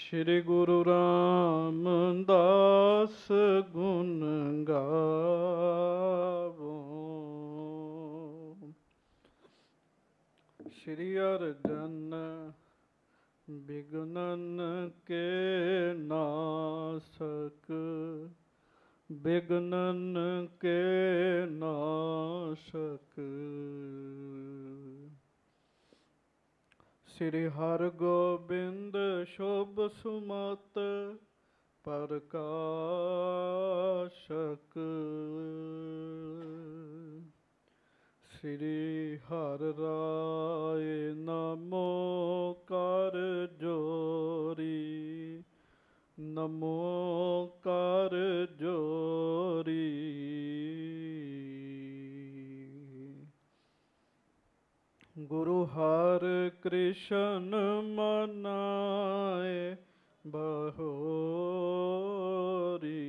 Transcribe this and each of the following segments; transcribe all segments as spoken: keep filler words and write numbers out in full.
ਸ਼੍ਰੀ ਗੁਰੂ ਰਾਮਦਾਸ ਗੁਣ ਗਾਵੋ। ਸ਼੍ਰੀ ਅਰਜਨ ਬਿਗਨਨ ਕੇ ਨਾਸਕ, ਬਿਗਨਨ ਕੇ ਨਾਸ਼ਕ। ਸ੍ਰੀ ਹਰਗੋਬਿੰਦ ਸ਼ੁਭ ਸੁਮਤ ਪ੍ਰਕਾਸ਼ਕ। ਸ੍ਰੀ ਹਰਿ ਰਾਇ ਨਮੋ ਕਰ ਜੋਰੀ, ਨਮੋ ਕਰ ਜੋਰੀ। ਗੁਰੂ ਹਰਿ ਕ੍ਰਿਸ਼ਨ ਮਨਾਏ ਬਹੋਰੀ,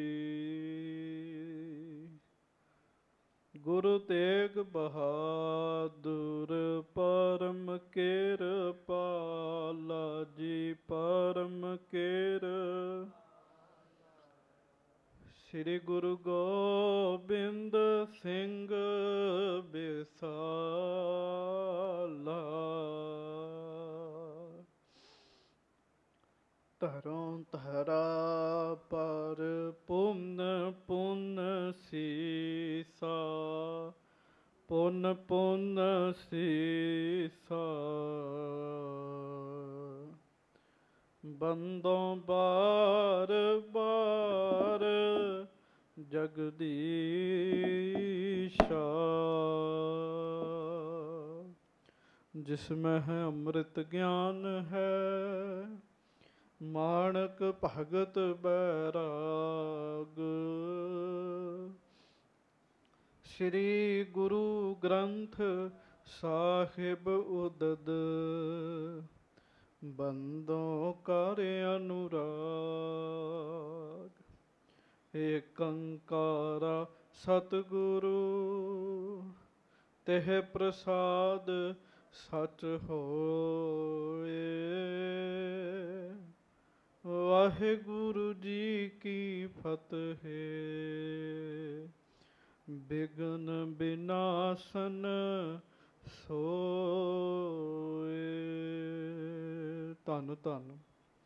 ਗੁਰੂ ਤੇਗ ਬਹਾਦੁਰ ਪਰਮ ਕਿਰਪਾਲਾ ਜੀ, ਪਰਮ ਕਿਰਪਾਲਾ। ਸ੍ਰੀ ਗੁਰੂ ਗੋਬਿੰਦ ਸਿੰਘ ਬਿਸਾਲਾ। ਧਰੋਂ ਧਰਾ ਪਰ ਪੁੰਨ ਪੁੰਨ ਸੀਸਾ, ਪੁੰਨ ਪੁੰਨ ਸੀਸਾ। ਬੰਦੋਂ ਬਾਰ ਬਾਰ ਜਗਦੀਸ਼ਾ, ਜਿਸ ਮੈਂ ਹੈ ਅੰਮ੍ਰਿਤ ਗਿਆਨ ਹੈ, ਮਾਣਕ ਭਗਤ ਬੈਰਾਗ। ਸ੍ਰੀ ਗੁਰੂ ਗ੍ਰੰਥ ਸਾਹਿਬ ਉਦਦ, ਬੰਦੋਂ ਕਰ ਅਨੁਰਾਗ। ਏਕ ਓਂਕਾਰ ਸਤਿਗੁਰੂ ਤਿਹ ਪ੍ਰਸਾਦ ਸਚ ਹੋਏ। ਵਾਹਿਗੁਰੂ ਜੀ ਕੀ ਫਤਿਹ। ਬਿਘਨ ਬਿਨਾਸਨ ਸੋਏ। ਧੰਨ ਧੰਨ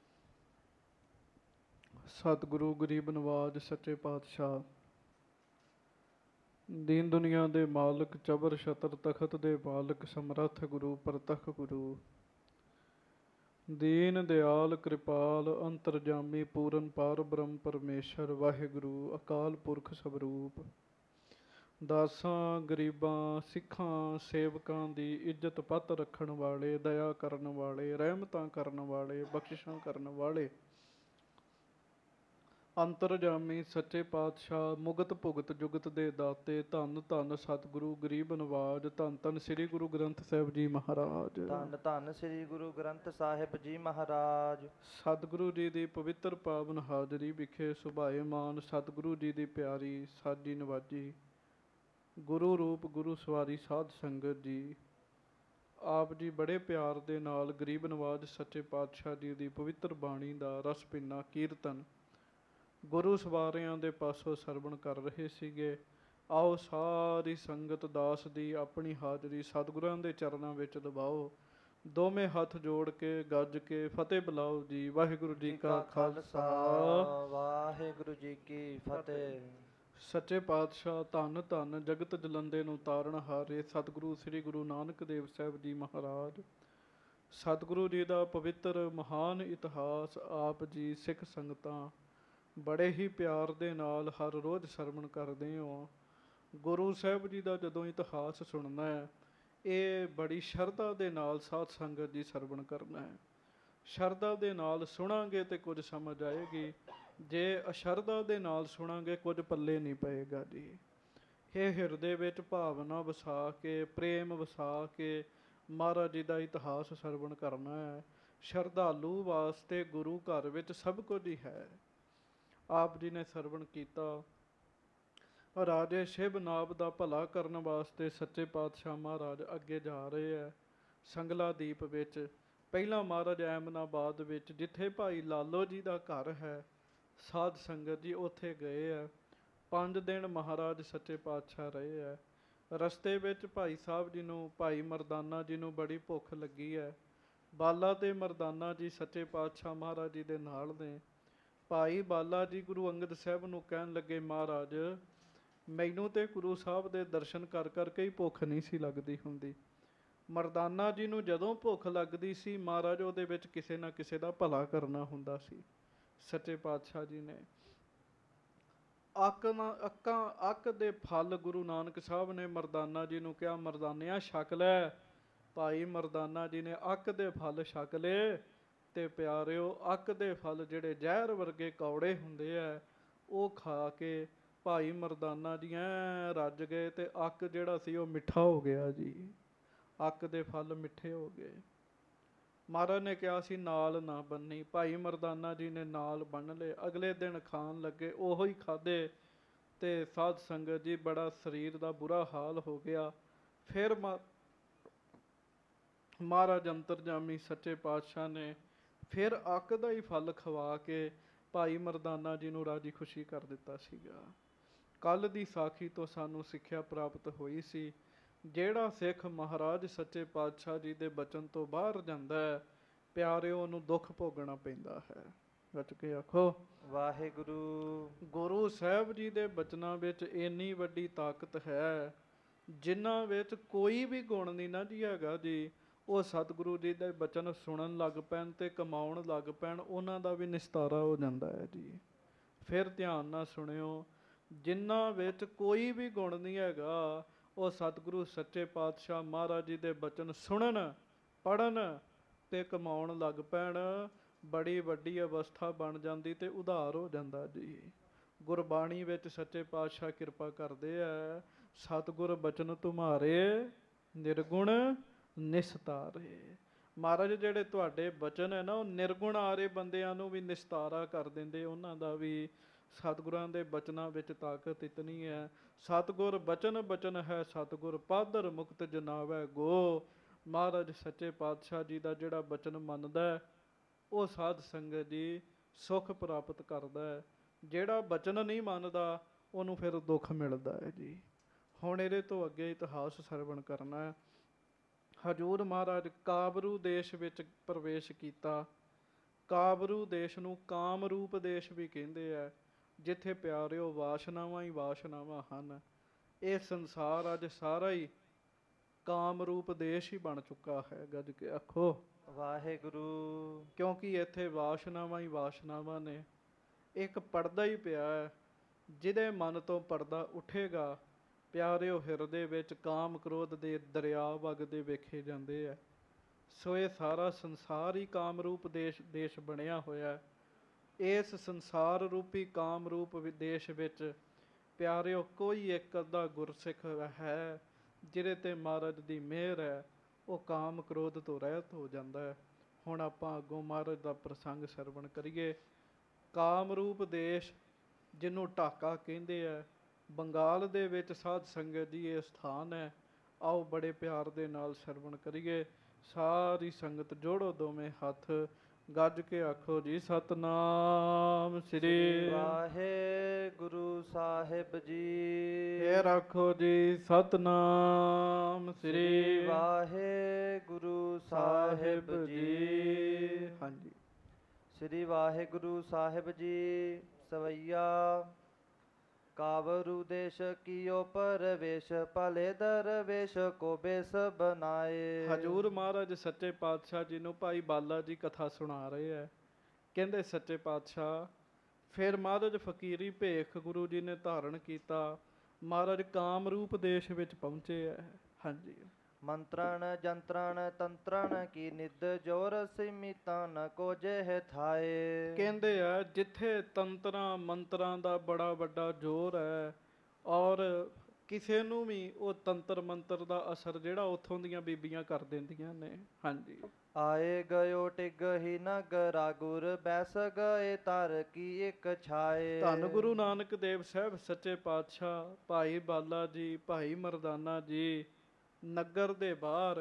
ਸਤਿਗੁਰੂ ਗਰੀਬ ਨਵਾਜ ਸੱਚੇ ਪਾਤਸ਼ਾਹ, ਦੀਨ ਦੁਨੀਆ ਦੇ ਮਾਲਕ, ਚਬਰ ਛਤਰ ਤਖਤ ਦੇ ਮਾਲਕ, ਸਮਰੱਥ ਗੁਰੂ, ਪ੍ਰਤੱਖ ਗੁਰੂ, ਦੀਨ ਦਿਆਲ ਕਿਰਪਾਲ ਅੰਤਰਜਾਮੀ ਪੂਰਨ ਪਾਰ ਬ੍ਰਹਮ ਪਰਮੇਸ਼ਰ ਵਾਹਿਗੁਰੂ ਅਕਾਲ ਪੁਰਖ ਸਵਰੂਪ, ਦਾਸਾਂ ਗਰੀਬਾਂ ਸਿੱਖਾਂ ਸੇਵਕਾਂ ਦੀ ਇੱਜ਼ਤ ਪੱਤ ਰੱਖਣ ਵਾਲੇ, ਦਇਆ ਕਰਨ ਵਾਲੇ, ਰਹਿਮਤਾਂ ਕਰਨ ਵਾਲੇ, ਬਖਸ਼ਿਸ਼ਾਂ ਕਰਨ ਵਾਲੇ, ਅੰਤਰਜਾਮੀ ਸੱਚੇ ਪਾਤਸ਼ਾਹ, ਮੁਗਤ ਭੁਗਤ ਜੁਗਤ ਦੇ ਦਾਤੇ, ਧੰਨ ਧੰਨ ਸਤਿਗੁਰੂ ਗਰੀਬ ਨਵਾਜ, ਧੰਨ ਧੰਨ ਸ੍ਰੀ ਗੁਰੂ ਗ੍ਰੰਥ ਸਾਹਿਬ ਜੀ ਮਹਾਰਾਜ, ਧੰਨ ਧੰਨ ਸ੍ਰੀ ਗੁਰੂ ਗ੍ਰੰਥ ਸਾਹਿਬ ਜੀ ਮਹਾਰਾਜ। ਸਤਿਗੁਰੂ ਜੀ ਦੀ ਪਵਿੱਤਰ ਪਾਵਨ ਹਾਜ਼ਰੀ ਵਿਖੇ ਸੁਭਾਏਮਾਨ ਸਤਿਗੁਰੂ ਜੀ ਦੀ ਪਿਆਰੀ ਸਾਜੀ ਨਵਾਜੀ ਗੁਰੂ ਰੂਪ ਗੁਰੂ ਸਵਾਰੀ ਸਾਧ ਸੰਗਤ ਜੀ, ਆਪ ਜੀ ਬੜੇ ਪਿਆਰ ਦੇ ਨਾਲ ਗਰੀਬ ਨਵਾਜ ਸੱਚੇ ਪਾਤਸ਼ਾਹ ਜੀ ਦੀ ਪਵਿੱਤਰ ਬਾਣੀ ਦਾ ਰਸ ਭਿੰਨਾ ਕੀਰਤਨ ਗੁਰੂ ਸਵਾਰਿਆਂ ਦੇ ਪਾਸੋਂ ਸਰਵਣ ਕਰ ਰਹੇ ਸੀਗੇ। ਆਓ ਸਾਰੀ ਸੰਗਤ ਦਾਸ ਦੀ ਆਪਣੀ ਹਾਜ਼ਰੀ ਸਤਿਗੁਰਾਂ ਦੇ ਚਰਨਾਂ ਵਿੱਚ ਦਬਾਓ, ਦੋਵੇਂ ਹੱਥ ਜੋੜ ਕੇ ਗੱਜ ਕੇ ਫਤਿਹ ਬੁਲਾਓ ਜੀ। ਵਾਹਿਗੁਰੂ ਜੀ ਕਾ ਖਾਲਸਾ, ਵਾਹਿਗੁਰੂ ਜੀ ਕੀ ਫਤਿਹ। ਸੱਚੇ ਪਾਤਸ਼ਾਹ ਧੰਨ ਧੰਨ ਜਗਤ ਜਲੰਦੇ ਨੂੰ ਤਾਰਨ ਹਾਰੇ ਸਤਿਗੁਰੂ ਸ੍ਰੀ ਗੁਰੂ ਨਾਨਕ ਦੇਵ ਸਾਹਿਬ ਜੀ ਮਹਾਰਾਜ, ਸਤਿਗੁਰੂ ਜੀ ਦਾ ਪਵਿੱਤਰ ਮਹਾਨ ਇਤਿਹਾਸ ਆਪ ਜੀ ਸਿੱਖ ਸੰਗਤਾਂ ਬੜੇ ਹੀ ਪਿਆਰ ਦੇ ਨਾਲ ਹਰ ਰੋਜ਼ ਸਰਵਣ ਕਰਦੇ ਹੋ। ਗੁਰੂ ਸਾਹਿਬ ਜੀ ਦਾ ਜਦੋਂ ਇਤਿਹਾਸ ਸੁਣਨਾ ਹੈ, ਇਹ ਬੜੀ ਸ਼ਰਧਾ ਦੇ ਨਾਲ ਸਾਧ ਸੰਗਤ ਜੀ ਸਰਵਣ ਕਰਨਾ ਹੈ। ਸ਼ਰਧਾ ਦੇ ਨਾਲ ਸੁਣਾਂਗੇ ਤੇ ਕੁਝ ਸਮਝ ਆਏਗੀ, ਜੇ ਅਸ਼ਰਧਾ ਦੇ ਨਾਲ ਸੁਣਾਂਗੇ ਕੁਝ ਪੱਲੇ ਨਹੀਂ ਪਏਗਾ ਜੀ। ਇਹ ਹਿਰਦੇ ਵਿੱਚ ਭਾਵਨਾ ਵਸਾ ਕੇ, ਪ੍ਰੇਮ ਵਸਾ ਕੇ ਮਹਾਰਾਜ ਜੀ ਦਾ ਇਤਿਹਾਸ ਸਰਵਣ ਕਰਨਾ ਹੈ। ਸ਼ਰਧਾਲੂ ਵਾਸਤੇ ਗੁਰੂ ਘਰ ਵਿੱਚ ਸਭ ਕੁਝ ਹੀ ਹੈ। ਆਪ ਜੀ ਨੇ ਸਰਵਣ ਕੀਤਾ, ਰਾਜੇ ਸ਼ਿਵ ਨਾਭ ਦਾ ਭਲਾ ਕਰਨ ਵਾਸਤੇ ਸੱਚੇ ਪਾਤਸ਼ਾਹ ਮਹਾਰਾਜ ਅੱਗੇ ਜਾ ਰਹੇ ਹੈ। ਸੰਗਲਾ ਦੀਪ ਵਿੱਚ ਪਹਿਲਾਂ ਮਹਾਰਾਜ ਐਮਨਾਬਾਦ ਵਿੱਚ ਜਿੱਥੇ ਭਾਈ ਲਾਲੋ ਜੀ ਦਾ ਘਰ ਹੈ, ਸਾਧ ਸੰਗਤ ਜੀ ਉੱਥੇ ਗਏ ਆ। ਪੰਜ ਦਿਨ ਮਹਾਰਾਜ ਸੱਚੇ ਪਾਤਸ਼ਾਹ ਰਹੇ ਹੈ। ਰਸਤੇ ਵਿੱਚ ਭਾਈ ਸਾਹਿਬ ਜੀ ਨੂੰ, ਭਾਈ ਮਰਦਾਨਾ ਜੀ ਨੂੰ ਬੜੀ ਭੁੱਖ ਲੱਗੀ ਹੈ। ਬਾਲਾ ਤੇ ਮਰਦਾਨਾ ਜੀ ਸੱਚੇ ਪਾਤਸ਼ਾਹ ਮਹਾਰਾਜ ਜੀ ਦੇ ਨਾਲ ਨੇ। ਭਾਈ ਬਾਲਾ ਜੀ ਗੁਰੂ ਅੰਗਦ ਸਾਹਿਬ ਨੂੰ ਕਹਿਣ ਲੱਗੇ, ਮਹਾਰਾਜ ਮੈਨੂੰ ਤੇ ਗੁਰੂ ਸਾਹਿਬ ਦੇ ਦਰਸ਼ਨ ਕਰ ਕਰਕੇ ਹੀ ਭੁੱਖ ਨਹੀਂ ਸੀ ਲੱਗਦੀ ਹੁੰਦੀ। ਮਰਦਾਨਾ ਜੀ ਨੂੰ ਜਦੋਂ ਭੁੱਖ ਲੱਗਦੀ ਸੀ, ਮਹਾਰਾਜ ਉਹਦੇ ਵਿੱਚ ਕਿਸੇ ਨਾ ਕਿਸੇ ਦਾ ਭਲਾ ਕਰਨਾ ਹੁੰਦਾ ਸੀ। ਸੱਚੇ ਪਾਤਸ਼ਾਹ ਜੀ ਨੇ ਅੱਕ ਨਾ ਅੱਕਾਂ ਅੱਕ ਦੇ ਫਲ ਗੁਰੂ ਨਾਨਕ ਸਾਹਿਬ ਨੇ ਮਰਦਾਨਾ ਜੀ ਨੂੰ ਕਿਹਾ, ਮਰਦਾਨਿਆ ਛਕ ਲੈ। ਭਾਈ ਮਰਦਾਨਾ ਜੀ ਨੇ ਅੱਕ ਦੇ ਫਲ ਛਕ ਲਏ। ਤੇ ਪਿਆਰਿਓ, ਅੱਕ ਦੇ ਫਲ ਜਿਹੜੇ ਜ਼ਹਿਰ ਵਰਗੇ ਕੌੜੇ ਹੁੰਦੇ ਆ, ਉਹ ਖਾ ਕੇ ਭਾਈ ਮਰਦਾਨਾ ਜੀ ਐਂ ਰੱਜ ਗਏ ਤੇ ਅੱਕ ਜਿਹੜਾ ਸੀ ਉਹ ਮਿੱਠਾ ਹੋ ਗਿਆ ਜੀ। ਅੱਕ ਦੇ ਫਲ ਮਿੱਠੇ ਹੋ ਗਏ। ਮਹਾਰਾਜ ਨੇ ਕਿਹਾ ਸੀ ਨਾਲ ਨਾ ਬੰਨੀ। ਭਾਈ ਮਰਦਾਨਾ ਜੀ ਨੇ ਨਾਲ ਬੰਨ ਲਏ। ਅਗਲੇ ਦਿਨ ਖਾਣ ਲੱਗੇ, ਉਹੋ ਹੀ ਖਾਧੇ ਤੇ ਸਾਧ ਸੰਗਤ ਜੀ ਬੜਾ ਸਰੀਰ ਦਾ ਬੁਰਾ ਹਾਲ ਹੋ ਗਿਆ। ਫਿਰ ਮਹਾਰਾਜ ਅੰਤਰਜਾਮੀ ਸੱਚੇ ਪਾਤਸ਼ਾਹ ਨੇ ਫਿਰ ਅੱਕ ਦਾ ਹੀ ਫਲ ਖਵਾ ਕੇ ਭਾਈ ਮਰਦਾਨਾ ਜੀ ਨੂੰ ਰਾਜੀ ਖੁਸ਼ੀ ਕਰ ਦਿੱਤਾ ਸੀਗਾ। ਕੱਲ੍ਹ ਦੀ ਸਾਖੀ ਤੋਂ ਸਾਨੂੰ ਸਿੱਖਿਆ ਪ੍ਰਾਪਤ ਹੋਈ ਸੀ, ਜਿਹੜਾ ਸਿੱਖ ਮਹਾਰਾਜ ਸੱਚੇ ਪਾਤਸ਼ਾਹ ਜੀ ਦੇ ਬਚਨ ਤੋਂ ਬਾਹਰ ਜਾਂਦਾ ਹੈ, ਪਿਆਰਿਓ ਉਹਨੂੰ ਦੁੱਖ ਭੋਗਣਾ ਪੈਂਦਾ ਹੈ। ਰੱਜ ਕੇ ਆਖੋ ਵਾਹਿਗੁਰੂ। ਗੁਰੂ ਸਾਹਿਬ ਜੀ ਦੇ ਬਚਨਾਂ ਵਿੱਚ ਇੰਨੀ ਵੱਡੀ ਤਾਕਤ ਹੈ, ਜਿਨ੍ਹਾਂ ਵਿੱਚ ਕੋਈ ਵੀ ਗੁਣ ਨਹੀਂ ਨਾ ਜੀ ਹੈਗਾ ਜੀ। ਉਹ ਸਤਿਗੁਰੂ ਜੀ ਦੇ ਬਚਨ ਸੁਣਨ ਲੱਗ ਪੈਣ ਤੇ ਕਮਾਉਣ ਲੱਗ ਪੈਣ, ਉਹਨਾਂ ਦਾ ਵੀ ਨਿਸਤਾਰਾ ਹੋ ਜਾਂਦਾ ਹੈ ਜੀ। ਫਿਰ ਧਿਆਨ ਨਾਲ ਸੁਣਿਓ, ਜਿਨ੍ਹਾਂ ਵਿੱਚ ਕੋਈ ਵੀ ਗੁਣ ਨਹੀਂ ਹੈਗਾ, ਉਹ ਸਤਿਗੁਰੂ ਸੱਚੇ ਪਾਤਸ਼ਾਹ ਮਹਾਰਾਜ ਜੀ ਦੇ ਬਚਨ ਸੁਣਨ, ਪੜ੍ਹਨ ਤੇ ਕਮਾਉਣ ਲੱਗ ਪੈਣ, ਬੜੀ ਵੱਡੀ ਅਵਸਥਾ ਬਣ ਜਾਂਦੀ ਤੇ ਉਧਾਰ ਹੋ ਜਾਂਦਾ ਜੀ। ਗੁਰਬਾਣੀ ਵਿੱਚ ਸੱਚੇ ਪਾਤਸ਼ਾਹ ਕਿਰਪਾ ਕਰਦੇ ਆ, ਸਤਿਗੁਰ ਬਚਨ ਤੁਮਾਰੇ ਨਿਰਗੁਣ ਨਿਸਤਾਰੇ। ਮਹਾਰਾਜ ਜਿਹੜੇ ਤੁਹਾਡੇ ਬਚਨ ਹੈ ਨਾ, ਉਹ ਨਿਰਗੁਣ ਆਰੇ ਬੰਦਿਆਂ ਨੂੰ ਵੀ ਨਿਸਤਾਰਾ ਕਰ ਦਿੰਦੇ। ਉਹਨਾਂ ਦਾ ਵੀ ਸਤਿਗੁਰਾਂ ਦੇ ਬਚਨਾਂ ਵਿੱਚ ਤਾਕਤ ਇਤਨੀ ਹੈ। ਸਤਿਗੁਰ ਬਚਨ ਬਚਨ ਹੈ ਸਤਿਗੁਰ, ਪਾਦਰ ਮੁਕਤ ਜਨਾਵੈ ਗੋ। ਮਹਾਰਾਜ ਸੱਚੇ ਪਾਤਸ਼ਾਹ ਜੀ ਦਾ ਜਿਹੜਾ ਬਚਨ ਮੰਨਦਾ, ਉਹ ਸਾਧ ਸੰਗਤ ਜੀ ਸੁੱਖ ਪ੍ਰਾਪਤ ਕਰਦਾ ਹੈ। ਜਿਹੜਾ ਬਚਨ ਨਹੀਂ ਮੰਨਦਾ, ਉਹਨੂੰ ਫਿਰ ਦੁੱਖ ਮਿਲਦਾ ਹੈ ਜੀ। ਹੁਣ ਇਹਦੇ ਤੋਂ ਅੱਗੇ ਇਤਿਹਾਸ ਸਰਵਣ ਕਰਨਾ ਹੈ। ਹਜ਼ੂਰ ਮਹਾਰਾਜ ਕਾਬਰੂ ਦੇਸ਼ ਵਿੱਚ ਪ੍ਰਵੇਸ਼ ਕੀਤਾ। ਕਾਬਰੂ ਦੇਸ਼ ਨੂੰ ਕਾਮਰੂਪ ਦੇਸ਼ ਵੀ ਕਹਿੰਦੇ ਆ, ਜਿੱਥੇ ਪਿਆਰਿਓ ਵਾਸ਼ਨਾਵਾਂ ਹੀ ਵਾਸ਼ਨਾਵਾਂ ਹਨ। ਇਹ ਸੰਸਾਰ ਅੱਜ ਸਾਰਾ ਹੀ ਕਾਮਰੂਪ ਦੇਸ਼ ਹੀ ਬਣ ਚੁੱਕਾ ਹੈ। ਗੱਜ ਕੇ ਆਖੋ ਵਾਹਿਗੁਰੂ। ਕਿਉਂਕਿ ਇੱਥੇ ਵਾਸ਼ਨਾਵਾਂ ਹੀ ਵਾਸ਼ਨਾਵਾਂ ਨੇ। ਇੱਕ ਪਰਦਾ ਹੀ ਪਿਆ ਹੈ, ਜਿਹਦੇ ਮਨ ਤੋਂ ਪਰਦਾ ਉੱਠੇਗਾ, ਪਿਆਰਿਓ ਹਿਰਦੇ ਵਿੱਚ ਕਾਮ ਕ੍ਰੋਧ ਦੇ ਦਰਿਆ ਵਗਦੇ ਵੇਖੇ ਜਾਂਦੇ ਆ। ਸੋ ਇਹ ਸਾਰਾ ਸੰਸਾਰ ਹੀ ਕਾਮਰੂਪ ਦੇਸ਼ ਦੇਸ਼ ਬਣਿਆ ਹੋਇਆ। ਇਸ ਸੰਸਾਰ ਰੂਪੀ ਕਾਮਰੂਪ ਦੇਸ਼ ਵਿੱਚ ਪਿਆਰਿਓ ਕੋਈ ਇੱਕ ਅੱਧਾ ਗੁਰਸਿੱਖ ਹੈ, ਜਿਹਦੇ ਤੇ ਮਹਾਰਾਜ ਦੀ ਮਿਹਰ ਹੈ, ਉਹ ਕਾਮ ਕ੍ਰੋਧ ਤੋਂ ਰਹਿਤ ਹੋ ਜਾਂਦਾ ਹੈ। ਹੁਣ ਆਪਾਂ ਅੱਗੋਂ ਮਹਾਰਾਜ ਦਾ ਪ੍ਰਸੰਗ ਸਰਵਣ ਕਰੀਏ। ਕਾਮਰੂਪ ਦੇਸ਼, ਜਿਹਨੂੰ ਢਾਕਾ ਕਹਿੰਦੇ ਆ, ਬੰਗਾਲ ਦੇ ਵਿੱਚ ਸਾਧ ਸੰਗਤ ਜੀ ਇਹ ਸਥਾਨ ਹੈ। ਆਓ ਬੜੇ ਪਿਆਰ ਦੇ ਨਾਲ ਸਰਵਣ ਕਰੀਏ। ਸਾਰੀ ਸੰਗਤ ਜੋੜੋ ਦੋਵੇਂ ਹੱਥ, ਗੱਜ ਕੇ ਆਖੋ ਜੀ ਸਤਨਾਮ ਸ੍ਰੀ ਵਾਹਿਗੁਰੂ ਸਾਹਿਬ ਜੀ। ਫੇਰ ਆਖੋ ਜੀ ਸਤਨਾਮ ਸ੍ਰੀ ਵਾਹਿਗੁਰੂ ਸਾਹਿਬ ਜੀ। ਹਾਂਜੀ। ਸ੍ਰੀ ਵਾਹਿਗੁਰੂ ਸਾਹਿਬ ਜੀ। ਸਵਈਆ ਕਾਵਰੂ ਦੇਸ਼ ਕੀਓ ਪਰਵੇਸ਼, ਭਲੇ ਦਰਵੇਸ਼ ਕੋ ਬੇਸ ਬਨਾਏ। ਹਜ਼ੂਰ ਮਹਾਰਾਜ ਸੱਚੇ ਪਾਤਸ਼ਾਹ ਜੀ ਨੂੰ ਭਾਈ ਬਾਲਾ ਜੀ ਕਥਾ ਸੁਣਾ ਰਹੇ ਹੈ। ਕਹਿੰਦੇ ਸੱਚੇ ਪਾਤਸ਼ਾਹ, ਫਿਰ ਮਹਾਰਾਜ ਫਕੀਰੀ ਭੇਖ ਗੁਰੂ ਜੀ ਨੇ ਧਾਰਨ ਕੀਤਾ। ਮਹਾਰਾਜ ਕਾਮਰੂਪ ਦੇਸ਼ ਵਿੱਚ ਪਹੁੰਚੇ ਹੈ। ਹਾਂਜੀ। ਮੰਤਰਣ ਜੰਤਰਣ ਤੰਤਰਣ ਕੀ ਨਿਦ ਜੋਰ ਸਿਮਿਤਾ ਨ ਕੋ ਜਹ ਥਾਏ। ਕਹਿੰਦੇ ਆ ਜਿੱਥੇ ਤੰਤਰਾਂ ਮੰਤਰਾਂ ਦਾ ਬੜਾ ਵੱਡਾ ਜ਼ੋਰ ਹੈ, ਔਰ ਕਿਸੇ ਨੂੰ ਵੀ ਉਹ ਤੰਤਰ ਮੰਤਰ ਦਾ ਅਸਰ ਜਿਹੜਾ ਉੱਥੋਂ ਦੀਆਂ ਬੀਬੀਆਂ ਕਰ ਦਿੰਦੀਆਂ ਨੇ। ਹਾਂਜੀ। ਆਏ ਗਇਓ ਟਿਗ ਹੀ ਨਗਰਾ, ਗੁਰ ਬੈਸ ਗਏ ਤਰ ਕੀ ਇੱਕ ਛਾਏ। ਧੰਨ ਗੁਰੂ ਨਾਨਕ ਦੇਵ ਸਾਹਿਬ ਸੱਚੇ ਪਾਤਸ਼ਾਹ ਭਾਈ ਬਾਲਾ ਜੀ, ਭਾਈ ਮਰਦਾਨਾ ਜੀ ਨਗਰ ਦੇ ਬਾਹਰ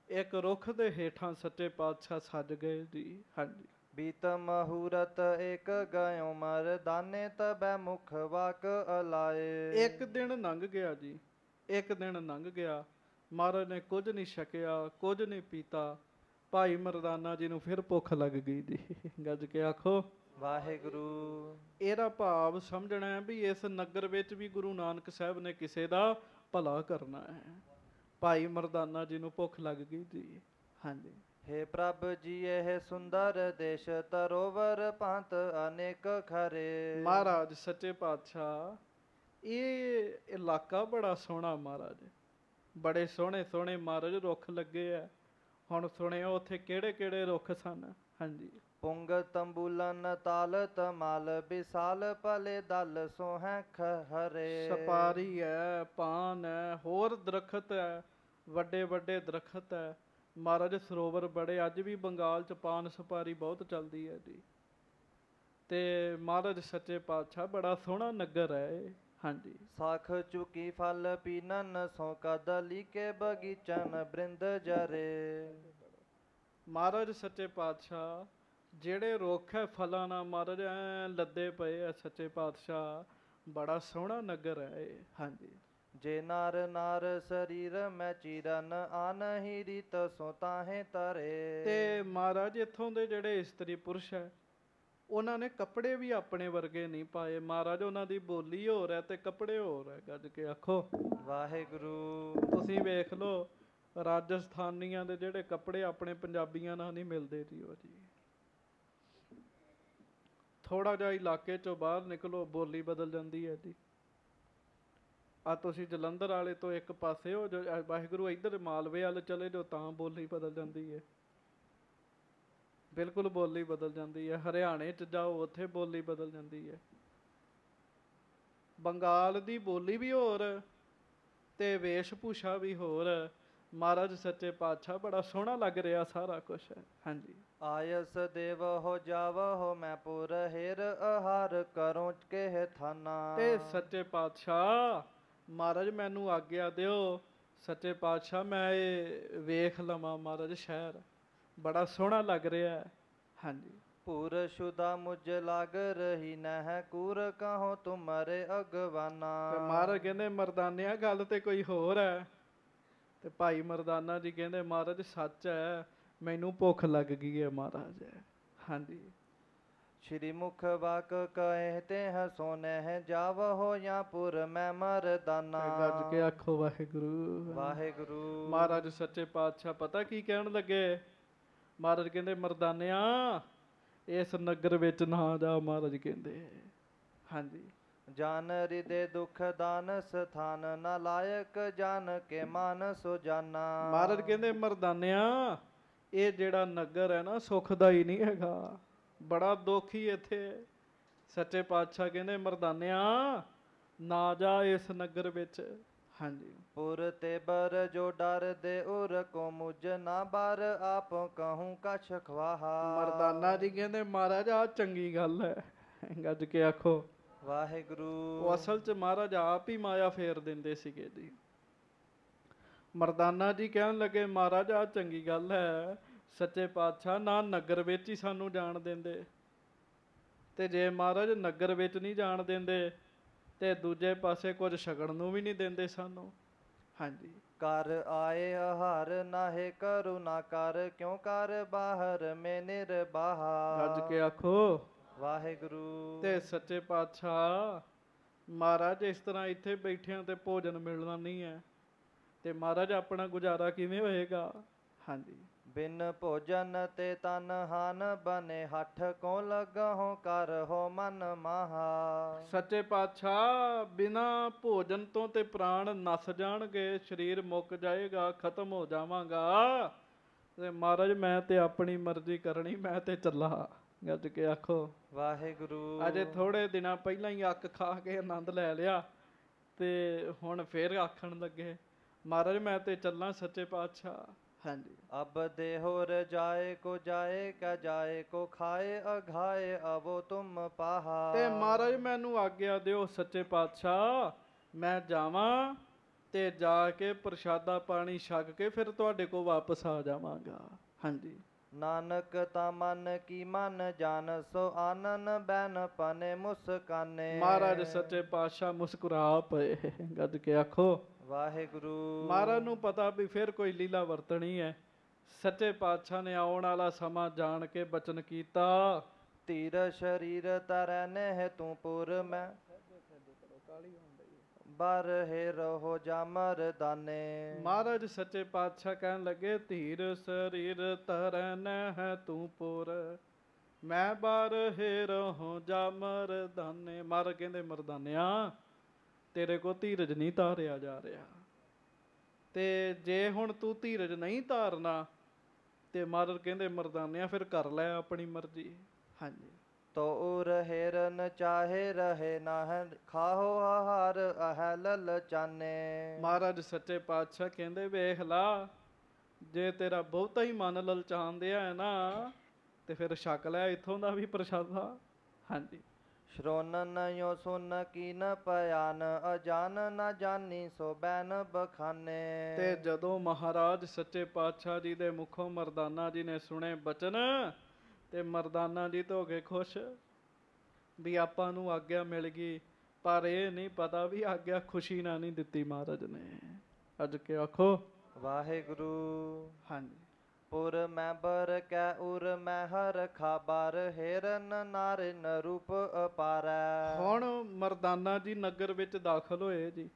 ਇੱਕ ਰੁੱਖ ਦੇ ਹੇਠਾਂ ਸੱਚੇ ਪਾਤਸ਼ਾਹ ਸੱਜ ਗਏ ਜੀ। ਹਾਂਜੀ। ਬੀਤ ਮਹੂਰਤ ਇੱਕ ਗਇਓ ਮਰਦਾਨੇ ਤਬੈ ਮੁਖ ਵਾਕ ਅਲਾਏ। ਇੱਕ ਦਿਨ ਲੰਘ ਗਿਆ ਜੀ, ਇੱਕ ਦਿਨ ਲੰਘ ਗਿਆ। ਮਹਾਰਾਜ ਨੇ ਕੁਝ ਨਹੀਂ ਛਕਿਆ, ਕੁਝ ਨਹੀਂ ਪੀਤਾ। ਭਾਈ ਮਰਦਾਨਾ ਜੀ ਨੂੰ ਫਿਰ ਭੁੱਖ ਲੱਗ ਗਈ ਜੀ। ਗੱਜ ਕੇ ਆਖੋ ਵਾਹਿਗੁਰੂ। ਇਹਦਾ ਭਾਵ ਸਮਝਣਾ ਹੈ ਵੀ ਇਸ ਨਗਰ ਵਿੱਚ ਵੀ ਗੁਰੂ ਨਾਨਕ ਸਾਹਿਬ ਨੇ ਕਿਸੇ ਦਾ ਭਲਾ ਕਰਨਾ ਹੈ। ਭਾਈ ਮਰਦਾਨਾ ਜੀ ਨੂੰ ਭੁੱਖ ਲੱਗ ਗਈ ਜੀ। ਹਾਂਜੀ। ਹੇ ਪ੍ਰਭ ਜੀ ਇਹ ਸੁੰਦਰ ਦੇਸ਼ ਤਰੋਵਰ ਪੰਥ ਅਨੇਕ ਖਰੇ। ਮਹਾਰਾਜ ਸੱਚੇ ਪਾਤਸ਼ਾਹ ਇਹ ਇਲਾਕਾ ਬੜਾ ਸੋਹਣਾ ਮਹਾਰਾਜ, ਬੜੇ ਸੋਹਣੇ ਸੋਹਣੇ ਮਹਾਰਾਜ ਰੁੱਖ ਲੱਗੇ ਆ। ਹੁਣ ਸੁਣਿਓ ਉੱਥੇ ਕਿਹੜੇ ਕਿਹੜੇ ਰੁੱਖ ਸਨ। ਹਾਂਜੀ। ਪੁੰਗ ਤੰਬੂਲਨ ਤਾਲ ਤਮਾਲ ਵਿਸਾਲ ਭਲੇ ਦਲ ਸੋਹੈ ਖਹਰੇ। ਸਪਾਰੀ ਹੈ, ਪਾਨ ਹੈ, ਹੋਰ ਦਰਖਤ ਹੈ, ਵੱਡੇ ਵੱਡੇ ਦਰਖਤ ਹੈ। ਮਹਾਰਾਜ ਸਰੋਵਰ ਬੜੇ, ਅੱਜ ਵੀ ਬੰਗਾਲ ਚ ਪਾਨ ਸੁਪਾਰੀ ਬਹੁਤ ਚੱਲਦੀ ਹੈ ਜੀ। ਤੇ ਮਹਾਰਾਜ ਸੱਚੇ ਪਾਤਸ਼ਾਹ ਬੜਾ ਸੋਹਣਾ ਨਗਰ ਹੈ ਇਹ। ਹਾਂਜੀ। ਸਾਖ ਚੁਕੀ ਫਲ ਪੀਨਨ ਸੋ ਕਦਲੀ ਕੇ ਬਗੀਚਨ ਬ੍ਰਿੰਦ ਜਰੇ। ਮਹਾਰਾਜ ਸੱਚੇ ਪਾਤਸ਼ਾਹ ਜਿਹੜੇ ਰੁੱਖ ਹੈ ਫਲਾਂ ਨਾਲ ਮਹਾਰਾਜ ਐ ਲੱਦੇ ਪਏ ਆ। ਸੱਚੇ ਪਾਤਸ਼ਾਹ ਬੜਾ ਸੋਹਣਾ ਨਗਰ ਹੈ ਇਹ। ਹਾਂਜੀ। ਜੇ ਨਾਰ ਨਾਰ ਸਰੀਰ ਮੈਂ ਚੀਰਨ ਆਨਹੀ ਰੀਤ ਸੋ ਤਾਹੇ ਤਰੇ। ਤੇ ਮਹਾਰਾਜ ਇੱਥੋਂ ਦੇ ਜਿਹੜੇ ਇਸਤਰੀ ਪੁਰਸ਼ ਹੈ ਉਹਨਾਂ ਨੇ ਕੱਪੜੇ ਵੀ ਆਪਣੇ ਵਰਗੇ ਨਹੀਂ ਪਾਏ। ਮਹਾਰਾਜ ਉਹਨਾਂ ਦੀ ਬੋਲੀ ਹੋਰ ਹੈ ਤੇ ਕੱਪੜੇ ਹੋਰ ਹੈ। ਗੱਜ ਕੇ ਆਖੋ ਵਾਹਿਗੁਰੂ। ਤੁਸੀਂ ਵੇਖ ਲਓ ਰਾਜਸਥਾਨੀਆਂ ਦੇ ਜਿਹੜੇ ਕੱਪੜੇ ਆਪਣੇ ਪੰਜਾਬੀਆਂ ਨਾਲ ਨਹੀਂ ਮਿਲਦੇ ਜੀ। ਉਹ ਜੀ ਥੋੜਾ ਜਿਹਾ ਇਲਾਕੇ ਚੋਂ ਬਾਹਰ ਨਿਕਲੋ ਬੋਲੀ ਬਦਲ ਜਾਂਦੀ ਹੈ ਜੀ। ਆ ਤੁਸੀਂ ਜਲੰਧਰ ਵਾਲੇ ਤੋਂ ਇੱਕ ਪਾਸੇ ਹੋ ਜੋ ਵਾਹਿਗੁਰੂ, ਇੱਧਰ ਮਾਲਵੇ ਵੱਲ ਚਲੇ ਜਾਓ ਤਾਂ ਬੋਲੀ ਬਦਲ ਜਾਂਦੀ ਹੈ। ਬਿਲਕੁਲ ਬੋਲੀ ਬਦਲ ਜਾਂਦੀ ਹੈ। ਹਰਿਆਣੇ ਚ ਜਾਓ ਉੱਥੇ ਬੋਲੀ ਬਦਲ ਜਾਂਦੀ ਹੈ। ਬੰਗਾਲ ਦੀ ਬੋਲੀ ਵੀ ਹੋਰ ਤੇ ਵੇਸ਼ ਭੂਸ਼ਾ ਵੀ ਹੋਰ। ਮਹਾਰਾਜ ਸੱਚੇ ਪਾਤਸ਼ਾਹ ਬੜਾ ਸੋਹਣਾ ਲੱਗ ਰਿਹਾ ਸਾਰਾ ਕੁਛ। ਹਾਂਜੀ। ਆਇਸ ਦੇਵ ਹੋ ਜਾਵ ਹੋ ਮੈਂ ਪੁਰ ਹੇਰ ਆਹਾਰ ਕਰੋ ਕੇ ਥਾਨਾ। ਤੇ ਸੱਚੇ ਪਾਤਸ਼ਾਹ ਮਹਾਰਾਜ ਮੈਨੂੰ ਆਗਿਆ ਦਿਓ। ਸੱਚੇ ਪਾਤਸ਼ਾਹ ਮੈਂ ਇਹ ਵੇਖ ਲਵਾਂ ਮਹਾਰਾਜ ਸ਼ਹਿਰ, ਬੜਾ ਸੋਹਣਾ ਲੱਗ ਰਿਹਾ। ਹਾਂਜੀ। ਪੂਰ ਸ਼ੁਦਾ ਮੁਝ ਲਾਗ ਰਹੀ ਨਹਿ ਕੂਰ ਕਹੋ ਤੁਮਰੇ ਅਗਵਾਨਾ। ਤੇ ਮਹਾਰਾਜ ਕਹਿੰਦੇ ਮਰਦਾਨਿਆ ਗੱਲ ਤੇ ਕੋਈ ਹੋਰ ਹੈ। ਤੇ ਭਾਈ ਮਰਦਾਨਾ ਜੀ ਕਹਿੰਦੇ ਮਹਾਰਾਜ ਸੱਚ ਹੈ, ਮੈਨੂੰ ਭੁੱਖ ਲੱਗ ਗਈ ਹੈ ਮਹਾਰਾਜ। ਹਾਂਜੀ। ਸ਼੍ਰੀ ਮੁਖ ਵਾਕ ਕਹੇ ਤੇ ਸੋਨਹਿ ਜਾਵ ਹੋ ਜਾਂ ਪੁਰ ਮੈਂ ਮਰਦਾਨਾ। ਗੱਜ ਕੇ ਆਖੋ ਵਾਹਿਗੁਰੂ ਵਾਹਿਗੁਰੂ। ਮਹਾਰਾਜ ਸੱਚੇ ਪਾਤਸ਼ਾਹ ਪਤਾ ਕੀ ਕਹਿਣ ਲੱਗੇ। ਮਹਾਰਾਜ ਕਹਿੰਦੇ ਮਰਦਾਨਿਆ ਇਸ ਨਗਰ ਵਿੱਚ ਨਾ ਜਾ। ਮਹਾਰਾਜ ਕਹਿੰਦੇ ਹਾਂਜੀ। ਜਾਨ ਰਿਦੇ ਦੁਖ ਦਾਨ ਸਥਾਨ ਨਾ ਲਾਇਕ ਜਾਨ ਕੇ ਮਾਨ ਸੋ ਜਾਨਾ। ਮਹਾਰਾਜ ਕਹਿੰਦੇ ਮਰਦਾਨਿਆ ਇਹ ਜਿਹੜਾ ਨਗਰ ਹੈ ਨਾ ਸੁੱਖ ਦਾ ਹੀ ਨਹੀਂ ਹੈਗਾ, ਬੜਾ ਦੁੱਖ ਹੀ ਇੱਥੇ। ਸੱਚੇ ਪਾਤਸ਼ਾਹ ਕਹਿੰਦੇ ਮਰਦਾਨਿਆ ਨਾ ਜਾ ਇਸ ਨਗਰ ਵਿੱਚ। ਹਾਂਜੀ। ਪੁਰ ਤੇ ਬਰ ਜੋ ਡਰ ਦੇ ਉਰ ਕੋ ਮੁਝ ਨਾ ਬਾਰ ਆਪ ਕਹੂੰ ਕਛ ਖਵਾਹਾ। ਮਰਦਾਨਾ ਜੀ ਕਹਿੰਦੇ ਮਹਾਰਾਜ ਆ ਚੰਗੀ ਗੱਲ ਹੈ। ਗੱਜ ਕੇ ਆਖੋ ਵਾਹਿਗੁਰੂ। ਉਹ ਅਸਲ ਚ ਮਹਾਰਾਜ ਆਪ ਹੀ ਮਾਇਆ ਫੇਰ ਦਿੰਦੇ ਸੀਗੇ ਜੀ। ਮਰਦਾਨਾ ਜੀ ਕਹਿਣ ਲੱਗੇ ਮਹਾਰਾਜ ਆ ਚੰਗੀ ਗੱਲ ਹੈ। ਸੱਚੇ ਪਾਤਸ਼ਾਹ ਨਾ ਨਗਰ ਵਿੱਚ ਹੀ ਸਾਨੂੰ ਜਾਣ ਦਿੰਦੇ, ਤੇ ਜੇ ਮਹਾਰਾਜ ਨਗਰ ਵਿੱਚ ਨਹੀਂ ਜਾਣ ਦਿੰਦੇ ਤੇ ਦੂਜੇ ਪਾਸੇ ਕੁਝ ਛਕਣ ਨੂੰ ਵੀ ਨਹੀਂ ਦਿੰਦੇ ਸਾਨੂੰ। ਹਾਂਜੀ। ਕਰ ਆਏ ਆਹਾਰ ਨਾਹੇ ਕਰੁਣਾ ਕਰ ਕਿਉਂ ਕਰ ਬਾਹਰ ਮੈਂ ਨਿਰਬਾਹਾ। ਗੱਜ ਕੇ ਆਖੋ ਵਾਹਿਗੁਰੂ। ਤੇ ਸੱਚੇ ਪਾਤਸ਼ਾਹ ਮਹਾਰਾਜ ਇਸ ਤਰ੍ਹਾਂ ਇੱਥੇ ਬੈਠਿਆਂ ਤੇ ਭੋਜਨ ਮਿਲਣਾ ਨਹੀਂ ਹੈ ਤੇ ਮਹਾਰਾਜ ਆਪਣਾ ਗੁਜ਼ਾਰਾ ਕਿਵੇਂ ਹੋਏਗਾ। ਹਾਂਜੀ। ਬਿਨ ਭੋਜਨ ਤੇ ਤਨ ਹਾਨ ਬਨੇ ਹੱਠ ਕੋ ਲਗਹੁ ਕਰ ਹੋ ਮਨ ਮਾਹਾ। ਸੱਚੇ ਪਾਤਸ਼ਾਹ ਬਿਨਾ ਭੋਜਨ ਤੋਂ ਤੇ ਪ੍ਰਾਣ ਨੱਸ ਜਾਣਗੇ, ਸਰੀਰ ਮੁੱਕ ਜਾਏਗਾ, ਖਤਮ ਹੋ ਜਾਵਾਂਗਾ। ਤੇ ਮਹਾਰਾਜ ਮੈਂ ਤੇ ਆਪਣੀ ਮਰਜ਼ੀ ਕਰਨੀ, ਮੈਂ ਤੇ ਚੱਲਾ। ਗੱਜ ਕੇ ਆਖੋ ਵਾਹਿਗੁਰੂ। ਅਜੇ ਥੋੜੇ ਦਿਨਾਂ ਪਹਿਲਾਂ ਹੀ ਅੱਕ ਖਾ ਕੇ ਆਨੰਦ ਲੈ ਲਿਆ ਤੇ ਹੁਣ ਫੇਰ ਆਖਣ ਲੱਗੇ ਮਹਾਰਾਜ ਮੈਂ ਤੇ ਚੱਲਾਂ ਸੱਚੇ ਪਾਤਸ਼ਾਹ। ਹਾਂਜੀ। ਅਬ ਦੇਹੋ ਰਜਾਏ ਕੋ ਜਾਏ ਕਾ ਜਾਏ ਕੋ ਖਾਏ ਅਘਾਏ ਅਵੋ ਤੁਮ ਪਾਹਾ। ਤੇ ਮਹਾਰਾਜ ਮੈਨੂੰ ਆਗਿਆ ਦਿਓ ਸੱਚੇ ਪਾਤਸ਼ਾਹ ਮੈਂ ਜਾਵਾਂ ਤੇ ਜਾ ਕੇ ਪ੍ਰਸ਼ਾਦਾ ਪਾਣੀ ਛਕ ਕੇ ਫਿਰ ਤੁਹਾਡੇ ਕੋਲ ਵਾਪਸ ਆ ਜਾਵਾਂਗਾ। ਹਾਂਜੀ। ਨਾਨਕ ਤਾਂ ਮਨ ਕੀ ਮਨ ਜਾਣ, ਸੋ ਆਨਨ ਬੈਨ ਪਨੇ ਮੁਸਕਾਨੇ। ਮਹਾਰਾਜ ਸੱਚੇ ਪਾਤਸ਼ਾਹ ਮੁਸਕਰਾ ਪਏ, ਗੱਜ ਕੇ ਆਖੋ ਵਾਹਿਗੁਰੂ। ਮਹਾਰਾਜ ਨੂੰ ਪਤਾ ਵੀ ਫਿਰ ਕੋਈ ਲੀਲਾ ਵਰਤਣੀ ਹੈ। ਸੱਚੇ ਪਾਤਸ਼ਾਹ ਨੇ ਆਉਣ ਵਾਲਾ ਸਮਾਂ ਜਾਣ ਕੇ ਬਚਨ ਕੀਤਾ, ਧੀਰ ਸ਼ਰੀਰ ਤਰੈ ਨਹਿ ਤੂੰ ਪੁਰ ਮੈਂ, ਬਰ ਹੈ ਰਹੋ ਜਾ ਮਰਦਾਨੇ। ਮਹਾਰਾਜ ਸੱਚੇ ਪਾਤਸ਼ਾਹ ਕਹਿਣ ਲੱਗੇ, ਧੀਰ ਸਰੀਰ ਤਰੈ ਨਹਿ ਤੂੰ ਪੁਰ, ਮੈਂ ਬਾਰ ਹੈ ਰਹੋ ਜਾ ਮਰਦਾਨੇ। ਮਹਾਰਾਜ ਕਹਿੰਦੇ ਮਰਦਾਨਿਆ ਤੇਰੇ ਕੋ ਧੀਰਜ ਨਹੀਂ ਧਾਰਿਆ ਜਾ ਰਿਹਾ, ਤੇ ਜੇ ਹੁਣ ਤੂੰ ਧੀਰਜ ਨਹੀਂ ਧਾਰਨਾ ਤੇ ਮਹਾਰਾਜ ਕਹਿੰਦੇ ਮਰਦਾਨਿਆ ਫਿਰ ਕਰ ਲੈ ਆਪਣੀ ਮਰਜ਼ੀ। ਹਾਂਜੀ। ਤੋ ਰਹਿਰਨ ਚਾਹੇ ਰਹੇ ਨਾਹ, ਖਾਹੋ ਆਹਾਰ ਅਹਿ ਲਲਚਾਨੇ। ਮਹਾਰਾਜ ਸੱਚੇ ਪਾਤਸ਼ਾਹ ਕਹਿੰਦੇ ਵੇਖ ਲਾ, ਜੇ ਤੇਰਾ ਬਹੁਤਾ ਹੀ ਮਨ ਲਲਚਾਉਂਦਿਆ ਹੈ ਨਾ ਤੇ ਫਿਰ ਛਕ ਲੈ ਇੱਥੋਂ ਦਾ ਵੀ ਪ੍ਰਸ਼ਾਦਾ। ਹਾਂਜੀ। ਸ਼੍ਰੋਨਨ ਯੋ ਸੁਨ ਕੀਨ ਪਿਆਨ, ਅਜਾਨ ਨਾ ਜਾਨੀ ਸੋ ਬੈਨ ਬਖਾਨੇ। ਤੇ ਜਦੋਂ ਮਹਾਰਾਜ ਸੱਚੇ ਪਾਤਸ਼ਾਹ ਜੀ ਦੇ ਮੁਖੋਂ ਮਰਦਾਨਾ ਜੀ ਨੇ ਸੁਣੇ ਬਚਨ, ਤੇ ਮਰਦਾਨਾ ਜੀ ਤੋਂ ਹੋ ਗਏ ਖੁਸ਼ ਵੀ ਆਪਾਂ ਨੂੰ ਆਗਿਆ ਮਿਲ ਗਈ। ਪਰ ਇਹ ਨਹੀਂ ਪਤਾ ਵੀ ਆਗਿਆ ਖੁਸ਼ੀ ਨਾਲ ਨਹੀਂ ਦਿੱਤੀ ਮਹਾਰਾਜ ਨੇ। ਅੱਜ ਕੇ ਆਖੋ ਵਾਹਿਗੁਰੂ। ਹਾਂਜੀ। ਪੁਰ ਮੈਂ ਬਰ ਕੈ ਉਰ ਮੈਂ ਹਰ ਖਾਬਾਰ, ਹਿਰਨ ਨਾਰਿਨ ਰੂਪ ਅਪਾਰੈ। ਹੁਣ ਮਰਦਾਨਾ ਜੀ ਨਗਰ ਵਿੱਚ ਦਾਖਲ ਹੋਏ ਜੀ,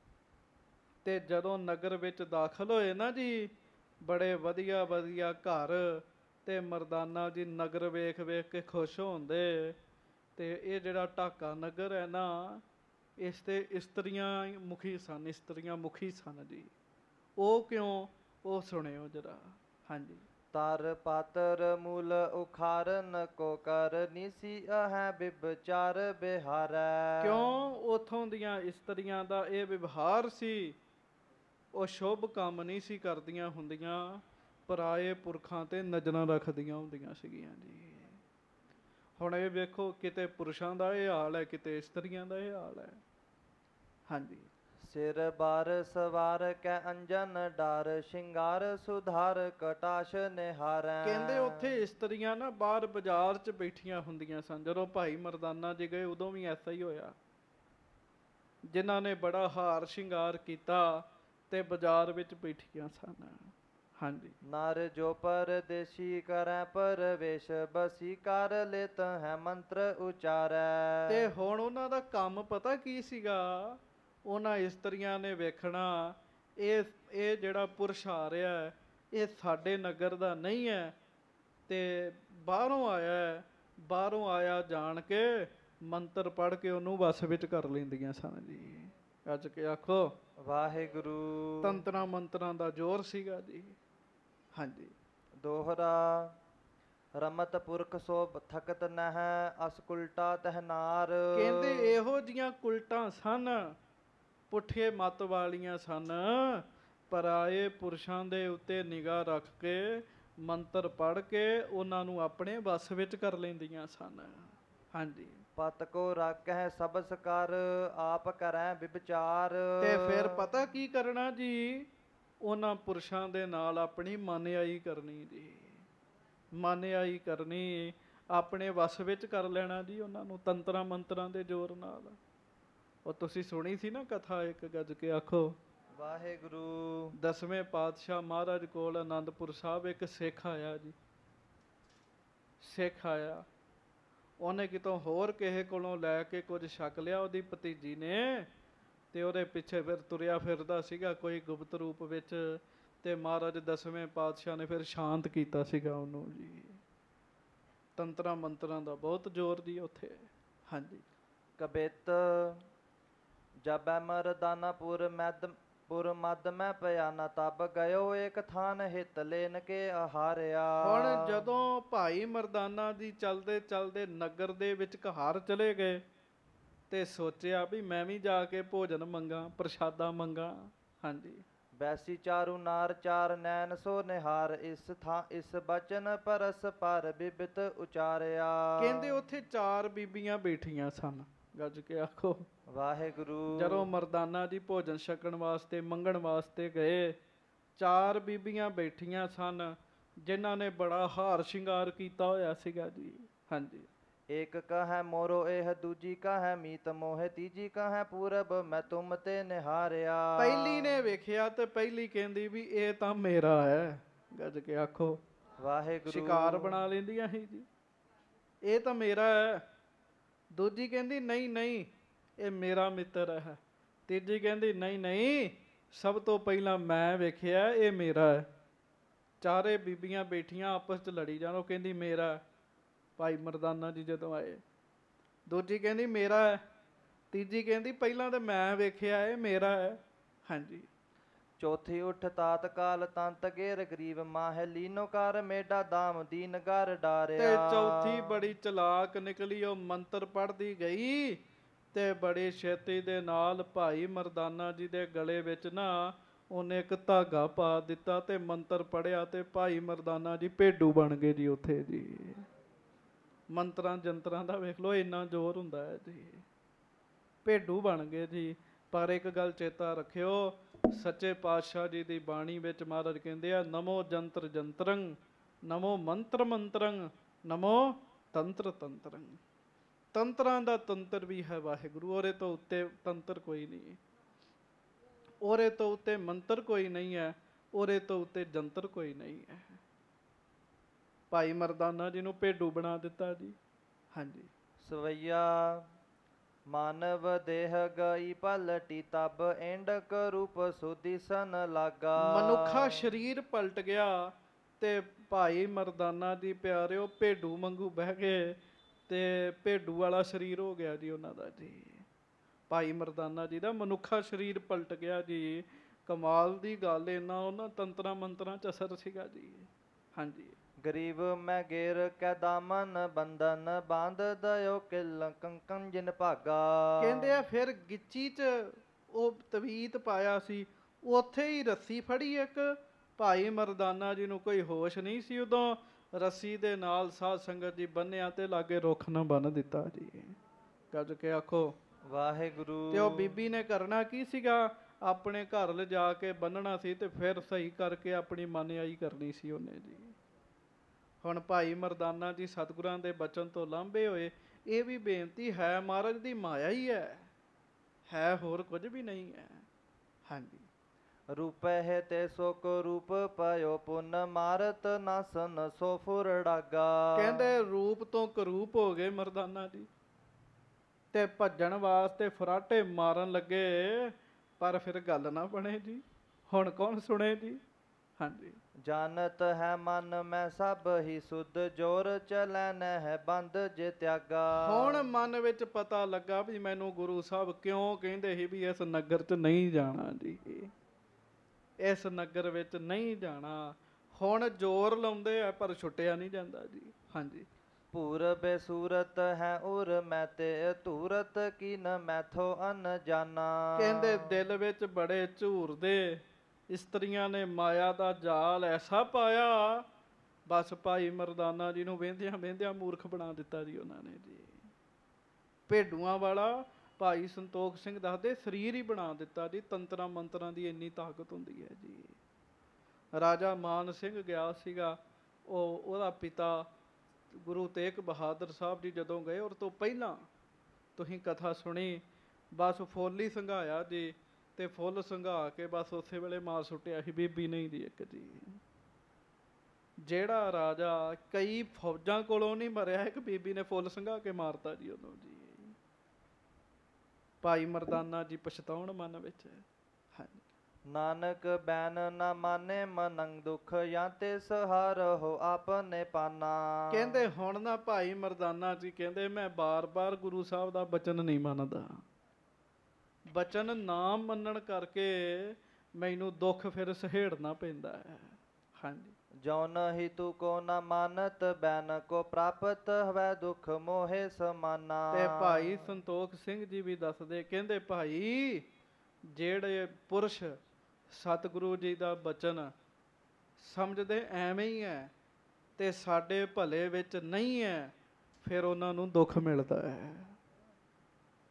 ਤੇ ਜਦੋਂ ਨਗਰ ਵਿੱਚ ਦਾਖਲ ਹੋਏ ਨਾ ਜੀ, ਬੜੇ ਵਧੀਆ ਵਧੀਆ ਘਰ, ਤੇ ਮਰਦਾਨਾ ਜੀ ਨਗਰ ਵੇਖ ਵੇਖ ਕੇ ਖੁਸ਼ ਹੁੰਦੇ। ਤੇ ਇਹ ਜਿਹੜਾ ਢਾਕਾ ਨਗਰ ਹੈ ਨਾ, ਇਸ ਤੇ ਇਸਤਰੀਆਂ ਮੁਖੀ ਸਨ, ਇਸਤਰੀਆਂ ਮੁਖੀ ਸਨ ਜੀ। ਉਹ ਕਿਉਂ, ਉਹ ਸੁਣਿਓ ਜਰਾ। ਹਾਂਜੀ। ਤਰ ਪਾਤਰ ਮੂਲ ਉਖਾਰਨ ਕੋ ਕਰ, ਨਿਸੀ ਅਹੈ ਬਿਬਚਾਰ ਬਿਹਾਰੈ। ਕਿਉਂ ਉਥੋਂ ਦੀਆਂ ਇਸਤਰੀਆਂ ਦਾ ਇਹ ਵਿਵਹਾਰ ਸੀ, ਉਹ ਸ਼ੁਭ ਕੰਮ ਨਹੀਂ ਸੀ ਕਰਦੀਆਂ ਹੁੰਦੀਆਂ, ਪਰਾਏ ਪੁਰਖਾਂ ਤੇ ਨਜ਼ਰਾਂ ਰੱਖਦੀਆਂ ਹੁੰਦੀਆਂ ਸੀਗੀਆਂ ਜੀ। ਹੁਣ ਇਹ ਵੇਖੋ, ਕਿਤੇ ਪੁਰਸ਼ਾਂ ਦਾ ਇਹ ਹਾਲ ਹੈ, ਕਿਤੇ ਇਸਤਰੀਆਂ ਦਾ ਇਹ ਹਾਲ ਹੈ। ਹਾਂਜੀ। ਸਿਰ ਬਾਰ ਸਵਾਰ ਕੈ ਅੰਜਨ ਡਾਰ, ਸ਼ਿੰਗਾਰ ਸੁਧਾਰ ਕਟਾਸ਼ ਨਿਹਾਰੈ। ਕਹਿੰਦੇ ਉੱਥੇ ਇਸਤਰੀਆਂ ਨਾ ਬਾਹਰ ਬਾਜ਼ਾਰ 'ਚ ਬੈਠੀਆਂ ਹੁੰਦੀਆਂ ਸਨ। ਜਦੋਂ ਭਾਈ ਮਰਦਾਨਾ ਜੀ ਗਏ ਉਦੋਂ ਵੀ ਐਸਾ ਹੀ ਹੋਇਆ, ਜਿਨ੍ਹਾਂ ਨੇ ਬੜਾ ਹਾਰ ਸ਼ਿੰਗਾਰ ਕੀਤਾ ਤੇ ਬਾਜ਼ਾਰ ਵਿੱਚ ਬੈਠੀਆਂ ਸਨ। ਹਾਂਜੀ। ਨਰ ਜੋ ਪਰਦੇਸੀ ਕਰੈ ਪਰਵੇਸ਼, ਬਸੀ ਕਰ ਲਿਤ ਹੈ ਮੰਤਰ ਉਚਾਰੈ। ਤੇ ਹੁਣ ਉਹਨਾਂ ਦਾ ਕੰਮ ਪਤਾ ਕੀ ਸੀਗਾ, ਉਹਨਾਂ ਇਸਤਰੀਆਂ ਨੇ ਵੇਖਣਾ ਇਹ ਇਹ ਜਿਹੜਾ ਪੁਰਸ਼ ਆ ਰਿਹਾ ਇਹ ਸਾਡੇ ਨਗਰ ਦਾ ਨਹੀਂ ਹੈ, ਤੇ ਬਾਹਰੋਂ ਆਇਆ ਹੈ, ਬਾਹਰੋਂ ਆਇਆ ਜਾਣ ਕੇ ਮੰਤਰ ਪੜ੍ਹ ਕੇ ਉਹਨੂੰ ਵਸ ਵਿੱਚ ਕਰ ਲੈਂਦੀਆਂ ਸਨ ਜੀ। ਅੱਜ ਕੇ ਆਖੋ ਵਾਹਿਗੁਰੂ। ਤੰਤਰਾਂ ਮੰਤਰਾਂ ਦਾ ਜ਼ੋਰ ਸੀਗਾ ਜੀ। ਹਾਂਜੀ। ਦੋਹਰਾ ਰਮਤ ਪੁਰਖ ਸੋ ਥਕਤ ਨਹਿ, ਅਸ ਕੁਲਟਾ ਤਹਿਨਾਰ। ਕਹਿੰਦੇ ਇਹੋ ਜੀਆਂ ਕੁਲਟਾਂ ਸਨ, ਪੁੱਠੇ ਮੱਤ ਵਾਲੀਆਂ ਸਨ, ਪਰਾਏ ਪੁਰਸ਼ਾਂ ਦੇ ਉੱਤੇ ਨਿਗਾਹ ਰੱਖ ਕੇ ਮੰਤਰ ਪੜ੍ਹ ਕੇ ਉਹਨਾਂ ਨੂੰ ਆਪਣੇ ਵੱਸ ਵਿੱਚ ਕਰ ਲੈਂਦੀਆਂ ਸਨ। ਹਾਂਜੀ। ਪਤ ਕੋ ਰਾਖੈ ਸਬਸ ਕਰ, ਆਪ ਕਰੈ ਵਿਵਚਾਰ। ਤੇ ਫਿਰ ਪਤਾ ਕੀ ਕਰਨਾ ਜੀ, ਉਹਨਾਂ ਪੁਰਸ਼ਾਂ ਦੇ ਨਾਲ ਆਪਣੀ ਮਾਨਿਆਈ ਕਰਨੀ ਜੀ, ਮਾਨਿਆਈ ਕਰਨੀ, ਆਪਣੇ ਵੱਸ ਵਿੱਚ ਕਰ ਲੈਣਾ ਜੀ ਉਹਨਾਂ ਨੂੰ ਤੰਤਰਾਂ ਮੰਤਰਾਂ ਦੇ ਜ਼ੋਰ ਨਾਲ। ਉਹ ਤੁਸੀਂ ਸੁਣੀ ਸੀ ਨਾ ਕਥਾ ਇੱਕ, ਗੱਜ ਕੇ ਆਖੋ ਵਾਹਿਗੁਰੂ। ਦਸਵੇਂ ਪਾਤਸ਼ਾਹ ਮਹਾਰਾਜ ਕੋਲ ਆਨੰਦਪੁਰ ਸਾਹਿਬ ਇੱਕ ਸਿੱਖ ਆਇਆ ਜੀ। ਸਿੱਖ ਆਇਆ, ਉਹਨੇ ਕਿਤੋਂ ਹੋਰ ਕਿਸੇ ਕੋਲੋਂ ਲੈ ਕੇ ਕੁਝ ਛਕ ਲਿਆ, ਉਹਦੀ ਭਤੀਜੀ ਨੇ, ਤੇ ਉਹਦੇ ਪਿੱਛੇ ਫਿਰ ਤੁਰਿਆ ਫਿਰਦਾ ਸੀਗਾ ਕੋਈ ਗੁਪਤ ਰੂਪ ਵਿੱਚ, ਤੇ ਮਹਾਰਾਜ ਦਸਵੇਂ ਪਾਤਸ਼ਾਹ ਨੇ ਫਿਰ ਸ਼ਾਂਤ ਕੀਤਾ ਸੀਗਾ ਉਹਨੂੰ ਜੀ। ਤੰਤਰਾਂ ਮੰਤਰਾਂ ਦਾ ਬਹੁਤ ਜ਼ੋਰ ਜੀ ਉੱਥੇ। ਹਾਂਜੀ। ਕਬਿਤ ਜਬੈ ਮਰਦਾਨਾ ਪੁਰ ਮੈਦ ਪੁਰ ਮਦ ਮੈਂ ਪਿਆਨਾ, ਤਬ ਗਇਓ ਏਕ ਥਾਨ ਹਿਤ ਲੇਨ ਕੇ ਆਹਾਰਿਆ। ਹੁਣ ਜਦੋਂ ਭਾਈ ਮਰਦਾਨਾ ਜੀ ਚਲਦੇ ਚਲਦੇ ਨਗਰ ਦੇ ਵਿੱਚ ਕਹਾਰ ਚਲੇ ਗਏ, ਤੇ ਸੋਚਿਆ ਵੀ ਮੈਂ ਵੀ ਜਾ ਕੇ ਭੋਜਨ ਮੰਗਾ, ਪ੍ਰਸ਼ਾਦਾ ਮੰਗਾ। ਹਾਂਜੀ। ਬੈਸੀ ਚਾਰੂ ਨਾਰ ਚਾਰ ਨੈਣ ਸੋ ਨਿਹਾਰ, ਇਸ ਥਾਂ ਇਸ ਬਚਨ ਪਰਸ ਪਰ ਬਿਬਿਤ ਉਚਾਰਿਆ। ਕਹਿੰਦੇ ਉੱਥੇ ਚਾਰ ਬੀਬੀਆਂ ਬੈਠੀਆਂ ਸਨ, ਗੱਜ ਕੇ ਆਖੋ ਵਾਹਿਗੁਰੂ। ਜਦੋਂ ਮਰਦਾਨਾ ਜੀ ਭੋਜਨ ਛਕਣ ਵਾਸਤੇ ਮੰਗਣ ਵਾਸਤੇ ਗਏ, ਚਾਰ ਬੀਬੀਆਂ ਬੈਠੀਆਂ ਸਨ ਜਿਨ੍ਹਾਂ ਨੇ ਬੜਾ ਹਾਰ ਸ਼ਿੰਗਾਰ ਕੀਤਾ ਹੋਇਆ ਸੀਗਾ ਜੀ। ਹਾਂਜੀ। ਇੱਕ ਕਹੈ ਮੋਰੋ ਇਹ, ਦੂਜੀ ਕਹੈ ਮੀਤ ਮੋਹੇ, ਤੀਜੀ ਕਹੈ ਪੂਰਬ ਮੈਂ ਤੁਮ ਤੇ ਨਿਹਾਰਿਆ। ਪਹਿਲੀ ਨੇ ਵੇਖਿਆ ਤੇ ਪਹਿਲੀ ਕਹਿੰਦੀ ਵੀ ਇਹ ਤਾਂ ਮੇਰਾ ਹੈ। ਗੱਜ ਕੇ ਆਖੋ ਵਾਹਿਗੁਰੂ। ਸ਼ਿਕਾਰ ਬਣਾ ਲੈਂਦੀਆਂ ਸੀ ਜੀ, ਇਹ ਤਾਂ ਮੇਰਾ ਹੈ। ਦੂਜੀ ਕਹਿੰਦੀ ਨਹੀਂ ਨਹੀਂ ਇਹ ਮੇਰਾ ਮਿੱਤਰ ਹੈ। ਤੀਜੀ ਕਹਿੰਦੀ ਨਹੀਂ ਨਹੀਂ ਸਭ ਤੋਂ ਪਹਿਲਾਂ ਮੈਂ ਵੇਖਿਆ ਇਹ ਮੇਰਾ ਹੈ। ਚਾਰੇ ਬੀਬੀਆਂ ਬੈਠੀਆਂ ਆਪਸ 'ਚ ਲੜੀ ਜਾਣ। ਉਹ ਕਹਿੰਦੀ ਮੇਰਾ। ਭਾਈ ਮਰਦਾਨਾ ਜੀ ਜਦੋਂ ਆਏ, ਦੂਜੀ ਕਹਿੰਦੀ ਮੇਰਾ ਹੈ, ਤੀਜੀ ਕਹਿੰਦੀ ਪਹਿਲਾਂ ਤਾਂ ਮੈਂ ਵੇਖਿਆ ਇਹ ਮੇਰਾ ਹੈ। ਹਾਂਜੀ। ਚੌਥੀ ਉੱਠ ਤਾਤ ਕਾਲ ਤੰਤ ਗੇਰ ਗਰੀਬ ਮਾਹਿ, ਲੀਨੋ ਕਰ ਮੇਡਾ ਦਾਮ ਦੀਨ ਗਰ ਡਾਰਿਆ। ਤੇ ਚੌਥੀ ਬੜੀ ਚਲਾਕ ਨਿਕਲੀ, ਉਹ ਮੰਤਰ ਪੜ੍ਹਦੀ ਗਈ ਤੇ ਬੜੀ ਛੇਤੀ ਦੇ ਨਾਲ ਭਾਈ ਮਰਦਾਨਾ ਜੀ ਦੇ ਗਲੇ ਵਿੱਚ ਨਾ ਉਹਨੇ ਇੱਕ ਧਾਗਾ ਪਾ ਦਿੱਤਾ ਤੇ ਮੰਤਰ ਪੜ੍ਹਿਆ ਤੇ ਭਾਈ ਮਰਦਾਨਾ ਜੀ ਭੇਡੂ ਬਣ ਗਏ ਜੀ ਉੱਥੇ ਜੀ। ਮੰਤਰਾਂ ਜੰਤਰਾਂ ਦਾ ਵੇਖ ਲਓ ਇੰਨਾ ਜ਼ੋਰ ਹੁੰਦਾ ਹੈ ਜੀ। ਭੇਡੂ ਬਣ ਗਏ ਜੀ। ਪਰ ਇੱਕ ਗੱਲ ਚੇਤਾ ਰੱਖਿਓ, ਸੱਚੇ ਪਾਤਸ਼ਾਹ ਜੀ ਦੀ ਬਾਣੀ ਵਿੱਚ ਮਹਾਰਾਜ ਕਹਿੰਦੇ ਆ ਨਮੋ ਜੰਤਰ ਜੰਤਰੰ, ਨਮੋ ਮੰਤਰ ਮੰਤਰੰ, ਨਮੋ ਤੰਤਰ ਤੰਤਰੰ। ਤੰਤਰਾਂ ਦਾ ਤੰਤਰ ਵੀ ਹੈ ਵਾਹਿਗੁਰੂ, ਉਹਦੇ ਤੋਂ ਉੱਤੇ ਤੰਤਰ ਕੋਈ ਨਹੀਂ, ਉਹਦੇ ਤੋਂ ਉੱਤੇ ਮੰਤਰ ਕੋਈ ਨਹੀਂ ਹੈ, ਉਹਦੇ ਤੋਂ ਉੱਤੇ ਜੰਤਰ ਕੋਈ ਨਹੀਂ ਹੈ। ਭਾਈ ਮਰਦਾਨਾ ਜੀ ਨੂੰ ਭੇਡੂ ਬਣਾ ਦਿੱਤਾ ਜੀ। ਹਾਂਜੀ। ਸਵਈਆ ਮਾਨਵ ਦੇਹ ਗਈ ਪਲਟੀ, ਤਬ ਇੰਡਕ ਰੂਪ ਸੁਦਿਸਨ ਲਾਗਾ। ਮਨੁੱਖਾ ਸਰੀਰ ਪਲਟ ਗਿਆ ਤੇ ਭਾਈ ਮਰਦਾਨਾ ਜੀ ਪਿਆਰਿਓ ਭੇਡੂ ਵਾਂਗੂ ਬਹਿ ਗਏ ਤੇ ਭੇਡੂ ਵਾਲਾ ਸਰੀਰ ਹੋ ਗਿਆ ਜੀ ਉਹਨਾਂ ਦਾ ਜੀ। ਭਾਈ ਮਰਦਾਨਾ ਜੀ ਦਾ ਮਨੁੱਖਾ ਸਰੀਰ ਪਲਟ ਗਿਆ ਜੀ। ਕਮਾਲ ਦੀ ਗੱਲ, ਇਹਨਾਂ ਉਹਨਾਂ ਤੰਤਰਾਂ ਮੰਤਰਾਂ ਚ ਅਸਰ ਸੀਗਾ ਜੀ। ਹਾਂਜੀ। ਗਰੀਬ ਮੈਂ ਗੇਰ ਕੈ ਦਾਮਨ ਬੰਧਨ, ਬਾਂਧ ਦਇਓ ਕਿਲ ਕੰਕਨ ਜਿਨ ਭਾਗਾ। ਕਹਿੰਦੇ ਆ ਫਿਰ ਗਿੱਚੀ ਚ ਉਹ ਤਵੀਤ ਪਾਇਆ ਸੀ, ਉੱਥੇ ਹੀ ਰੱਸੀ ਫੜੀ ਇੱਕ। ਭਾਈ ਮਰਦਾਨਾ ਜੀ ਨੂੰ ਕੋਈ ਹੋਸ਼ ਨਹੀਂ ਸੀ ਉਦੋਂ। ਰੱਸੀ ਦੇ ਨਾਲ ਸਾਧ ਸੰਗਤ ਜੀ ਬੰਨਿਆ ਤੇ ਲਾਗੇ ਰੁੱਖ ਨਾ ਬੰਨ ਦਿੱਤਾ ਜੀ। ਗੱਜ ਕੇ ਆਖੋ ਵਾਹਿਗੁਰੂ। ਤੇ ਉਹ ਬੀਬੀ ਨੇ ਕਰਨਾ ਕੀ ਸੀਗਾ, ਆਪਣੇ ਘਰ ਲਿਜਾ ਕੇ ਬੰਨਣਾ ਸੀ ਤੇ ਫਿਰ ਸਹੀ ਕਰਕੇ ਆਪਣੀ ਮਨਿਆਈ ਕਰਨੀ ਸੀ ਉਹਨੇ ਜੀ। ਹੁਣ ਭਾਈ ਮਰਦਾਨਾ ਜੀ ਸਤਿਗੁਰਾਂ ਦੇ ਬਚਨ ਤੋਂ ਲਾਂਭੇ ਹੋਏ। ਇਹ ਵੀ ਬੇਨਤੀ ਹੈ, ਮਹਾਰਾਜ ਦੀ ਮਾਇਆ ਹੀ ਹੈ, ਹੈ ਹੋਰ ਕੁਝ ਵੀ ਨਹੀਂ ਹੈ। ਹਾਂਜੀ। ਰੂਪਹਿ ਤੇ ਸੋ ਕੋ ਰੂਪ ਪਇਓ ਪੁੰਨ, ਮਾਰਤ ਨਾਸਨ ਸੋ ਫੁਰੜਾਗਾ। ਕਹਿੰਦੇ ਰੂਪ ਤੋਂ ਕਰੂਪ ਹੋ ਗਏ ਮਰਦਾਨਾ ਜੀ ਤੇ ਭੱਜਣ ਵਾਸਤੇ ਫਰਾਟੇ ਮਾਰਨ ਲੱਗੇ, ਪਰ ਫਿਰ ਗੱਲ ਨਾ ਬਣੇ ਜੀ। ਹੁਣ ਕੌਣ ਸੁਣੇ ਜੀ। ਹਾਂਜੀ। ਜਾਨਤ ਹੈ ਮਨ ਮੈਂ ਸਭ ਹੀ ਸੁਧ, ਜੋਰ ਚਲੈ ਨਹਿ ਬੰਦ ਜੇ ਤਿਆਗਾ। ਹੁਣ ਮਨ ਵਿੱਚ ਪਤਾ ਲੱਗਾ ਵੀ ਮੈਨੂੰ ਗੁਰੂ ਸਾਹਿਬ ਕਿਉਂ ਕਹਿੰਦੇ ਸੀ ਵੀ ਇਸ ਨਗਰ 'ਚ ਨਹੀਂ ਜਾਣਾ ਜੀ, ਇਸ ਨਗਰ ਵਿੱਚ ਨਹੀਂ ਜਾਣਾ। ਹੁਣ ਜ਼ੋਰ ਲਾਉਂਦੇ ਆ ਪਰ ਛੁੱਟਿਆ ਨਹੀਂ ਜਾਂਦਾ ਜੀ। ਹਾਂਜੀ। ਪੂਰਬੇ ਸੂਰਤ ਹੈ ਉਰ ਮੈਂ ਤੇ, ਧੂਰਤ ਕੀਨ ਮੈਥੋ ਅਨਜਾਨਾ। ਕਹਿੰਦੇ ਦਿਲ ਵਿੱਚ ਬੜੇ ਝੂਰਦੇ ਇਸਤਰੀਆਂ ਨੇ ਮਾਇਆ ਦਾ ਜਾਲ ਐਸਾ ਪਾਇਆ, ਬਸ ਭਾਈ ਮਰਦਾਨਾ ਜੀ ਨੂੰ ਵਹਿੰਦਿਆਂ ਵਹਿੰਦਿਆਂ ਮੂਰਖ ਬਣਾ ਦਿੱਤਾ ਜੀ ਉਹਨਾਂ ਨੇ ਜੀ। ਭੇਡੂਆਂ ਵਾਲਾ ਭਾਈ ਸੰਤੋਖ ਸਿੰਘ ਦੱਸਦੇ ਸਰੀਰ ਹੀ ਬਣਾ ਦਿੱਤਾ ਜੀ। ਤੰਤਰਾਂ ਮੰਤਰਾਂ ਦੀ ਇੰਨੀ ਤਾਕਤ ਹੁੰਦੀ ਹੈ ਜੀ। ਰਾਜਾ ਮਾਨ ਸਿੰਘ ਗਿਆ ਸੀਗਾ, ਉਹ ਉਹਦਾ ਪਿਤਾ ਗੁਰੂ ਤੇਗ ਬਹਾਦਰ ਸਾਹਿਬ ਜੀ ਜਦੋਂ ਗਏ, ਔਰ ਤੋਂ ਪਹਿਲਾਂ ਤੁਸੀਂ ਕਥਾ ਸੁਣੀ, ਬਸ ਫੁੱਲ ਹੀ ਸੰਘਾਇਆ ਜੀ ਤੇ ਫੁੱਲ ਸੰਘਾ ਕੇ ਬਸ ਉਸੇ ਵੇਲੇ ਮਾਰ ਸੁੱਟਿਆ ਸੀ ਬੀਬੀ ਨਹੀਂ ਦੀ ਇੱਕ ਜੀ। ਜਿਹੜਾ ਰਾਜਾ ਕਈ ਫੌਜਾਂ ਕੋਲੋਂ ਨਹੀਂ ਮਰਿਆ, ਇੱਕ ਬੀਬੀ ਨੇ ਫੁੱਲ ਸੰਘਾ ਕੇ ਮਾਰਤਾ ਜੀ ਉਦੋਂ ਜੀ। ਭਾਈ ਮਰਦਾਨਾ ਜੀ ਪਛਤਾਉਣ ਮਨ ਵਿੱਚ। ਹਾਂਜੀ। ਨਾਨਕ ਬੈਨ ਨਾ ਮਾਨੇ ਮਨੰਗ ਦੁਖ, ਜਾਂ ਤੇ ਸਹਾਰੋ ਆਪਨੇ ਪਾਨਾ। ਕਹਿੰਦੇ ਹੁਣ ਨਾ ਭਾਈ ਮਰਦਾਨਾ ਜੀ ਕਹਿੰਦੇ ਮੈਂ ਬਾਰ-ਬਾਰ ਗੁਰੂ ਸਾਹਿਬ ਦਾ ਬਚਨ ਨਹੀਂ ਮੰਨਦਾ। ਬਚਨ ਨਾ ਮੰਨਣ ਕਰਕੇ ਮੈਨੂੰ ਦੁੱਖ ਫਿਰ ਸਹੇੜਨਾ ਪੈਂਦਾ ਹੈ। ਹਾਂਜੀ। ਜੋ ਨਹੀਂ ਤੂੰ ਕੋ ਨਾ ਮਾਨਤ, ਬੈਨ ਕੋ ਪ੍ਰਾਪਤ ਹਵੈ ਦੁਖ ਮੋਹੇ ਸਮਾਨਾ। ਤੇ ਭਾਈ ਸੰਤੋਖ ਸਿੰਘ ਜੀ ਵੀ ਦੱਸਦੇ, ਕਹਿੰਦੇ ਭਾਈ ਜਿਹੜੇ ਪੁਰਸ਼ ਸਤਿਗੁਰੂ ਜੀ ਦਾ ਬਚਨ ਸਮਝਦੇ ਐਵੇਂ ਹੀ ਹੈ ਤੇ ਸਾਡੇ ਭਲੇ ਵਿੱਚ ਨਹੀਂ ਹੈ, ਫਿਰ ਉਹਨਾਂ ਨੂੰ ਦੁੱਖ ਮਿਲਦਾ ਹੈ।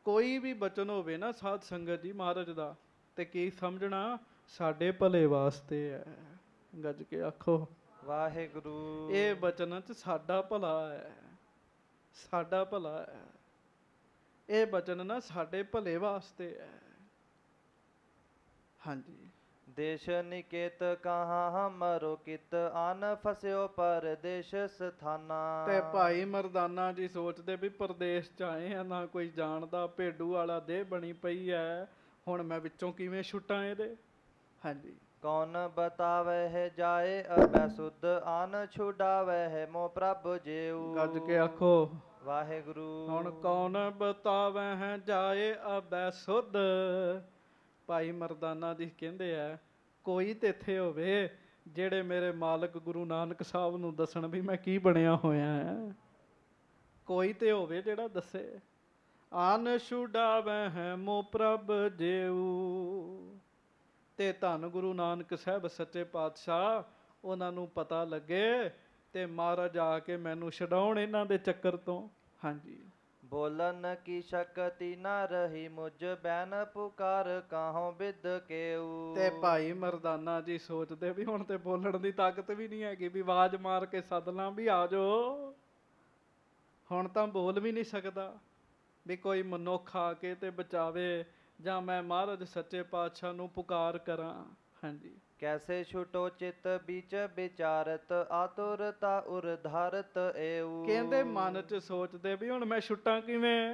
ਕੋਈ ਵੀ ਬਚਨ ਹੋਵੇ ਨਾ ਸਾਧ ਸੰਗਤ ਜੀ ਮਹਾਰਾਜ ਦਾ, ਤੇ ਕੀ ਸਮਝਣਾ ਸਾਡੇ ਭਲੇ ਵਾਸਤੇ ਹੈ। ਗੱਜ ਕੇ ਆਖੋ ਵਾਹਿਗੁਰੂ। ਇਹ ਬਚਨ ਚ ਸਾਡਾ ਭਲਾ ਹੈ, ਸਾਡਾ ਭਲਾ ਹੈ। ਇਹ ਬਚਨ ਨਾ ਸਾਡੇ ਭਲੇ ਵਾਸਤੇ ਹੈ। ਹਾਂਜੀ। ਦੇਸ਼ ਨਿਕੇਤ ਕਹਾਂ ਹਮਰੋ ਕਿਤ ਆਨ ਫਸਿਓ ਪਰਦੇਸ਼ ਸਥਾਨਾ। ਤੇ ਭਾਈ ਮਰਦਾਨਾ ਜੀ ਸੋਚਦੇ ਵੀ ਪ੍ਰਦੇਸ਼ ਚ ਆਏ ਆ, ਨਾ ਕੋਈ ਜਾਣਦਾ, ਭੇਡੂ ਵਾਲਾ ਦੇਹ ਬਣੀ ਪਈ ਹੈ, ਹੁਣ ਮੈਂ ਵਿੱਚੋਂ ਕਿਵੇਂ ਛੁੱਟਾਂ ਇਹਦੇ। ਹਾਂਜੀ। ਕੌਣ ਬਤਾਵਹਿ ਜਾਏ ਅਬੈ ਸੁਧ ਆਨ ਛੁਡਾਵਹਿ ਮੋ ਪ੍ਰਭ ਜੇਊ। ਗੱਜ ਕੇ ਆਖੋ ਵਾਹਿਗੁਰੂ। ਹੁਣ ਕੌਣ ਬਤਾਵਹਿ ਜਾਏ ਅਬੈ ਸੁਧ। ਭਾਈ ਮਰਦਾਨਾ ਜੀ ਕਹਿੰਦੇ ਆ ਕੋਈ ਤੇ ਇੱਥੇ ਹੋਵੇ ਜਿਹੜੇ ਮੇਰੇ ਮਾਲਕ ਗੁਰੂ ਨਾਨਕ ਸਾਹਿਬ ਨੂੰ ਦੱਸਣ ਵੀ ਮੈਂ ਕੀ ਬਣਿਆ ਹੋਇਆ ਹੈ। ਕੋਈ ਤੇ ਹੋਵੇ ਜਿਹੜਾ ਦੱਸੇ। ਆਨ ਛੁਡਾਵਹਿ ਮੋ ਪ੍ਰਭ ਜੇਊ। ਤੇ ਧੰਨ ਗੁਰੂ ਨਾਨਕ ਸਾਹਿਬ ਸੱਚੇ ਪਾਤਸ਼ਾਹ ਉਹਨਾਂ ਨੂੰ ਪਤਾ ਲੱਗੇ ਤੇ ਮਹਾਰਾਜ ਆ ਕੇ ਮੈਨੂੰ ਛਡਾਉਣ ਇਹਨਾਂ ਦੇ ਚੱਕਰ ਤੋਂ। ਹਾਂਜੀ। ਬੋਲਨ ਕੀ ਸ਼ਕਤੀ ਨਾ ਰਹੀ ਮੁਝ ਬੈਨ ਪੁਕਾਰ ਕਾਹੋਂ ਬਿਦ ਕੇਊ। ਤੇ ਭਾਈ ਮਰਦਾਨਾ ਜੀ ਸੋਚਦੇ ਵੀ ਹੁਣ ਤੇ ਬੋਲਣ ਦੀ ਤਾਕਤ ਵੀ ਨਹੀਂ ਹੈਗੀ, ਵੀ ਆਵਾਜ਼ ਮਾਰ ਕੇ ਸੱਦ ਲਾਂ ਵੀ ਆ ਜਾਓ। ਹੁਣ ਤਾਂ ਬੋਲ ਵੀ ਨਹੀਂ ਸਕਦਾ ਵੀ ਕੋਈ ਮਨੁੱਖ ਆ ਕੇ ਤੇ ਬਚਾਵੇ, ਜਾਂ ਮੈਂ ਮਹਾਰਾਜ ਸੱਚੇ ਪਾਤਸ਼ਾਹ ਨੂੰ ਪੁਕਾਰ ਕਰਾਂ। ਹਾਂਜੀ। ਕੈਸੇ ਛੁਟੋ ਚਿਤ ਵਿੱਚ ਵਿਚਾਰਤ ਆਤੁਰਤਾ ਉਰਧਾਰਤ ਏਊ। ਕਹਿੰਦੇ ਮਨ ਚ ਸੋਚਦੇ ਵੀ ਹੁਣ ਮੈਂ ਛੁੱਟਾਂ ਕਿਵੇਂ।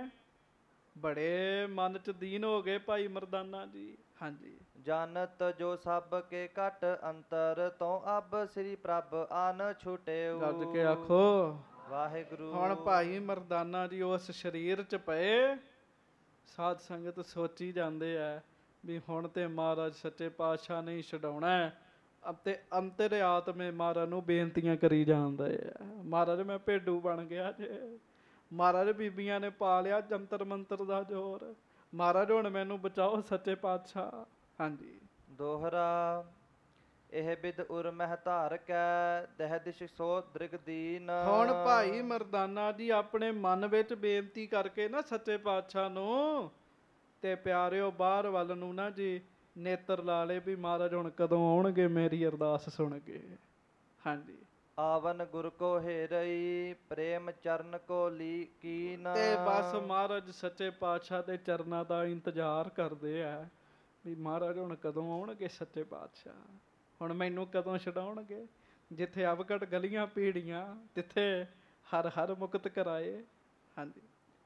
ਬੜੇ ਮਨ ਚ ਦੀਨ ਹੋ ਗਏ ਭਾਈ ਮਰਦਾਨਾ ਜੀ। ਹਾਂਜੀ। ਜਾਨਤ ਜੋ ਸਭ ਕੇ ਘਟ ਅੰਤਰ ਤੋਂ ਅਬ ਸ੍ਰੀ ਪ੍ਰਭ ਆਨ ਛੁਟੇਊ। ਗੱਜ ਕੇ ਆਖੋ ਵਾਹਿਗੁਰੂ। ਹੁਣ ਭਾਈ ਮਰਦਾਨਾ ਜੀ ਉਸ ਸਰੀਰ ਚ ਪਏ, ਸਾਧ ਸੰਗਤ ਸੋਚੀ ਜਾਂਦੇ ਆ ਵੀ ਹੁਣ ਤੇ ਮਹਾਰਾਜ ਸੱਚੇ ਪਾਤਸ਼ਾਹ ਨੇ ਛਡਾਉਣਾ ਹੈ, ਅਤੇ ਅੰਤਰ ਆਤਮੇ ਮਹਾਰਾਜ ਨੂੰ ਬੇਨਤੀਆਂ ਕਰੀ ਜਾਂਦੇ ਆ। ਮਹਾਰਾਜ ਮੈਂ ਭੇਡੂ ਬਣ ਗਿਆ ਜੇ, ਮਹਾਰਾਜ ਬੀਬੀਆਂ ਨੇ ਪਾ ਲਿਆ ਜੰਤਰ ਮੰਤਰ ਦਾ ਜ਼ੋਰ, ਮਹਾਰਾਜ ਹੁਣ ਮੈਨੂੰ ਬਚਾਓ ਸੱਚੇ ਪਾਤਸ਼ਾਹ। ਹਾਂਜੀ। ਦੋਹਰਾ ਇਹ ਬਿਦ ਉਰ ਮਹਿ ਧਾਰ ਕੈ ਦਹਿ ਦਿਸ਼ ਸੋ ਦ੍ਰਿਗ ਦੀਨ। ਹੁਣ ਭਾਈ ਮਰਦਾਨਾ ਜੀ ਆਪਣੇ ਮਨ ਵਿੱਚ ਬੇਨਤੀ ਕਰਕੇ ਨਾ ਸੱਚੇ ਪਾਤਸ਼ਾਹ ਨੂੰ, ਤੇ ਪਿਆਰਿਓ ਬਾਹਰ ਵੱਲ ਨੂੰ ਨਾ ਜੀ ਨੇਤਰ ਲਾ ਲਏ ਵੀ ਮਹਾਰਾਜ ਹੁਣ ਕਦੋਂ ਆਉਣਗੇ ਮੇਰੀ ਅਰਦਾਸ ਸੁਣ ਕੇ। ਹਾਂਜੀ। ਆਵਨ ਗੁਰ ਕੋ ਹੇਰਈ ਪ੍ਰੇਮ ਚਰਨ ਕੋ ਲੀ ਕੀਨ। ਤੇ ਬਸ ਮਹਾਰਾਜ ਸੱਚੇ ਪਾਤਸ਼ਾਹ ਦੇ ਚਰਨਾਂ ਦਾ ਇੰਤਜ਼ਾਰ ਕਰਦੇ ਆ ਵੀ ਮਹਾਰਾਜ ਹੁਣ ਕਦੋਂ ਆਉਣਗੇ ਸੱਚੇ ਪਾਤਸ਼ਾਹ, ਹੁਣ ਮੈਨੂੰ ਕਦੋਂ ਛਡਾਉਣਗੇ। ਜਿੱਥੇ ਅਵਗੜ ਗਲੀਆਂ ਪੀੜੀਆਂ ਤਿੱਥੇ ਹਰ ਹਰ ਮੁਕਤ ਕਰਾਏ। ਹਾਂਜੀ।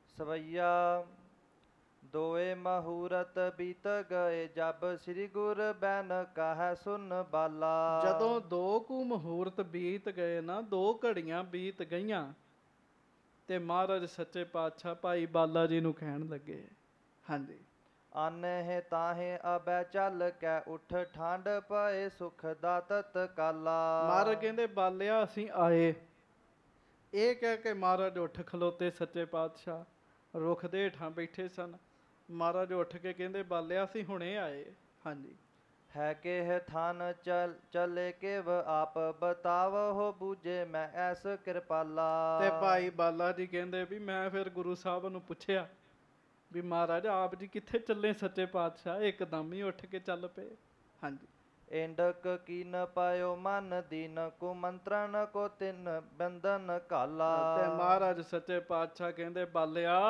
ਸਵਈਆ ਦੋਏ ਮਹੂਰਤ ਬੀਤ ਗਏ ਜਬ ਸ੍ਰੀ ਗੁਰ ਬੈਨ ਕਹੈ ਸੁਨ ਬਾਲਾ। ਜਦੋਂ ਦੋ ਕੁ ਮਹੂਰਤ ਬੀਤ ਗਏ ਨਾ, ਦੋ ਘੜੀਆਂ ਬੀਤ ਗਈਆਂ, ਤੇ ਮਹਾਰਾਜ ਸੱਚੇ ਪਾਤਸ਼ਾਹ ਭਾਈ ਬਾਲਾ ਜੀ ਨੂੰ ਕਹਿਣ ਲੱਗੇ। ਹਾਂਜੀ। ਆਨਹਿ ਤਾਹੇ ਅਬੈ ਚੱਲ ਕੈ ਉਠ ਠੰਡ ਪਏ ਸੁਖ ਦਾ ਤਤ ਕਾਲਾ। ਮਹਾਰਾਜ ਕਹਿੰਦੇ ਬਾਲਿਆ ਅਸੀਂ ਆਏ। ਇਹ ਕਹਿ ਕੇ ਮਹਾਰਾਜ ਉੱਠ ਖਲੋਤੇ। ਸੱਚੇ ਪਾਤਸ਼ਾਹ ਰੁੱਖ ਦੇ ਹੇਠਾਂ ਬੈਠੇ ਸਨ। ਮਹਾਰਾਜ ਉੱਠ ਕੇ ਕਹਿੰਦੇ ਬਾਲਿਆ ਅਸੀਂ ਹੁਣੇ ਆਏ। ਹਾਂਜੀ। ਹੈ ਕਿਹ ਥਾਨ ਚਲ ਚਲੇ ਕਿਵ ਆਪ ਬਤਾਵਹੁ ਬੂਝੇ ਮੈਂ ਐਸ ਕਿਰਪਾਲਾ। ਤੇ ਭਾਈ ਬਾਲਾ ਜੀ ਕਹਿੰਦੇ ਵੀ ਮੈਂ ਫਿਰ ਗੁਰੂ ਸਾਹਿਬ ਨੂੰ ਪੁੱਛਿਆ ਵੀ ਮਹਾਰਾਜ ਆਪ ਜੀ ਕਿੱਥੇ ਚੱਲੇ ਸੱਚੇ ਪਾਤਸ਼ਾਹ। ਇੱਕਦਮ ਹੀ ਉੱਠ ਕੇ ਚੱਲ ਪਏ। ਹਾਂਜੀ। ਇੰਡਕ ਕੀਨ ਪਾਇਓ ਮਨ ਦੀਨ ਕੁ ਮੰਤਰਨ ਕੋ ਤਿੰਨ ਬੰਧਨ ਘਾਲਾ। ਤੇ ਮਹਾਰਾਜ ਸੱਚੇ ਪਾਤਸ਼ਾਹ ਕਹਿੰਦੇ ਬਾਲਿਆ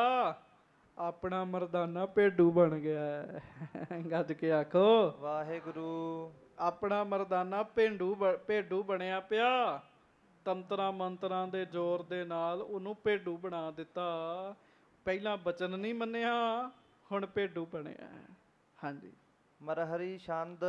ਆਪਣਾ ਮਰਦਾਨਾ ਭੇਡੂ ਬਣ ਗਿਆ ਹੈ। ਗੱਜ ਕੇ ਆਖੋ ਵਾਹਿਗੁਰੂ। ਆਪਣਾ ਮਰਦਾਨਾ ਭੇਡੂ ਭੇਡੂ ਬਣਿਆ ਪਿਆ। ਤੰਤਰਾਂ ਮੰਤਰਾਂ ਦੇ ਜ਼ੋਰ ਦੇ ਨਾਲ ਉਹਨੂੰ ਭੇਡੂ ਬਣਾ ਦਿੱਤਾ। ਪਹਿਲਾਂ ਬਚਨ ਨਹੀਂ ਮੰਨਿਆ, ਹੁਣ ਭੇਡੂ ਬਣਿਆ। ਹਾਂਜੀ। ਮਰਹਰੀ ਛੰਦ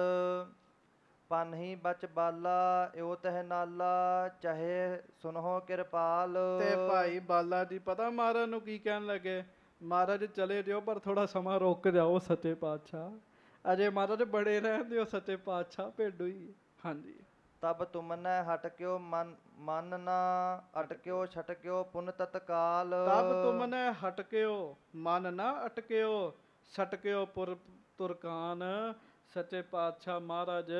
ਪਨਹੀ ਬਚ ਬਾਲਾ ਇਉ ਤਹਿ ਨਾਲਾ ਚਾਹੇ ਸੁਨਹੁ ਕਿਰਪਾਲ। ਤੇ ਭਾਈ ਬਾਲਾ ਜੀ ਪਤਾ ਮਹਾਰਾਜ ਨੂੰ ਕੀ ਕਹਿਣ ਲੱਗੇ। ਮਹਾਰਾਜ ਚਲੇ ਜਾਓ ਪਰ ਥੋੜਾ ਸਮਾਂ ਰੁਕ ਜਾਓ ਸੱਚੇ ਪਾਤਸ਼ਾਹ। ਅਜੇ ਮਹਾਰਾਜ ਬੜੇ ਰਹਿਣ ਦਿਓ ਸੱਚੇ ਪਾਤਸ਼ਾਹ ਭੇਡੂ ਹੀ। ਹਾਂਜੀ। ਤਬ ਤੁਮਨੈ ਹਟਕਿਓ ਮਨ ਮਨ ਨਾ ਅਟਕਿਓ ਛਟਕਿਓ ਪੁਨ ਤਤਕਾਲ। ਤਬ ਤੁਮਨੈ ਹਟਕਿਓ ਮਨ ਨਾ ਅਟਕਿਓ ਛਟਕਿਓ ਪੁਰ ਤੁਰਕਾਨ। ਸੱਚੇ ਪਾਤਸ਼ਾਹ ਮਹਾਰਾਜ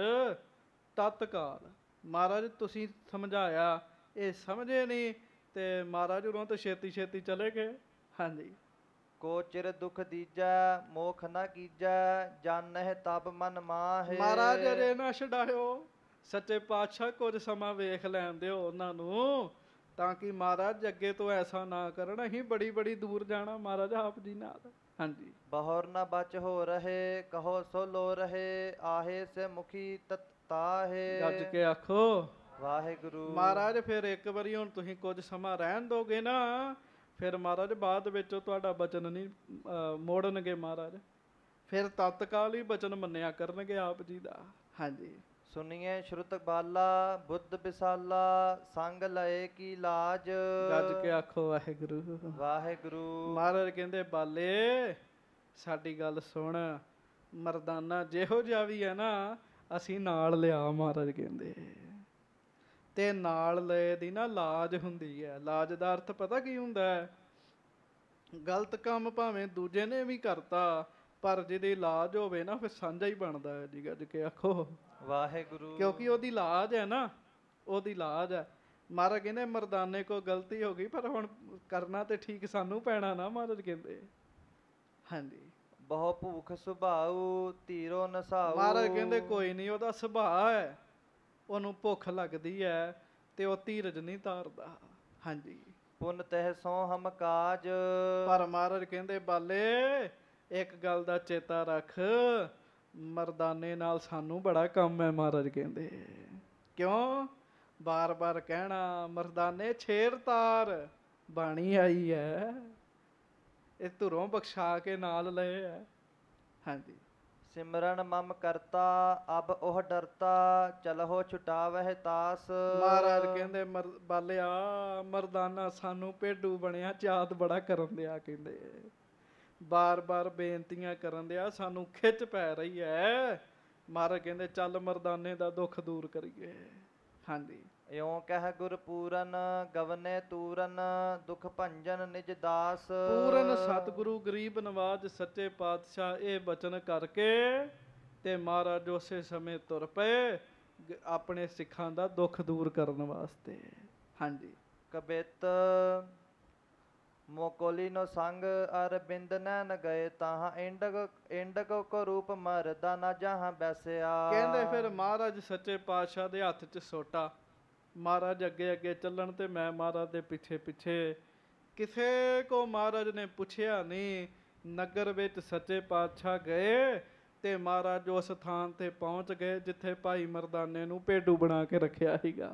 ਤਤਕਾਲ। ਮਹਾਰਾਜ ਤੁਸੀਂ ਸਮਝਾਇਆ ਇਹ ਸਮਝੇ ਨਹੀਂ, ਤੇ ਮਹਾਰਾਜ ਉਰੋਂ ਤੋਂ ਛੇਤੀ ਛੇਤੀ ਚਲੇ ਗਏ। ਹਾਂਜੀ। ਕੋ ਚਿਰ ਦੁਖ ਦੀਜੈ ਮੋਖ ਨਾ ਕੀਜੈ ਜਾਣਹਿ ਤਬ ਮਨ ਮਾਹੇ। ਮਹਾਰਾਜ ਅਰੇ ਨਾ ਛਡਾਇਓ, ਸੱਚੇ ਪਾਤਸ਼ਾਹ ਕੁਝ ਸਮਾਂ ਵੇਖ ਲੈਣ ਦਿਓ ਉਹਨਾਂ ਨੂੰ, ਤਾਂ ਕਿ ਮਹਾਰਾਜ ਅੱਗੇ ਤੋਂ ਐਸਾ ਨਾ ਕਰਨ। ਅਸੀਂ ਬੜੀ ਬੜੀ ਦੂਰ ਜਾਣਾ ਮਹਾਰਾਜ ਆਪ ਜੀ ਨਾਲ। ਹਾਂਜੀ। ਬਹੁਰ ਨਾ ਬਚ ਹੋ ਰਹੇ ਕਹੋ ਸੋ ਲੋ ਰਹੇ ਆਹੇ ਸੇ ਮੁਖੀ ਤਤ ਤਾਹੇ। ਗੱਜ ਕੇ ਆਖੋ ਵਾਹਿਗੁਰੂ। ਮਹਾਰਾਜ ਫਿਰ ਇੱਕ ਵਾਰੀ ਹੁਣ ਤੁਸੀਂ ਕੁਝ ਸਮਾਂ ਰਹਿਣ ਦੋਗੇ ਨਾ, ਫਿਰ ਮਹਾਰਾਜ ਬਾਅਦ ਵਿੱਚ ਤੁਹਾਡਾ ਬਚਨ ਨਹੀਂ ਅਹ, ਮੋੜਨਗੇ ਮਹਾਰਾਜ, ਫਿਰ ਤਤਕਾਲ ਹੀ ਬਚਨ ਮੰਨਿਆ ਕਰਨਗੇ ਆਪ ਜੀ ਦਾ। ਹਾਂਜੀ। ਸੁਣੀਏ ਸ਼ਰੁਤ ਬਾਲਾ ਬੁੱਧ ਵਿਸਾਲਾ ਸੰਗ ਲਏ ਕੀ ਲਾਜ। ਗੱਜ ਕੇ ਆਖੋ ਵਾਹਿਗੁਰੂ। ਵਾਹਿਗੁਰੂ। ਮਹਾਰਾਜ ਕਹਿੰਦੇ ਬਾਲੇ ਸਾਡੀ ਗੱਲ ਸੁਣ, ਮਰਦਾਨਾ ਜਿਹੋ ਜਿਹਾ ਵੀ ਹੈ ਨਾ ਅਸੀਂ ਨਾਲ ਲਿਆ। ਮਹਾਰਾਜ ਕਹਿੰਦੇ ਤੇ ਨਾਲ ਲਏ ਦੀ ਨਾ ਲਾਜ ਹੁੰਦੀ ਹੈ। ਲਾਜ ਦਾ ਅਰਥ ਪਤਾ ਕੀ ਹੁੰਦਾ ਹੈ? ਗਲਤ ਕੰਮ ਭਾਵੇਂ ਦੂਜੇ ਨੇ ਵੀ ਕਰਤਾ, ਪਰ ਜਿਹਦੀ ਲਾਜ ਹੋਵੇ ਨਾ ਫਿਰ ਸਾਂਝਾ ਹੀ ਬਣਦਾ ਹੈ ਜੀ। ਗੱਜ ਕੇ ਆਖੋ ਵਾਹਿਗੁਰੂ। ਕਿਉਂਕਿ ਉਹਦੀ ਲਾਜ ਹੈ ਨਾ, ਉਹਦੀ ਲਾਜ ਹੈ। ਮਹਾਰਾਜ ਕਹਿੰਦੇ ਮਰਦਾਨੇ ਕੋ ਗਲਤੀ ਹੋ ਗਈ, ਪਰ ਹੁਣ ਕਰਨਾ ਤੇ ਠੀਕ ਸਾਨੂੰ ਪੈਣਾ ਨਾ। ਮਹਾਰਾਜ ਕਹਿੰਦੇ ਹਾਂਜੀ। ਬਹੁ ਭੂਖ ਸੁਭਾਉ ਧੀਰੋ ਨਸਾਉ। ਮਹਾਰਾਜ ਕਹਿੰਦੇ ਕੋਈ ਨਹੀਂ, ਉਹਦਾ ਸੁਭਾਅ ਹੈ, ਉਹਨੂੰ ਭੁੱਖ ਲੱਗਦੀ ਹੈ ਤੇ ਉਹ ਧੀਰਜ ਨਹੀਂ ਧਾਰਦਾ। ਹਾਂਜੀ। ਪੁਨ ਤਹਿ ਸੋ ਹਮ ਕਾਜ। ਪਰ ਮਹਾਰਾਜ ਕਹਿੰਦੇ ਬਾਲੇ ਇੱਕ ਗੱਲ ਦਾ ਚੇਤਾ ਰੱਖ, ਮਰਦਾਨੇ ਨਾਲ ਸਾਨੂੰ ਬੜਾ ਕੰਮ ਹੈ। ਮਹਾਰਾਜ ਕਹਿੰਦੇ ਕਿਉਂ? ਬਾਰ ਬਾਰ ਕਹਿਣਾ ਮਰਦਾਨੇ ਛੇਰ ਤਾਰ ਬਾਣੀ ਆਈ ਹੈ, ਇਹ ਧੁਰੋਂ ਬਖਸ਼ਾ ਕੇ ਨਾਲ ਲਏ ਹੈ। ਹਾਂਜੀ। ਸਿਮਰਨ ਮਮ ਕਰਤਾ ਅਬ ਉਹ ਡਰਤਾ ਚਲਹੁ ਛੁਟਾਵਹਿ ਤਾਸ। ਮਹਾਰਾਜ ਕਹਿੰਦੇ ਮਰ ਬਾਲਿਆ ਮਰਦਾਨਾ ਸਾਨੂੰ ਭੇਡੂ ਬਣਿਆ ਯਾਦ ਬੜਾ ਕਰਨ ਦਿਆ। ਕਹਿੰਦੇ ਬਾਰ ਬਾਰ ਬੇਨਤੀਆਂ ਕਰਨ ਦਿਆ, ਸਾਨੂੰ ਖਿੱਚ ਪੈ ਰਹੀ ਹੈ। ਮਹਾਰਾਜ ਕਹਿੰਦੇ ਚੱਲ ਮਰਦਾਨੇ ਦਾ ਦੁੱਖ ਦੂਰ ਕਰੀਏ। ਹਾਂਜੀ। ਇਉਂ ਕਹਿ ਗੁਰ ਪੂਰਨ ਗਵਨੇ ਤੂਰਨ ਦੁਖ ਭੰਜਨ ਨਿਜ ਦਾਸ। ਪੂਰਨ ਸਤਿਗੁਰੂ ਗਰੀਬ ਨਵਾਜ ਸੱਚੇ ਪਾਤਸ਼ਾਹ ਇਹ ਬਚਨ ਕਰਕੇ ਤੇ ਮਹਾਰਾਜ ਉਸੇ ਸਮੇਂ ਤੁਰ ਪਏ ਆਪਣੇ ਸਿੱਖਾਂ ਦਾ ਦੁੱਖ ਦੂਰ ਕਰਨ ਵਾਸਤੇ। ਹਾਂਜੀ। ਕਬਿਤ ਮੋਕੋਲੀ ਨੋ ਸੰਗ ਅਰਬਿੰਦ ਨੈਨ ਗਏ ਤਾਹਾਂ ਇੰਡਕ ਇੰਡਕ ਕੋ ਰੂਪ ਮਰਦਾ ਨਾ ਜਹਾਂ ਬੈਸਿਆ। ਕਹਿੰਦੇ ਫਿਰ ਮਹਾਰਾਜ ਸੱਚੇ ਪਾਤਸ਼ਾਹ ਦੇ ਹੱਥ 'ਚ ਸੋਟਾ, ਮਹਾਰਾਜ ਅੱਗੇ ਅੱਗੇ ਚੱਲਣ ਤੇ ਮੈਂ ਮਹਾਰਾਜ ਦੇ ਪਿੱਛੇ ਪਿੱਛੇ। ਕਿਸੇ ਕੋ ਮਹਾਰਾਜ ਨੇ ਪੁੱਛਿਆ ਨਹੀਂ। ਨਗਰ ਵਿੱਚ ਸੱਚੇ ਪਾਤਸ਼ਾਹ ਗਏ ਤੇ ਮਹਾਰਾਜ ਉਸ ਥਾਂ ਤੇ ਪਹੁੰਚ ਗਏ ਜਿੱਥੇ ਭਾਈ ਮਰਦਾਨੇ ਨੂੰ ਭੇਡੂ ਬਣਾ ਕੇ ਰੱਖਿਆ ਸੀਗਾ,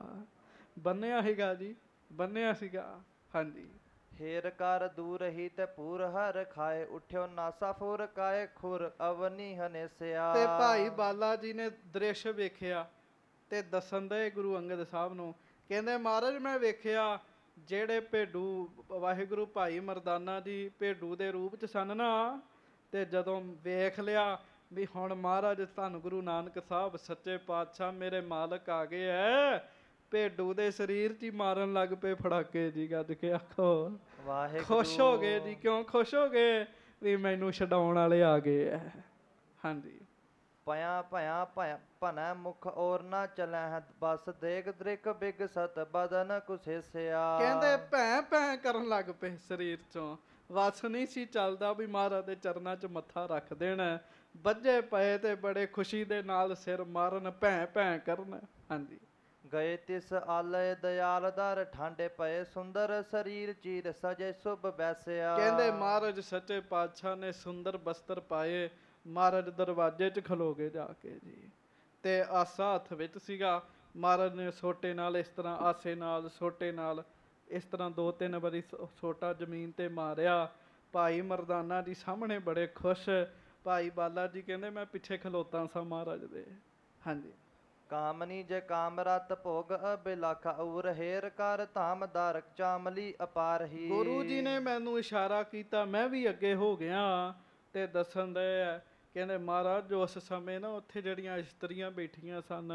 ਬੰਨਿਆ ਸੀਗਾ ਜੀ, ਬੰਨਿਆ ਸੀਗਾ। ਹਾਂਜੀ। ਹੇਰ ਕਰ ਦੂਰ ਹੀ ਤੇ ਪੂਰ ਹਰ ਖਾਏ ਉਠਿਓ ਨਾਸਾ ਫੁਰ ਕਾਏ ਖੁਰ ਅਵਨੀ ਹਨੇਸਿਆ। ਤੇ ਭਾਈ ਬਾਲਾ ਜੀ ਨੇ ਦ੍ਰਿਸ਼ ਵੇਖਿਆ ਤੇ ਦੱਸਣ ਦੇ ਗੁਰੂ ਅੰਗਦ ਸਾਹਿਬ ਨੂੰ, ਕਹਿੰਦੇ ਮਹਾਰਾਜ ਮੈਂ ਵੇਖਿਆ ਜਿਹੜੇ ਭੇਡੂ ਵਾਹਿਗੁਰੂ ਭਾਈ ਮਰਦਾਨਾ ਜੀ ਭੇਡੂ ਦੇ ਰੂਪ 'ਚ ਸਨ ਨਾ, ਤੇ ਜਦੋਂ ਵੇਖ ਲਿਆ ਵੀ ਹੁਣ ਮਹਾਰਾਜ ਧੰਨ ਗੁਰੂ ਨਾਨਕ ਸਾਹਿਬ ਸੱਚੇ ਪਾਤਸ਼ਾਹ ਮੇਰੇ ਮਾਲਕ ਆ ਗਏ ਐ, ਭੇਡੂ ਦੇ ਸਰੀਰ 'ਚ ਹੀ ਮਾਰਨ ਲੱਗ ਪਏ ਫੜਾਕੇ ਜੀ। ਗੱਜ ਕੇ ਆਖੋ ਵਾਹਿਗੁਰੂ। ਖੁਸ਼ ਹੋ ਗਏ ਜੀ। ਕਿਉਂ ਖੁਸ਼ ਹੋ ਗਏ? ਵੀ ਮੈਨੂੰ ਛਡਾਉਣ ਵਾਲੇ ਆ ਗਏ ਐ। ਹਾਂਜੀ। ਪਿਆ ਭਇਆ ਭਇਆ ਭਨੈ ਮੁਖ ਔਰ ਨਾ ਚਲੈ ਹੈ ਬਸ ਦੇਖ ਦ੍ਰਿਕ ਬਿਗ ਸਤ ਬਦਨ ਕੁਸੇਸਿਆ। ਕਹਿੰਦੇ ਭੈਂ ਭੈਂ ਕਰਨ ਲੱਗ ਪਏ ਸਰੀਰ ਚੋਂ, ਵਸ ਨਹੀਂ ਸੀ ਚੱਲਦਾ ਵੀ ਮਹਾਰਾਜ ਦੇ ਚਰਨਾਂ 'ਚ ਮੱਥਾ ਰੱਖ ਦੇਣਾ। ਬੱਝੇ ਪਏ ਤੇ ਬੜੇ ਖੁਸ਼ੀ ਦੇ ਨਾਲ ਸਿਰ ਮਾਰਨ, ਭੈਂ ਭੈਂ ਕਰਨ। ਹਾਂਜੀ। ਗਏ ਤਿਸ ਆਲय ਦਇਆਲ ਦਰ ਠਾਂਡੇ ਪਏ ਸੁੰਦਰ ਸਰੀਰ ਚੀਰ ਸਜੇ ਸੁਭ ਬੈਸਿਆ। ਕਹਿੰਦੇ ਮਹਾਰਾਜ ਸੱਚੇ ਪਾਤਸ਼ਾਹ ਨੇ ਸੁੰਦਰ ਬਸਤਰ ਪਾਏ, ਮਹਾਰਾਜ ਦਰਵਾਜ਼ੇ 'ਚ ਖਲੋ ਗਏ ਜਾ ਕੇ ਜੀ, ਤੇ ਆਸਾ ਹੱਥ ਵਿੱਚ ਸੀਗਾ। ਮਹਾਰਾਜ ਨੇ ਸੋਟੇ ਨਾਲ ਇਸ ਤਰ੍ਹਾਂ, ਆਸੇ ਨਾਲ ਸੋਟੇ ਨਾਲ ਇਸ ਤਰ੍ਹਾਂ ਦੋ ਤਿੰਨ ਵਾਰੀ ਸੋਟਾ ਜ਼ਮੀਨ 'ਤੇ ਮਾਰਿਆ। ਭਾਈ ਮਰਦਾਨਾ ਜੀ ਸਾਹਮਣੇ ਬੜੇ ਖੁਸ਼। ਭਾਈ ਬਾਲਾ ਜੀ ਕਹਿੰਦੇ ਮੈਂ ਪਿੱਛੇ ਖਲੋਤਾ ਸਾਂ ਮਹਾਰਾਜ ਦੇ। ਹਾਂਜੀ। ਕਾਮਨੀ ਜੇ ਕਾਮਰਤ ਭੋਗ ਅਬਿਲਾਖਾ ਉਰ ਹੇਰ ਕਰ ਧਾਮ ਦਾਰਕ ਚਾਮਲੀ ਅਪਾਰ ਹੀ। ਗੁਰੂ ਜੀ ਨੇ ਮੈਨੂੰ ਇਸ਼ਾਰਾ ਕੀਤਾ, ਮੈਂ ਵੀ ਅੱਗੇ ਹੋ ਗਿਆ ਤੇ ਦੱਸਣ ਦੇ ਹੈ। ਕਹਿੰਦੇ ਮਹਾਰਾਜ ਉਸ ਸਮੇਂ ਨਾ ਉੱਥੇ ਜਿਹੜੀਆਂ ਇਸਤਰੀਆਂ ਬੈਠੀਆਂ ਸਨ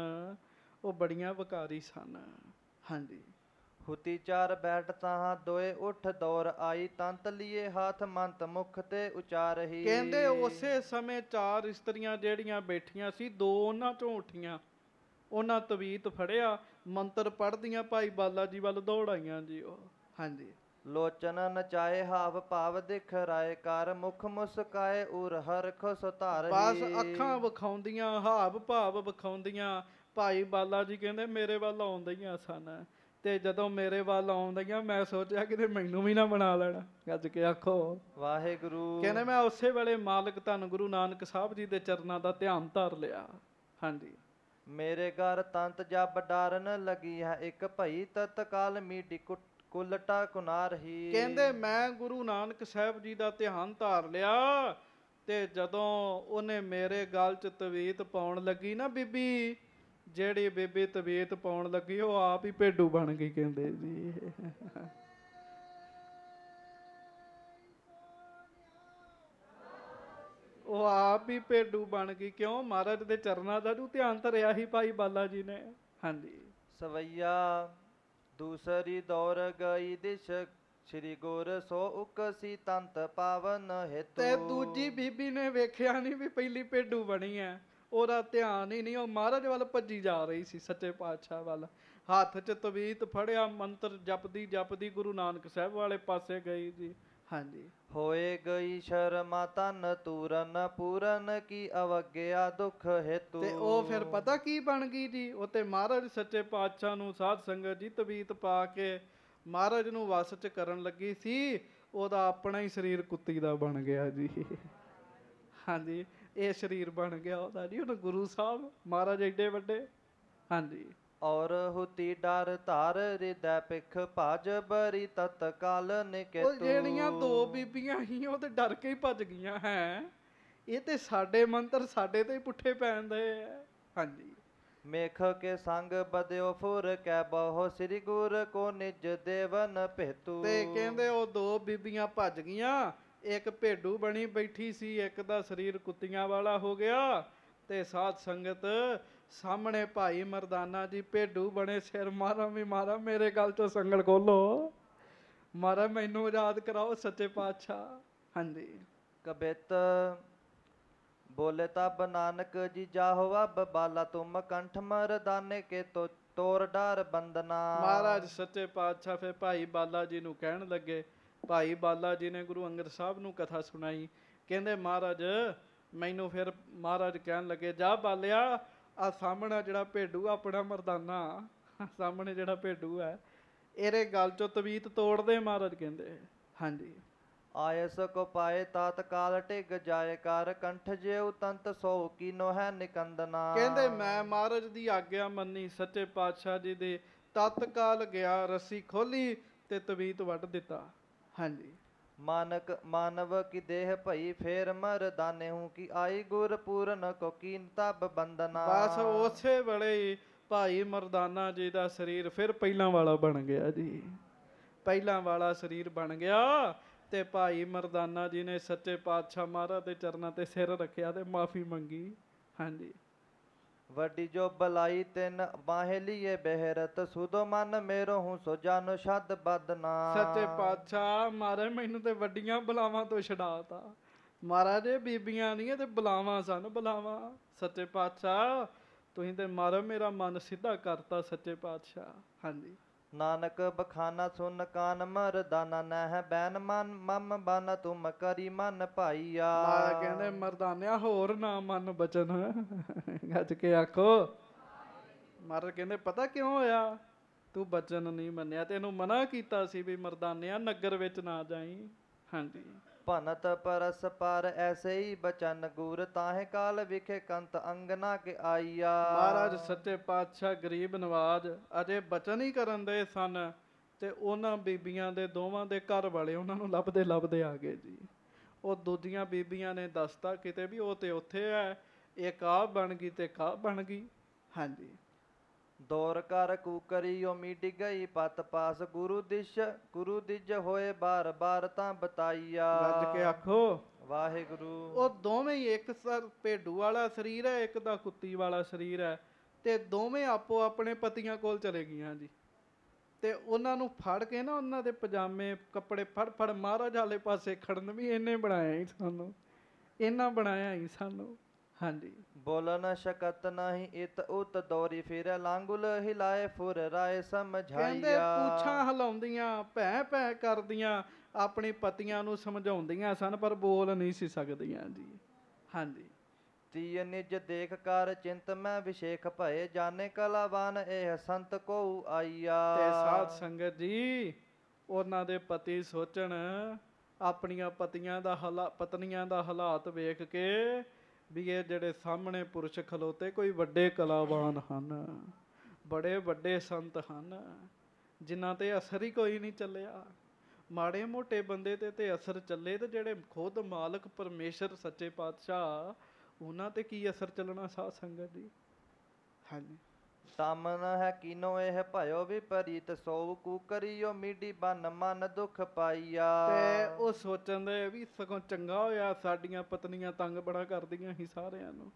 ਉਹ ਬੜੀਆਂ ਵਿਕਾਰੀ ਸਨ। ਹਾਂਜੀ। ਹੁਤੀ ਚਾਰ ਬੈਠ ਤਾਹਾਂ ਦੋਏ ਉੱਠ ਦੌਰ ਆਈ ਤੰਤ ਲੀਏ ਹੱਥ ਮੰਤ ਮੁਖ ਤੇ ਉਚਾਰਹੀ। ਕਹਿੰਦੇ ਉਸੇ ਸਮੇਂ ਚਾਰ ਇਸਤਰੀਆਂ ਜਿਹੜੀਆਂ ਬੈਠੀਆਂ ਸੀ, ਦੋ ਉਹਨਾਂ ਚੋਂ ਉੱਠੀਆਂ, ਉਹਨਾਂ ਤਵੀਤ ਫੜਿਆ, ਮੰਤਰ ਪੜ੍ਹਦੀਆਂ ਭਾਈ ਬਾਲਾ ਜੀ ਵੱਲ ਦੌੜ ਆਈਆਂ ਜੀ ਉਹ। ਹਾਂਜੀ। ਲੋਚਨ ਨਚਾਏ ਹਾਵ ਭਾਵ ਦਿਖ ਰਾਏ ਕਰ ਮੁਖ ਮੁਸਕਾਏ ਉਰ ਹਰਖ ਸੁਧਾਰ ਬਸ ਅੱਖਾਂ ਵਿਖਾਉਂਦੀਆਂ, ਹਾਵ ਭਾਵ ਵਿਖਾਉਂਦੀਆਂ। ਭਾਈ ਬਾਲਾ ਜੀ ਕਹਿੰਦੇ ਮੇਰੇ ਵੱਲ ਆਉਂਦੀਆਂ ਸਨ, ਤੇ ਜਦੋਂ ਮੇਰੇ ਵੱਲ ਆਉਂਦੀਆਂ ਮੈਂ ਸੋਚਿਆ ਕਿਤੇ ਮੈਨੂੰ ਵੀ ਨਾ ਬਣਾ ਲੈਣਾ। ਗੱਜ ਕੇ ਆਖੋ ਵਾਹਿਗੁਰੂ। ਕਹਿੰਦੇ ਮੈਂ ਉਸੇ ਵੇਲੇ ਮਾਲਕ ਧੰਨ ਗੁਰੂ ਨਾਨਕ ਸਾਹਿਬ ਜੀ ਦੇ ਚਰਨਾਂ ਦਾ ਧਿਆਨ ਧਰ ਲਿਆ। ਹਾਂਜੀ। ਮੇਰੇ ਘਰ ਤੰਤ ਜਬ ਡਾਰਨ ਲੱਗੀ ਹੈ ਇੱਕ ਭਈ ਤਤਕਾਲ ਮੀਡੀ ਕੁਲਟਾ ਕੁਨਾਰ ਹੀ। ਕਹਿੰਦੇ ਮੈਂ ਗੁਰੂ ਨਾਨਕ ਸਾਹਿਬ ਜੀ ਦਾ ਧਿਆਨ ਧਾਰ ਲਿਆ, ਤੇ ਜਦੋਂ ਉਹਨੇ ਮੇਰੇ ਗਲ 'ਚ ਤਵੀਤ ਪਾਉਣ ਲੱਗੀ ਨਾ ਬੀਬੀ, ਜਿਹੜੀ ਬੀਬੀ ਤਵੀਤ ਪਾਉਣ ਲੱਗੀ ਉਹ ਆਪ ਹੀ ਭੇਡੂ ਬਣ ਗਈ। ਕਹਿੰਦੇ ਜੀ ਉਹ ਆਪ ਹੀ ਭੇਡੂ ਬਣ ਗਈ। ਕਿਉਂ? ਮਹਾਰਾਜ ਦੇ ਚਰਨਾਂ ਦਾ ਜੋ ਧਿਆਨ ਧਰਿਆ ਸੀ ਭਾਈ ਬਾਲਾ ਜੀ ਨੇ। ਹਾਂਜੀ। ਸਵਈਆ ਦੂਸਰੀ ਦੌਰ ਗਈ ਦਿਸ਼ ਸ੍ਰੀ ਗੁਰ ਸੋ ਉਕਸੀ ਤੰਤ ਪਾਵਨ ਹਿਤੂ। ਤੇ ਦੂਜੀ ਬੀਬੀ ਨੇ ਵੇਖਿਆ ਨਹੀਂ ਵੀ ਪਹਿਲੀ ਭੇਡੂ ਬਣੀ ਹੈ, ਉਹਦਾ ਧਿਆਨ ਹੀ ਨਹੀਂ, ਉਹ ਮਹਾਰਾਜ ਵੱਲ ਭੱਜੀ ਜਾ ਰਹੀ ਸੀ, ਸੱਚੇ ਪਾਤਸ਼ਾਹ ਵੱਲ। ਹੱਥ 'ਚ ਤਵੀਤ ਫੜਿਆ, ਮੰਤਰ ਜਪਦੀ ਜਪਦੀ ਗੁਰੂ ਨਾਨਕ ਸਾਹਿਬ ਵਾਲੇ ਪਾਸੇ ਗਈ ਜੀ। ਹਾਂਜੀ। ਹੋਏ ਗਈ ਸ਼ਰਮਾ ਤਨ ਤੂਰਨ ਪੂਰਨ ਕੀ ਅਵਗਿਆ ਦੁਖ ਹੇਤੂ। ਤੇ ਉਹ ਫਿਰ ਪਤਾ ਕੀ ਬਣ ਗਈ ਜੀ? ਉਹ ਤੇ ਮਹਾਰਾਜ ਸੱਚੇ ਪਾਤਸ਼ਾਹ ਨੂੰ ਸਾਧ ਸੰਗਤ ਜੀ ਤਵੀਤ ਪਾ ਕੇ ਮਹਾਰਾਜ ਨੂੰ ਵਸ 'ਚ ਕਰਨ ਲੱਗੀ ਸੀ, ਉਹਦਾ ਆਪਣਾ ਹੀ ਸਰੀਰ ਕੁੱਤੀ ਦਾ ਬਣ ਗਿਆ ਜੀ। ਹਾਂਜੀ। ਇਹ ਸਰੀਰ ਬਣ ਗਿਆ ਉਹਦਾ ਜੀ। ਉਹਨੇ ਗੁਰੂ ਸਾਹਿਬ ਮਹਾਰਾਜ ਏਡੇ ਵੱਡੇ। ਹਾਂਜੀ। ਔਰ ਹੁਤੀ ਡਰ ਧਾਰ ਹਿਰਦੈ ਪਿਖ ਭਜ ਬਰੀ ਤਤਕਾਲ ਨਿਕੇਤੂ। ਉਹ ਜਿਹੜੀਆਂ ਦੋ ਬੀਬੀਆਂ ਸੀ ਉਹ ਤੇ ਡਰ ਕੇ ਹੀ ਭੱਜ ਗਈਆਂ। ਹੈ ਇਹ ਤੇ ਸਾਡੇ ਮੰਤਰ ਸਾਡੇ ਤੇ ਹੀ ਪੁੱਠੇ ਪੈਂਦੇ ਆ। ਹਾਂਜੀ। ਮੇਖ ਕੇ ਸੰਗ ਬਦਿਓ ਫੁਰ ਕੈ ਬਹੁ ਸ੍ਰੀ ਗੁਰ ਕੋ ਨਿਜ ਦੇਵਨ ਭੇਤੂ। ਤੇ ਕਹਿੰਦੇ ਉਹ ਦੋ ਬੀਬੀਆਂ ਭੱਜ ਗਈਆਂ, ਇੱਕ ਭੇਡੂ ਬਣੀ ਬੈਠੀ ਸੀ, ਇੱਕ ਦਾ ਸਰੀਰ ਕੁੱਤੀਆਂ ਵਾਲਾ ਹੋ ਗਿਆ। ਤੇ ਸਾਧ ਸੰਗਤ ਸਾਹਮਣੇ ਭਾਈ ਮਰਦਾਨਾ ਜੀ ਭੇਡੂ ਬਣੇ, ਸਿਰ ਮਾਰਾ ਵੀ ਮਾਰਾ, ਮੇਰੇ ਗਲ ਚੋਂ ਸੰਗਲ ਖੋਲੋ, ਮਾਰਾ ਮੈਨੂੰ ਆਜ਼ਾਦ ਕਰਾਓ ਸੱਚੇ ਪਾਤਸ਼ਾਹ। ਹਾਂਜੀ। ਕਬਿਤ ਬੋਲੇ ਤਬ ਨਾਨਕ ਜੀ ਜਾਹੋ ਅਬ ਬਾਲਾ ਤੁਮ ਕੰਠ ਮਰਦਾਨੇ ਕੇ ਤੋ ਤੋਰ ਡਾਰ ਬੰਦਨਾ। ਮਹਾਰਾਜ ਸੱਚੇ ਪਾਤਸ਼ਾਹ ਫਿਰ ਭਾਈ ਬਾਲਾ ਜੀ ਨੂੰ ਕਹਿਣ ਲੱਗੇ। ਭਾਈ ਬਾਲਾ ਜੀ ਨੇ ਗੁਰੂ ਅੰਗਦ ਸਾਹਿਬ ਨੂੰ ਕਥਾ ਸੁਣਾਈ। ਕਹਿੰਦੇ ਮਹਾਰਾਜ ਮੈਨੂੰ ਫਿਰ ਮਹਾਰਾਜ ਕਹਿਣ ਲੱਗੇ ਜਾ ਬਾਲਿਆ, ਆ ਸਾਹਮਣਾ ਜਿਹੜਾ ਭੇਡੂ ਆਪਣਾ ਮਰਦਾਨਾ, ਸਾਹਮਣੇ ਜਿਹੜਾ ਭੇਡੂ ਹੈ, ਇਹਦੇ ਗਲ ਚੋਂ ਤਵੀਤ ਤੋੜ ਦੇ। ਮਹਾਰਾਜ ਕਹਿੰਦੇ। ਹਾਂਜੀ। ਆਇਸ ਕੋ ਪਾਏ ਤਤਕਾਲ ਟਿਗ ਜਾਏ ਕਰ ਕੰਠ ਜਿਉ ਤੰਤ ਸੋ ਕੀਨੋ ਹੈ ਨਿਕੰਦਨਾ। ਕਹਿੰਦੇ ਮੈਂ ਮਹਾਰਾਜ ਦੀ ਆਗਿਆ ਮੰਨੀ, ਸੱਚੇ ਪਾਤਸ਼ਾਹ ਜੀ ਦੇ ਤਤਕਾਲ ਗਿਆ, ਰੱਸੀ ਖੋਲੀ ਤੇ ਤਵੀਤ ਵੱਢ ਦਿੱਤਾ। ਹਾਂਜੀ। ਮਾਨਕ ਮਾਨਵ ਕੀ ਦੇਹ ਭਈ ਫੇਰ ਮਰਦਾਨੇ ਹੂੰ ਕੀ ਆਈ ਗੁਰ ਪੂਰਨ ਕੋ ਕੀਨ ਤਬ ਬੰਦਨਾ। ਬਸ ਉਸੇ ਵੇਲੇ ਹੀ ਭਾਈ ਮਰਦਾਨਾ ਜੀ ਦਾ ਸਰੀਰ ਫਿਰ ਪਹਿਲਾਂ ਵਾਲਾ ਬਣ ਗਿਆ ਜੀ। ਪਹਿਲਾਂ ਵਾਲਾ ਸਰੀਰ ਬਣ ਗਿਆ। ਤੇ ਭਾਈ ਮਰਦਾਨਾ ਜੀ ਨੇ ਸੱਚੇ ਪਾਤਸ਼ਾਹ ਮਹਾਰਾਜ ਦੇ ਚਰਨਾਂ ਤੇ ਸਿਰ ਰੱਖਿਆ ਤੇ ਮਾਫੀ ਮੰਗੀ। ਹਾਂਜੀ। ਵੱਡੀ ਜੋ ਬਲਾਈ ਤਿੰਨ ਬਾਹੇ ਲੀਏ ਬਹਿਰਤ ਸੁਦੋ ਮਨ ਮੇਰੋ ਹੂੰ ਸੋ ਜਾਨੋ ਸ਼ਦ ਬਦਨਾ। ਸੱਚੇ ਪਾਤਸ਼ਾਹ ਮਹਾਰਾਜ ਮੈਨੂੰ ਤੇ ਵੱਡੀਆਂ ਬਲਾਵਾਂ ਤੋਂ ਛਡਾਤਾ। ਮਹਾਰਾਜ ਇਹ ਬੀਬੀਆਂ ਨਹੀਂ ਤੇ ਬਲਾਵਾਂ ਸਨ, ਬਲਾਵਾਂ। ਸੱਚੇ ਪਾਤਸ਼ਾਹ ਤੁਸੀਂ ਤੇ ਮਹਾਰਾਜ ਮੇਰਾ ਮਨ ਸਿੱਧਾ ਕਰਤਾ ਸੱਚੇ ਪਾਤਸ਼ਾਹ। ਹਾਂਜੀ। ਨਾਨਕ ਬਖਾਨਾ ਸੁਨ ਕਾਨ ਮਰਦਾਨਾ ਨਹਿ ਬੈਨ ਮਨ ਮਮ ਬਨ ਤੁਮ ਕਰੀ ਮਨ ਭਾਈਆ। ਮਹਾਰਾਜ ਕਹਿੰਦੇ ਮਰਦਾਨਿਆ ਹੋਰ ਨਾ ਮਨ ਬਚਨ। ਗੱਜ ਕੇ ਆਖੋ। ਮਹਾਰਾਜ ਕਹਿੰਦੇ ਪਤਾ ਕਿਉਂ ਹੋਇਆ? ਤੂੰ ਬਚਨ ਨਹੀਂ ਮੰਨਿਆ। ਤੈਨੂੰ ਮਨਾ ਕੀਤਾ ਸੀ ਵੀ ਮਰਦਾਨਿਆ ਨਗਰ ਵਿੱਚ ਨਾ ਜਾਈ। ਹਾਂਜੀ। ਭਨਤ ਪਰਸ ਪਰ ਐਸੇ ਹੀ ਬਚਨ ਗੁਰ ਤਾਹੇ ਕਾਲ ਵਿਖੇ ਕੰਤ ਅੰਗਨਾ ਕੇ ਆਈਆ। ਮਹਾਰਾਜ ਸੱਚੇ ਪਾਤਸ਼ਾਹ ਗਰੀਬ ਨਵਾਜ ਅਜੇ ਬਚਨ ਹੀ ਕਰਨ ਦੇ ਸਨ, ਤੇ ਉਹਨਾਂ ਬੀਬੀਆਂ ਦੇ ਦੋਵਾਂ ਦੇ ਘਰ ਵਾਲੇ ਉਹਨਾਂ ਨੂੰ ਲੱਭਦੇ ਲੱਭਦੇ ਆ ਗਏ ਜੀ। ਉਹ ਦੂਜੀਆਂ ਬੀਬੀਆਂ ਨੇ ਦੱਸਤਾ ਕਿਤੇ ਵੀ ਉਹ ਤੇ ਉੱਥੇ ਹੈ, ਇੱਕ ਆਹ ਬਣ ਗਈ ਤੇ ਕਾਹ ਬਣ ਗਈ। ਹਾਂਜੀ। ਦੌਰ ਕਰ ਕੂਕਰੀ ਓ ਮੀਡੀ ਗਈ ਪਤ ਪਾਸ ਗੁਰੂ ਦਿਸ਼ ਗੁਰੂ ਦਿਜ ਹੋਏ ਬਾਰ ਬਾਰ ਤਾਂ ਬਤਾਈਆ। ਗੱਜ ਕੇ ਆਖੋ ਵਾਹਿਗੁਰੂ। ਉਹ ਦੋਵੇਂ ਹੀ ਇੱਕ ਸਰ ਭੇਡੂ ਵਾਲਾ ਸਰੀਰ ਹੈ, ਇੱਕ ਦਾ ਕੁੱਤੀ ਵਾਲਾ ਸਰੀਰ ਹੈ, ਤੇ ਦੋਵੇਂ ਆਪੋ ਆਪਣੇ ਪਤੀਆਂ ਕੋਲ ਚਲੇ ਗਈਆਂ ਜੀ। ਤੇ ਉਹਨਾਂ ਨੂੰ ਫੜ ਕੇ ਨਾ ਉਹਨਾਂ ਦੇ ਪਜਾਮੇ ਕੱਪੜੇ ਫੜ ਫੜ ਮਹਾਰਾਜ ਵਾਲੇ ਪਾਸੇ ਖੜਨ ਵੀ ਇਹਨੇ ਬਣਾਇਆ ਹੀ ਸਾਨੂੰ, ਇਹਨਾਂ ਬਣਾਇਆ ਹੀ ਸਾਨੂੰ। ਹਾਂਜੀ। ਬੋਲਨ ਸ਼ਕਤ ਨਹੀਂ ਇਤ ਉਤ ਦੌਰੀ ਫਿਰ ਲਾਂਗੁਲ ਹਿਲਾਏ ਫੁਰ ਰਾਏ ਕਹਿੰਦੇ ਸਮਝਾਈਆ। ਪੂਛਾਂ ਹਿਲਾਉਂਦੀਆਂ, ਭੈ ਭੈ ਕਰਦੀਆਂ, ਆਪਣੀ ਪਤੀਆਂ ਨੂੰ ਸਮਝਾਉਂਦੀਆਂ ਸਨ ਪਰ ਬੋਲ ਨਹੀਂ ਸੀ ਸਕਦੀਆਂ ਜੀ। ਹਾਂਜੀ। ਤੀय ਨਿਜ ਦੇਖ ਕਰ ਚਿੰਤ ਮੈਂ ਵਿਸ਼ੇਖ ਭਏ ਜਾਣੇ ਕਲਾਵਾਨ ਇਹ ਸੰਤ ਕੋ ਆਈਆ। ਤੇ ਸਾਧ ਸੰਗਤ ਜੀ, ਉਹਨਾਂ ਦੇ ਪਤੀ ਸੋਚਣ ਆਪਣੀਆਂ ਪਤੀਆਂ ਦਾ ਹਾਲਾ ਪਤਨੀਆਂ ਦਾ ਹਾਲਾਤ ਵੇਖ ਕੇ ਵੀ ਇਹ ਜਿਹੜੇ ਸਾਹਮਣੇ ਪੁਰਸ਼ ਖਲੋਤੇ ਕੋਈ ਵੱਡੇ ਕਲਾਵਾਨ ਹਨ, ਬੜੇ ਵੱਡੇ ਸੰਤ ਹਨ, ਜਿਨ੍ਹਾਂ ਤੇ ਅਸਰ ਹੀ ਕੋਈ ਨਹੀਂ ਚੱਲਿਆ। ਮਾੜੇ ਮੋਟੇ ਬੰਦੇ ਤੇ ਤੇ ਅਸਰ ਚੱਲੇ ਤੇ ਜਿਹੜੇ ਖੁਦ ਮਾਲਕ ਪਰਮੇਸ਼ਰ ਸੱਚੇ ਪਾਤਸ਼ਾਹ, ਉਹਨਾਂ ਤੇ ਕੀ ਅਸਰ ਚੱਲਣਾ ਸਾਧ ਸੰਗਤ ਜੀ। ਹਾਂਜੀ। ਤਾਮਨ ਹੈ ਕੀਨੋ ਇਹ ਭਇਓ ਵਿਪਰੀਤ ਸੋਊ ਕੂਕਰੀਓ ਮੀਡੀ ਬਨ ਮਨ ਦੁਖ ਪਾਈਆ। ਤੇ ਉਹ ਸੋਚਣ ਦੇ ਵੀ ਸਗੋਂ ਚੰਗਾ ਹੋਇਆ ਸਾਡੀਆਂ ਪਤਨੀਆਂ ਤੰਗ ਬੜਾ ਕਰਦੀਆਂ ਸੀ ਸਾਰਿਆਂ ਨੂੰ,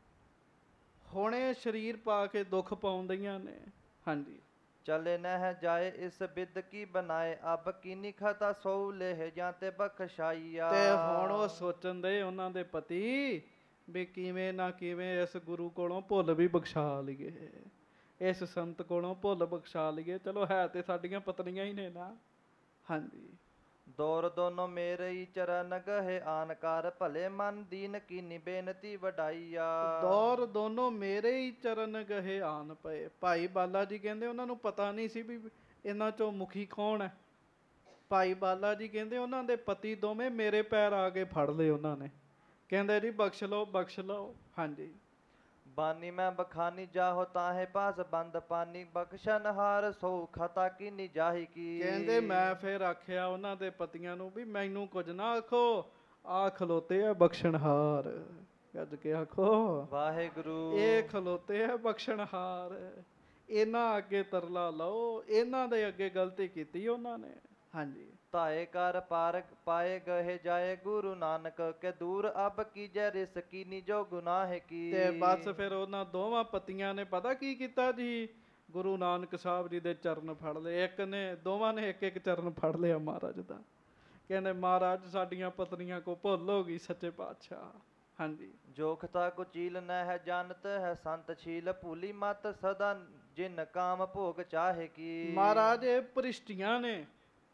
ਹੁਣੇ ਸਰੀਰ ਪਾ ਕੇ ਦੁੱਖ ਪਾਉਂਦੀਆਂ ਨੇ। ਹਾਂਜੀ। ਚਲੇ ਨਹਿ ਜਾਏ ਇਸ ਬਿਦ ਕੀ ਬਣਾਏ ਅਬ ਕੀਨੀ ਖਤਾ ਸੋਊ ਲੇਹ ਜਾਂ ਤੇ ਬਖਸ਼ਾਈਆ। ਤੇ ਹੁਣ ਉਹ ਸੋਚਣ ਦੇ ਉਹਨਾਂ ਦੇ ਪਤੀ ਵੀ ਕਿਵੇਂ ਨਾ ਕਿਵੇਂ ਇਸ ਗੁਰੂ ਕੋਲੋਂ ਭੁੱਲ ਵੀ ਬਖਸ਼ਾ ਲਈਏ, ਇਸ ਸੰਤ ਕੋਲੋਂ ਭੁੱਲ ਬਖਸ਼ਾ ਲਈਏ। ਚਲੋ ਹੈ ਤੇ ਸਾਡੀਆਂ ਪਤਨੀਆਂ ਹੀ ਨੇ ਨਾ। ਹਾਂਜੀ। ਦੌਰ ਦੋਨੋਂ ਮੇਰੇ ਹੀ ਚਰਨ ਗਹੇ ਆਨਕਾਰ ਭਲੇ ਮਨ ਦੀਨ ਕੀ ਬੇਨਤੀ ਵਡਾਈਆ। ਦੌਰ ਦੋਨੋਂ ਮੇਰੇ ਹੀ ਚਰਨ ਗਹੇ ਆਨ ਪਏ। ਭਾਈ ਬਾਲਾ ਜੀ ਕਹਿੰਦੇ ਉਹਨਾਂ ਨੂੰ ਪਤਾ ਨਹੀਂ ਸੀ ਵੀ ਇਹਨਾਂ ਚੋਂ ਮੁਖੀ ਕੌਣ ਹੈ। ਭਾਈ ਬਾਲਾ ਜੀ ਕਹਿੰਦੇ ਉਹਨਾਂ ਦੇ ਪਤੀ ਦੋਵੇਂ ਮੇਰੇ ਪੈਰ ਆ ਕੇ ਫੜ ਲਏ ਉਹਨਾਂ ਨੇ, ਕਹਿੰਦੇ ਜੀ ਬਖਸ਼ ਲਓ ਬਖਸ਼ ਲਓ। ਹਾਂਜੀ। ਬਾਨੀ ਮੈਂ ਬਖਾਨੀ ਜਾਹੋ ਤਾਹੇ ਪਾਸ ਬੰਦ ਪਾਨੀ ਬਖਸ਼ਨ ਹਾਰ ਸੋ ਖਤਾ ਕੀ ਨਿਜਾਹੀ ਕੀ। ਕਹਿੰਦੇ ਮੈਂ ਫਿਰ ਆਖਿਆ ਉਹਨਾਂ ਦੇ ਪਤੀਆਂ ਨੂੰ ਵੀ ਮੈਨੂੰ ਕੁਝ ਨਾ ਆਖੋ, ਆ ਖਲੋਤੇ ਆ ਬਖਸ਼ਣਹਾਰ, ਗੱਜ ਕੇ ਆਖੋ ਵਾਹਿਗੁਰੂ। ਇਹ ਖਲੋਤੇ ਆ ਬਖਸ਼ਣਹਾਰ, ਇਹਨਾਂ ਅੱਗੇ ਤਰਲਾ ਲਓ, ਇਹਨਾਂ ਦੇ ਅੱਗੇ ਗਲਤੀ ਕੀਤੀ ਉਹਨਾਂ ਨੇ। ਹਾਂਜੀ। ਤਾਏ ਕਰ ਪਾਰ ਪਾਏ ਗਏ ਜਾਏ ਗੁਰੂ ਨਾਨਕ ਕੇ ਦੂਰ ਅਬ ਕੀਜੈ ਰਿਸ ਕੀਨੀ ਜੋ ਗੁਨਾਹ ਕੀ। ਤੇ ਬਸ ਫਿਰ ਉਹਨਾਂ ਦੋਵਾਂ ਪਤੀਆਂ ਨੇ ਪਤਾ ਕੀ ਕੀਤਾ ਜੀ, ਗੁਰੂ ਨਾਨਕ ਸਾਹਿਬ ਜੀ ਦੇ ਚਰਨ ਫੜ ਲਏ। ਇੱਕ ਨੇ, ਦੋਵਾਂ ਨੇ ਇੱਕ ਇੱਕ ਚਰਨ ਫੜ ਲਿਆ ਮਹਾਰਾਜ ਦਾ। ਕਹਿੰਦੇ ਮਹਾਰਾਜ ਸਾਡੀਆਂ ਪਤਨੀਆਂ ਕੋ ਭੁੱਲ ਹੋ ਗਈ ਸੱਚੇ ਪਾਤਸ਼ਾਹ। ਹਾਂਜੀ। ਜੋਖਤਾ ਕੁਚੀਲ ਨ ਹੈ ਜਾਣਤ ਹੈ ਸੰਤ ਛੀਲ ਭੂਲੀ ਮਤ ਸਦਾ ਜਿਨ ਕਾਮ ਭੋਗ ਚਾਹੇ ਕੀ। ਮਹਾਰਾਜ ਇਹ ਭ੍ਰਿਸ਼ਟੀਆਂ ਨੇ,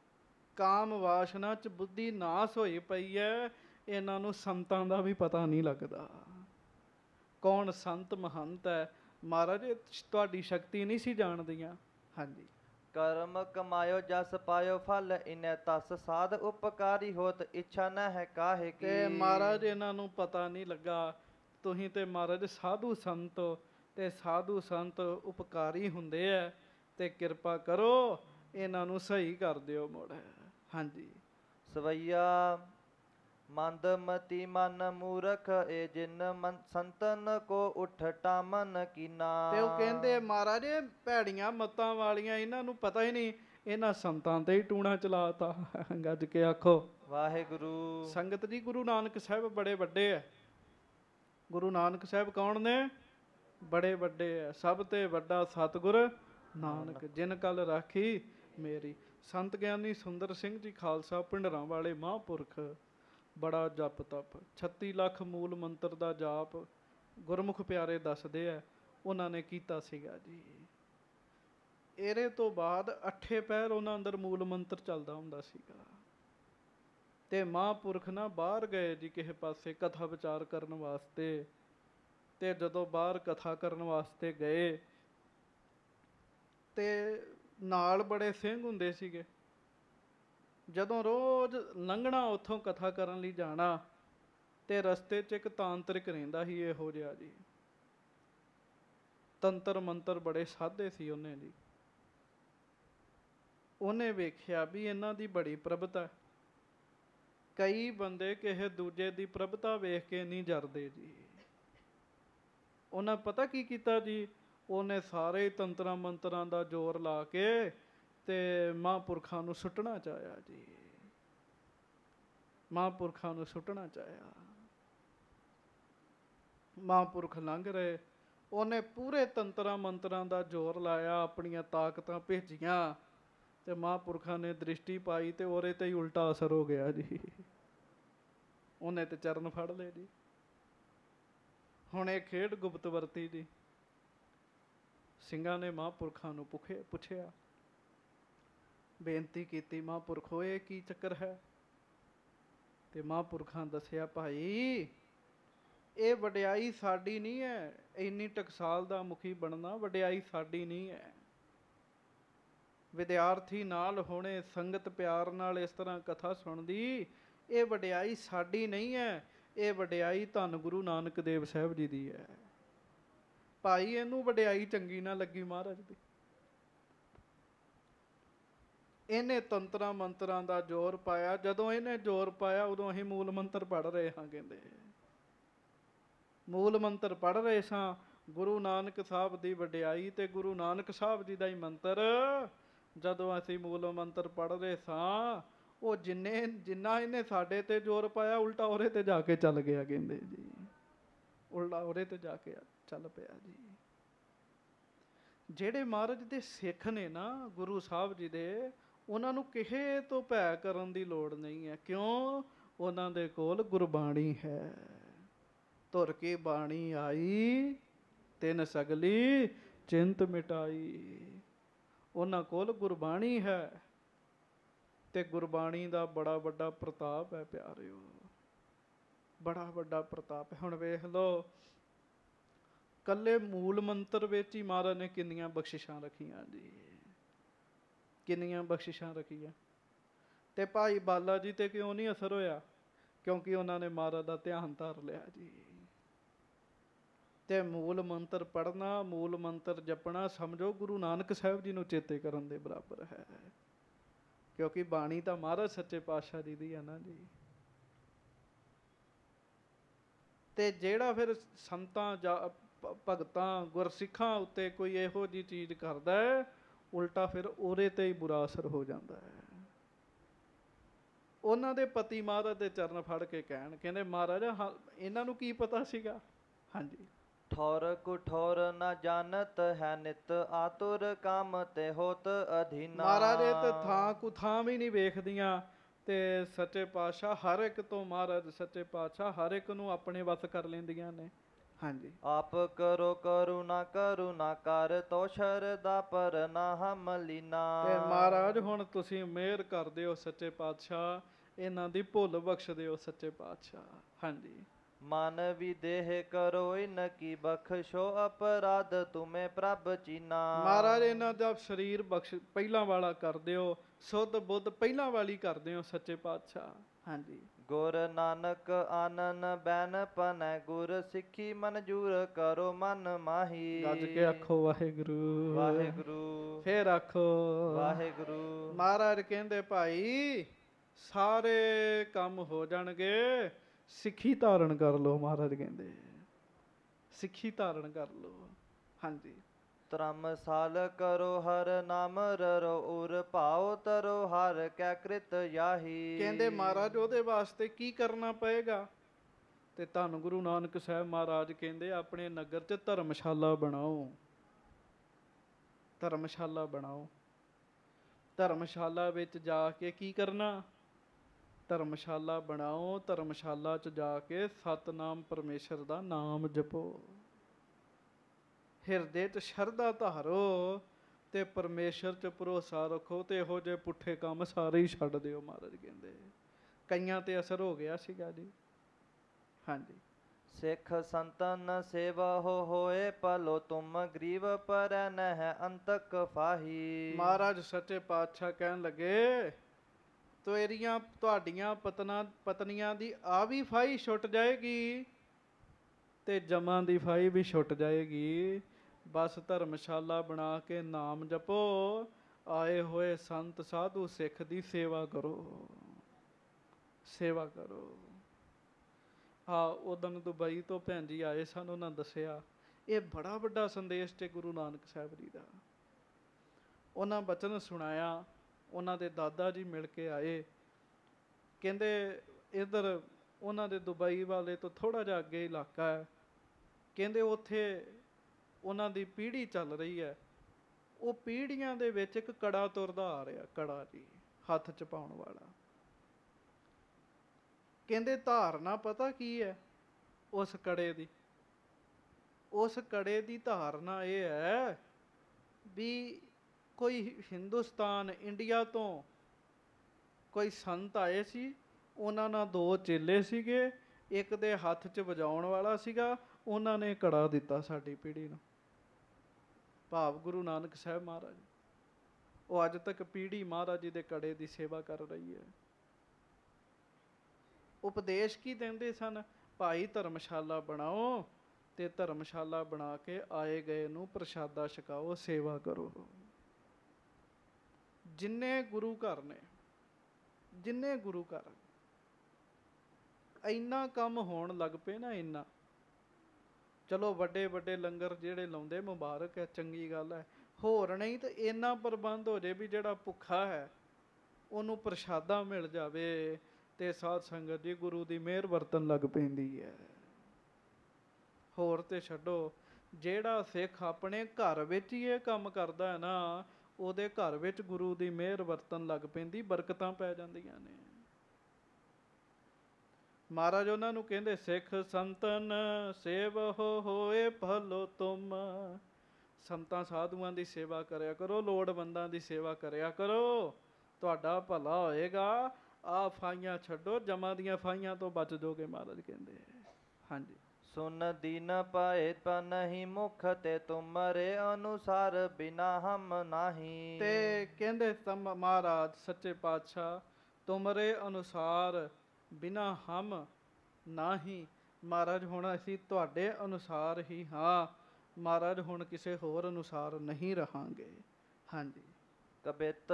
ਕਾਮ ਵਾਸ਼ਨਾ ਚ ਬੁੱਧੀ ਨਾਸ ਹੋਈ ਪਈ ਹੈ, ਇਹਨਾਂ ਨੂੰ ਸੰਤਾਂ ਦਾ ਵੀ ਪਤਾ ਨਹੀਂ ਲੱਗਦਾ ਕੌਣ ਸੰਤ ਮਹੰਤ ਹੈ। ਮਹਾਰਾਜ ਇਹ ਤੁਹਾਡੀ ਸ਼ਕਤੀ ਨਹੀਂ ਸੀ ਜਾਣਦੀਆਂ। ਹਾਂਜੀ। ਕਰਮ ਕਮਾਇਓ ਜਸ ਪਾਇਓ ਫਲ ਇਨੈ ਤਸ ਸਾਧ ਉਪਕਾਰੀ ਹੋਤ ਇੱਛਾ ਨ ਹੈ ਕਾਹੇ ਕੀ। ਤੇ ਮਹਾਰਾਜ ਇਹਨਾਂ ਨੂੰ ਪਤਾ ਨਹੀਂ ਲੱਗਾ, ਤੁਸੀਂ ਤੇ ਮਹਾਰਾਜ ਸਾਧੂ ਸੰਤ ਤੇ ਸਾਧੂ ਸੰਤ ਉਪਕਾਰੀ ਹੁੰਦੇ ਆ, ਤੇ ਕਿਰਪਾ ਕਰੋ ਇਹਨਾਂ ਨੂੰ ਸਹੀ ਕਰ ਦਿਓ ਮੁੜ। ਹਾਂਜੀ। ਸਵਈਆ ਮੰਦ ਮਤੀ ਮਨ ਮੂਰਖ ਏ ਜਿਨ ਮਨ ਸੰਤਨ ਕੋ ਉਠ ਟਾਮਨ ਕੀਨਾ। ਤੇ ਉਹ ਕਹਿੰਦੇ ਮਹਾਰਾਜ ਭੈੜੀਆਂ ਮੱਤਾਂ ਵਾਲੀਆਂ ਇਹਨਾਂ ਨੂੰ ਪਤਾ ਹੀ ਨਹੀਂ, ਇਹਨਾਂ ਸੰਤਾਂ ਤੇ ਹੀ ਟੂਣਾ ਚਲਾਤਾ। ਗੱਜ ਕੇ ਆਖੋ ਵਾਹਿਗੁਰੂ। ਸੰਗਤ ਜੀ ਗੁਰੂ ਨਾਨਕ ਸਾਹਿਬ ਬੜੇ ਵੱਡੇ ਹੈ। ਗੁਰੂ ਨਾਨਕ ਸਾਹਿਬ ਕੌਣ ਨੇ? ਬੜੇ ਵੱਡੇ ਹੈ। ਸਭ ਤੇ ਵੱਡਾ ਸਤਿਗੁਰ ਨਾਨਕ ਜਿਨ ਕਲ ਰਾਖੀ ਮੇਰੀ। ਸੰਤ ਗਿਆਨੀ ਸੁੰਦਰ ਸਿੰਘ ਜੀ ਖਾਲਸਾ ਭਿੰਡਰਾਂ ਵਾਲੇ ਮਹਾਂਪੁਰਖ, ਬੜਾ ਜਪ ਤਪ, ਛੱਤੀ ਲੱਖ ਮੂਲ ਮੰਤਰ ਦਾ ਜਾਪ ਗੁਰਮੁਖ ਪਿਆਰੇ ਦੱਸਦੇ ਆ ਉਹਨਾਂ ਨੇ ਕੀਤਾ ਸੀਗਾ ਜੀ। ਇਹਦੇ ਤੋਂ ਬਾਅਦ ਅੱਠੇ ਪਹਿਰ ਉਹਨਾਂ ਅੰਦਰ ਮੂਲ ਮੰਤਰ ਚੱਲਦਾ ਹੁੰਦਾ ਸੀਗਾ। ਤੇ ਮਹਾਂਪੁਰਖ ਨਾ ਬਾਹਰ ਗਏ ਜੀ ਕਿਸੇ ਪਾਸੇ ਕਥਾ ਵਿਚਾਰ ਕਰਨ ਵਾਸਤੇ। ਤੇ ਜਦੋਂ ਬਾਹਰ ਕਥਾ ਕਰਨ ਵਾਸਤੇ ਗਏ ਤੇ ਨਾਲ ਬੜੇ ਸਿੰਘ ਹੁੰਦੇ ਸੀਗੇ। ਜਦੋਂ ਰੋਜ਼ ਲੰਘਣਾ ਉੱਥੋਂ ਕਥਾ ਕਰਨ ਲਈ ਜਾਣਾ, ਤੇ ਰਸਤੇ 'ਚ ਇੱਕ ਤਾਂਤਰਿਕ ਰਹਿੰਦਾ ਸੀ ਇਹੋ ਜਿਹਾ ਜੀ, ਤੰਤਰ ਮੰਤਰ ਬੜੇ ਸਾਧੇ ਸੀ ਉਹਨੇ ਜੀ। ਉਹਨੇ ਵੇਖਿਆ ਵੀ ਇਹਨਾਂ ਦੀ ਬੜੀ ਪ੍ਰਭਤਾ, ਕਈ ਬੰਦੇ ਕਿਸੇ ਦੂਜੇ ਦੀ ਪ੍ਰਭਤਾ ਵੇਖ ਕੇ ਨਹੀਂ ਜਰਦੇ ਜੀ। ਉਹਨਾਂ ਪਤਾ ਕੀ ਕੀਤਾ ਜੀ, ਉਹਨੇ ਸਾਰੇ ਤੰਤਰਾਂ ਮੰਤਰਾਂ ਦਾ ਜ਼ੋਰ ਲਾ ਕੇ ਤੇ ਮਹਾਂਪੁਰਖਾਂ ਨੂੰ ਸੁੱਟਣਾ ਚਾਹਿਆ ਜੀ। ਮਹਾਂਪੁਰਖਾਂ ਨੂੰ ਸੁੱਟਣਾ ਚਾਹਿਆ। ਮਹਾਂਪੁਰਖ ਲੰਘ ਰਹੇ, ਉਹਨੇ ਪੂਰੇ ਤੰਤਰਾਂ ਮੰਤਰਾਂ ਦਾ ਜ਼ੋਰ ਲਾਇਆ, ਆਪਣੀਆਂ ਤਾਕਤਾਂ ਭੇਜੀਆਂ, ਤੇ ਮਹਾਂਪੁਰਖਾਂ ਨੇ ਦ੍ਰਿਸ਼ਟੀ ਪਾਈ ਤੇ ਉਹਦੇ ਤੇ ਹੀ ਉਲਟਾ ਅਸਰ ਹੋ ਗਿਆ ਜੀ। ਉਹਨੇ ਤੇ ਚਰਨ ਫੜ ਲਏ ਜੀ। ਹੁਣ ਇਹ ਖੇਡ ਗੁਪਤ ਵਰਤੀ ਦੀ। ਸਿੰਘਾਂ ਨੇ ਮਹਾਂਪੁਰਖਾਂ ਨੂੰ ਪੁੱਛੇ ਪੁੱਛਿਆ ਬੇਨਤੀ ਕੀਤੀ, ਮਹਾਂਪੁਰਖੋ ਇਹ ਕੀ ਚੱਕਰ ਹੈ? ਤੇ ਮਹਾਂਪੁਰਖਾਂ ਦੱਸਿਆ, ਭਾਈ ਇਹ ਵਡਿਆਈ ਸਾਡੀ ਨਹੀਂ ਹੈ, ਇੰਨੀ ਟਕਸਾਲ ਦਾ ਮੁਖੀ ਬਣਨਾ ਵਡਿਆਈ ਸਾਡੀ ਨਹੀਂ ਹੈ। ਵਿਦਿਆਰਥੀ ਨਾਲ ਹੋਣੇ, ਸੰਗਤ ਪਿਆਰ ਨਾਲ ਇਸ ਤਰ੍ਹਾਂ ਕਥਾ ਸੁਣਦੀ, ਇਹ ਵਡਿਆਈ ਸਾਡੀ ਨਹੀਂ ਹੈ, ਇਹ ਵਡਿਆਈ ਧੰਨ ਗੁਰੂ ਨਾਨਕ ਦੇਵ ਸਾਹਿਬ ਜੀ ਦੀ ਹੈ। ਭਾਈ ਇਹਨੂੰ ਵਡਿਆਈ ਚੰਗੀ ਨਾ ਲੱਗੀ ਮਹਾਰਾਜ ਦੀ। ਇਹਨੇ ਤੰਤਰਾਂ ਮੰਤਰਾਂ ਦਾ ਜ਼ੋਰ ਪਾਇਆ। ਜਦੋਂ ਇਹਨੇ ਜ਼ੋਰ ਪਾਇਆ ਉਦੋਂ ਅਸੀਂ ਮੂਲ ਮੰਤਰ ਪੜ੍ਹ ਰਹੇ ਹਾਂ। ਕਹਿੰਦੇ ਮੂਲ ਮੰਤਰ ਪੜ੍ਹ ਰਹੇ ਸਾਂ, ਗੁਰੂ ਨਾਨਕ ਸਾਹਿਬ ਦੀ ਵਡਿਆਈ ਤੇ ਗੁਰੂ ਨਾਨਕ ਸਾਹਿਬ ਜੀ ਦਾ ਹੀ ਮੰਤਰ। ਜਦੋਂ ਅਸੀਂ ਮੂਲ ਮੰਤਰ ਪੜ੍ਹ ਰਹੇ ਸਾਂ, ਉਹ ਜਿੰਨੇ ਜਿੰਨਾ ਇਹਨੇ ਸਾਡੇ ਤੇ ਜ਼ੋਰ ਪਾਇਆ, ਉਲਟਾ ਉਹਦੇ ਤੇ ਜਾ ਕੇ ਚੱਲ ਗਿਆ। ਕਹਿੰਦੇ ਜੀ ਉਲਟਾ ਉਹਦੇ ਤੇ ਜਾ ਕੇ ਚੱਲ ਪਿਆ ਜੀ। ਜਿਹੜੇ ਮਹਾਰਾਜ ਦੇ ਸਿੱਖ ਨੇ ਨਾ ਗੁਰੂ ਸਾਹਿਬ ਜੀ ਦੇ, ਉਹਨਾਂ ਨੂੰ ਕਿਸੇ ਤੋਂ ਭੈ ਕਰਨ ਦੀ ਲੋੜ ਨਹੀਂ ਹੈ। ਕਿਉਂ? ਉਹਨਾਂ ਦੇ ਕੋਲ ਗੁਰਬਾਣੀ ਹੈ। ਧੁਰ ਕੀ ਬਾਣੀ ਆਈ, ਤਿਨ ਸਗਲੀ ਚਿੰਤ ਮਿਟਾਈ। ਉਹਨਾਂ ਕੋਲ ਗੁਰਬਾਣੀ ਹੈ ਤੇ ਗੁਰਬਾਣੀ ਦਾ ਬੜਾ ਵੱਡਾ ਪ੍ਰਤਾਪ ਹੈ ਪਿਆਰਿਓ, ਬੜਾ ਵੱਡਾ ਪ੍ਰਤਾਪ ਹੈ। ਹੁਣ ਵੇਖ ਲਓ, ਕੱਲੇ ਮੂਲ ਮੰਤਰ ਵਿੱਚ ਹੀ ਮਹਾਰਾਜ ਨੇ ਕਿੰਨੀਆਂ ਬਖਸ਼ਿਸ਼ਾਂ ਰੱਖੀਆਂ ਜੀ, ਕਿੰਨੀਆਂ ਬਖਸ਼ਿਸ਼ਾਂ ਰੱਖੀਆਂ। ਤੇ ਭਾਈ ਬਾਲਾ ਜੀ ਤੇ ਕਿਉਂ ਨਹੀਂ ਅਸਰ ਹੋਇਆ? ਕਿਉਂਕਿ ਉਹਨਾਂ ਨੇ ਮਹਾਰਾਜ ਦਾ ਧਿਆਨ ਧਰ ਲਿਆ ਜੀ। ਤੇ ਮੂਲ ਮੰਤਰ ਪੜ੍ਹਨਾ, ਮੂਲ ਮੰਤਰ ਜਪਣਾ, ਸਮਝੋ ਗੁਰੂ ਨਾਨਕ ਸਾਹਿਬ ਜੀ ਨੂੰ ਚੇਤੇ ਕਰਨ ਦੇ ਬਰਾਬਰ ਹੈ। ਕਿਉਂਕਿ ਬਾਣੀ ਤਾਂ ਮਹਾਰਾਜ ਸੱਚੇ ਪਾਤਸ਼ਾਹ ਜੀ ਦੀ ਹੈ ਨਾ ਜੀ। ਤੇ ਜਿਹੜਾ ਫਿਰ ਸੰਤਾਂ ਜਾਂ ਭਗਤਾਂ ਗੁਰਸਿੱਖਾਂ ਉੱਤੇ ਕੋਈ ਇਹੋ ਜਿਹੀ ਚੀਜ਼ ਕਰਦਾ ਹੈ, ਉਲਟਾ ਫਿਰ ਉਹਦੇ ਤੇ ਹੀ ਬੁਰਾ ਅਸਰ ਹੋ ਜਾਂਦਾ ਹੈ। ਉਹਨਾਂ ਦੇ ਪਤੀ ਮਹਾਰਾਜ ਦੇ ਚਰਨ ਫੜ ਕੇ ਕਹਿਣ, ਕਹਿੰਦੇ ਮਹਾਰਾਜ ਇਹਨਾਂ ਨੂੰ ਕੀ ਪਤਾ ਸੀਗਾ? ਹਾਂਜੀ। ਠੌਰ ਕੁਠੌਰ ਨਾ ਜਾਣਤ ਹੈ ਨਿਤ, ਆਤੁਰ ਕੰਮ ਤੇ ਹੋਤ ਅਧੀਨਾ। ਮਹਾਰਾਜ ਇਹ ਤੇ ਥਾਂ ਕੁ ਥਾਂ ਵੀ ਨਹੀਂ ਵੇਖਦੀਆਂ। ਤੇ ਸੱਚੇ ਪਾਤਸ਼ਾਹ ਹਰ ਇੱਕ ਤੋਂ, ਮਹਾਰਾਜ ਸੱਚੇ ਪਾਤਸ਼ਾਹ ਹਰ ਇੱਕ ਨੂੰ ਆਪਣੇ ਵੱਸ ਕਰ ਲੈਂਦੀਆਂ ਨੇ। ਹਾਂਜੀ। ਆਪ ਕਰੋ ਕਰੁਣਾ ਕਰੁਣਾ ਕਰ, ਤੋ ਸ਼ਰਦਾ ਪਰ ਨਾ ਹਮ ਲੀਨਾ। ਤੇ ਮਹਾਰਾਜ ਹੁਣ ਤੁਸੀਂ ਮਿਹਰ ਕਰ ਦਿਓ ਸੱਚੇ ਪਾਤਸ਼ਾਹ, ਇਹਨਾਂ ਦੀ ਭੁੱਲ ਬਖਸ਼ ਦਿਓ ਸੱਚੇ ਪਾਤਸ਼ਾਹ। ਹਾਂਜੀ। ਮਨ ਵੀ ਦੇਹ ਕਰੋ ਇਨ ਕੀ ਬਖਸ਼ੋ, ਅਪਰਾਧ ਤੁਮੇ ਪ੍ਰਭ ਚੀਨਾ। ਮਹਾਰਾਜ ਇਹਨਾਂ ਦਾ ਸਰੀਰ ਬਖਸ਼ ਪਹਿਲਾਂ ਵਾਲਾ ਕਰ ਦਿਓ, ਸੁੱਧ ਬੁੱਧ ਪਹਿਲਾਂ ਵਾਲੀ ਕਰ ਦਿਓ ਸੱਚੇ ਪਾਤਸ਼ਾਹ। ਹਾਂਜੀ। ਗੁਰ ਨਾਨਕ ਆਨਨ ਬੈਨ ਪਨੈ, ਗੁਰ ਸਿੱਖੀ ਮਨਜੂਰ ਕਰੋ ਮਨ ਮਾਹੀ। ਗੱਜ ਕੇ ਆਖੋ ਵਾਹਿਗੁਰੂ ਵਾਹਿਗੁਰੂ। ਫੇਰ ਆਖੋ ਵਾਹਿਗੁਰੂ। ਮਹਾਰਾਜ ਕਹਿੰਦੇ ਭਾਈ ਸਾਰੇ ਕੰਮ ਹੋ ਜਾਣਗੇ, ਸਿੱਖੀ ਧਾਰਨ ਕਰ ਲਓ। ਮਹਾਰਾਜ ਕਹਿੰਦੇ ਸਿੱਖੀ ਧਾਰਨ ਕਰ ਲਓ। ਹਾਂਜੀ। ਧਰਮਸਾਲ ਕਰੋ ਹਰ ਨਾਮ ਰਰੋ, ਉਰ ਭਾਉ ਤਰੋ ਹਰ ਕੈ ਕ੍ਰਿਤ ਯਾਹੀ। ਕਹਿੰਦੇ ਮਹਾਰਾਜ ਉਹਦੇ ਵਾਸਤੇ ਕੀ ਕਰਨਾ ਪਏਗਾ? ਤੇ ਧੰਨ ਗੁਰੂ ਨਾਨਕ ਸਾਹਿਬ ਮਹਾਰਾਜ ਕਹਿੰਦੇ ਆਪਣੇ ਨਗਰ 'ਚ ਧਰਮਸ਼ਾਲਾ ਬਣਾਓ, ਧਰਮਸ਼ਾਲਾ ਬਣਾਓ। ਧਰਮਸ਼ਾਲਾ ਵਿੱਚ ਜਾ ਕੇ ਕੀ ਕਰਨਾ? ਧਰਮਸ਼ਾਲਾ ਬਣਾਓ, ਧਰਮਸ਼ਾਲਾ 'ਚ ਜਾ ਕੇ ਸਤਿਨਾਮ ਪਰਮੇਸ਼ਰ ਦਾ ਨਾਮ ਜਪੋ, ਹਿਰਦੇ 'ਚ ਸ਼ਰਧਾ ਧਾਰੋ ਤੇ ਪਰਮੇਸ਼ਰ 'ਚ ਭਰੋਸਾ ਰੱਖੋ, ਤੇ ਇਹੋ ਜਿਹੇ ਪੁੱਠੇ ਕੰਮ ਸਾਰੇ ਹੀ ਛੱਡ ਦਿਓ। ਮਹਾਰਾਜ ਕਹਿੰਦੇ ਕਈਆਂ ਤੇ ਅਸਰ ਹੋ ਗਿਆ ਸੀਗਾ ਜੀ। ਹਾਂਜੀ। ਸਿੱਖ ਸੰਤਨ ਸੇਵਾ ਹੋ ਹੋਏ ਪਲੋ, ਤੁਮ ਗਰੀਬ ਪਰ ਨਹਿ ਅੰਤਕ ਫਾਹੀ। ਮਹਾਰਾਜ ਸੱਚੇ ਪਾਤਸ਼ਾਹ ਕਹਿਣ ਲੱਗੇ, ਤੇਰੀਆਂ ਤੁਹਾਡੀਆਂ ਪਤਨਾ ਪਤਨੀਆਂ ਦੀ ਆ ਵੀ ਫਾਹੀ ਛੁੱਟ ਜਾਏਗੀ ਤੇ ਜਮਾਂ ਦੀ ਫਾਹੀ ਵੀ ਛੁੱਟ ਜਾਏਗੀ। ਬਸ ਧਰਮਸ਼ਾਲਾ ਬਣਾ ਕੇ ਨਾਮ ਜਪੋ, ਆਏ ਹੋਏ ਸੰਤ ਸਾਧੂ ਸਿੱਖ ਦੀ ਸੇਵਾ ਕਰੋ, ਸੇਵਾ ਕਰੋ। ਹਾਂ, ਉਦਣ ਦੁਬਈ ਤੋਂ ਭੈਣ ਜੀ ਆਏ ਸਨ, ਉਹਨਾਂ ਦੱਸਿਆ ਇਹ ਬੜਾ ਵੱਡਾ ਸੰਦੇਸ਼ ਤੇ ਗੁਰੂ ਨਾਨਕ ਸਾਹਿਬ ਜੀ ਦਾ। ਉਹਨਾਂ ਬਚਨ ਸੁਣਾਇਆ, ਉਹਨਾਂ ਦੇ ਦਾਦਾ ਜੀ ਮਿਲ ਕੇ ਆਏ। ਕਹਿੰਦੇ ਇੱਧਰ ਉਹਨਾਂ ਦੇ ਦੁਬਈ ਵਾਲੇ ਤੋਂ ਥੋੜ੍ਹਾ ਜਿਹਾ ਅੱਗੇ ਇਲਾਕਾ ਹੈ, ਕਹਿੰਦੇ ਉੱਥੇ ਉਹਨਾਂ ਦੀ ਪੀੜ੍ਹੀ ਚੱਲ ਰਹੀ ਹੈ। ਉਹ ਪੀੜ੍ਹੀਆਂ ਦੇ ਵਿੱਚ ਇੱਕ ਕੜਾ ਤੁਰਦਾ ਆ ਰਿਹਾ, ਕੜਾ ਜੀ ਹੱਥ 'ਚ ਪਾਉਣ ਵਾਲਾ। ਕਹਿੰਦੇ ਧਾਰਨਾ ਪਤਾ ਕੀ ਹੈ ਉਸ ਕੜੇ ਦੀ? ਉਸ ਕੜੇ ਦੀ ਧਾਰਨਾ ਇਹ ਹੈ ਵੀ ਕੋਈ ਹਿੰਦੁਸਤਾਨ ਇੰਡੀਆ ਤੋਂ ਕੋਈ ਸੰਤ ਆਏ ਸੀ, ਉਹਨਾਂ ਨਾਲ ਦੋ ਚੇਲੇ ਸੀਗੇ, ਇੱਕ ਦੇ ਹੱਥ 'ਚ ਵਜਾਉਣ ਵਾਲਾ ਸੀਗਾ, ਉਹਨਾਂ ਨੇ ਕੜਾ ਦਿੱਤਾ ਸਾਡੀ ਪੀੜ੍ਹੀ ਨੂੰ, ਭਾਵ ਗੁਰੂ ਨਾਨਕ ਸਾਹਿਬ ਮਹਾਰਾਜ। ਉਹ ਅੱਜ ਤੱਕ ਪੀੜ੍ਹੀ ਮਹਾਰਾਜ ਜੀ ਦੇ ਕੜੇ ਦੀ ਸੇਵਾ ਕਰ ਰਹੀ ਹੈ। ਉਪਦੇਸ਼ ਕੀ ਦਿੰਦੇ ਸਨ? ਭਾਈ ਧਰਮਸ਼ਾਲਾ ਬਣਾਓ ਤੇ ਧਰਮਸ਼ਾਲਾ ਬਣਾ ਕੇ ਆਏ ਗਏ ਨੂੰ ਪ੍ਰਸ਼ਾਦਾ ਛਕਾਓ, ਸੇਵਾ ਕਰੋ। ਜਿੰਨੇ ਗੁਰੂ ਘਰ ਨੇ, ਜਿੰਨੇ ਗੁਰੂ ਘਰ, ਇੰਨਾ ਕੰਮ ਹੋਣ ਲੱਗ ਪਏ ਨਾ, ਇੰਨਾ। ਚਲੋ ਵੱਡੇ ਵੱਡੇ ਲੰਗਰ ਜਿਹੜੇ ਲਾਉਂਦੇ ਮੁਬਾਰਕ ਹੈ, ਚੰਗੀ ਗੱਲ ਹੈ, ਹੋਰ ਨਹੀਂ ਤਾਂ ਇੰਨਾ ਪ੍ਰਬੰਧ ਹੋ ਜੇ ਵੀ ਜਿਹੜਾ ਭੁੱਖਾ ਹੈ ਉਹਨੂੰ ਪ੍ਰਸ਼ਾਦਾ ਮਿਲ ਜਾਵੇ ਤੇ ਸਾਧ ਸੰਗਤ ਜੀ ਗੁਰੂ ਦੀ ਮਿਹਰ ਵਰਤਣ ਲੱਗ ਪੈਂਦੀ ਹੈ। ਹੋਰ ਤੇ ਛੱਡੋ, ਜਿਹੜਾ ਸਿੱਖ ਆਪਣੇ ਘਰ ਵਿੱਚ ਹੀ ਇਹ ਕੰਮ ਕਰਦਾ ਹੈ ਨਾ, ਉਹਦੇ ਘਰ ਵਿੱਚ ਗੁਰੂ ਦੀ ਮਿਹਰ ਵਰਤਣ ਲੱਗ ਪੈਂਦੀ, ਬਰਕਤਾਂ ਪੈ ਜਾਂਦੀਆਂ ਨੇ। ਮਹਾਰਾਜ ਉਹਨਾਂ ਨੂੰ ਕਹਿੰਦੇ, ਸਿੱਖ ਸੰਤਨ ਸੇਵਹੁ ਹੋਏ ਭਲੋ ਤੁਮ। ਸੰਤਾਂ ਸਾਧੂਆਂ ਦੀ ਸੇਵਾ ਕਰਿਆ ਕਰੋ, ਲੋੜਵੰਦਾਂ ਦੀ ਸੇਵਾ ਕਰਿਆ ਕਰੋ, ਤੁਹਾਡਾ ਭਲਾ ਹੋਏਗਾ। ਆਹ ਫਾਈਆਂ ਛੱਡੋ, ਜਮਾਂ ਦੀਆਂ ਫਾਈਆਂ ਤੋਂ ਬਚ ਜਾਓਗੇ, ਮਹਾਰਾਜ ਕਹਿੰਦੇ। ਹਾਂਜੀ। ਸੁਨ ਦੀਨ ਪਾਏ ਪਨਹਿ ਮੁਖ ਤੇ ਤੁਮਰੇ ਅਨੁਸਾਰ ਬਿਨਾ ਹਮ ਨਾਹੀ। ਤੇ ਕਹਿੰਦੇ ਤਮ ਮਹਾਰਾਜ ਸੱਚੇ ਪਾਤਸ਼ਾਹ, ਤੁਮਰੇ ਅਨੁਸਾਰ ਬਿਨਾ ਹਮ ਨਾਹੀ। ਮਹਾਰਾਜ ਹੁਣ ਅਸੀਂ ਤੁਹਾਡੇ ਅਨੁਸਾਰ ਹੀ ਹਾਂ, ਮਹਾਰਾਜ ਹੁਣ ਕਿਸੇ ਹੋਰ ਅਨੁਸਾਰ ਨਹੀਂ ਰਹਾਂਗੇ। ਹਾਂਜੀ। ਕਬਿਤ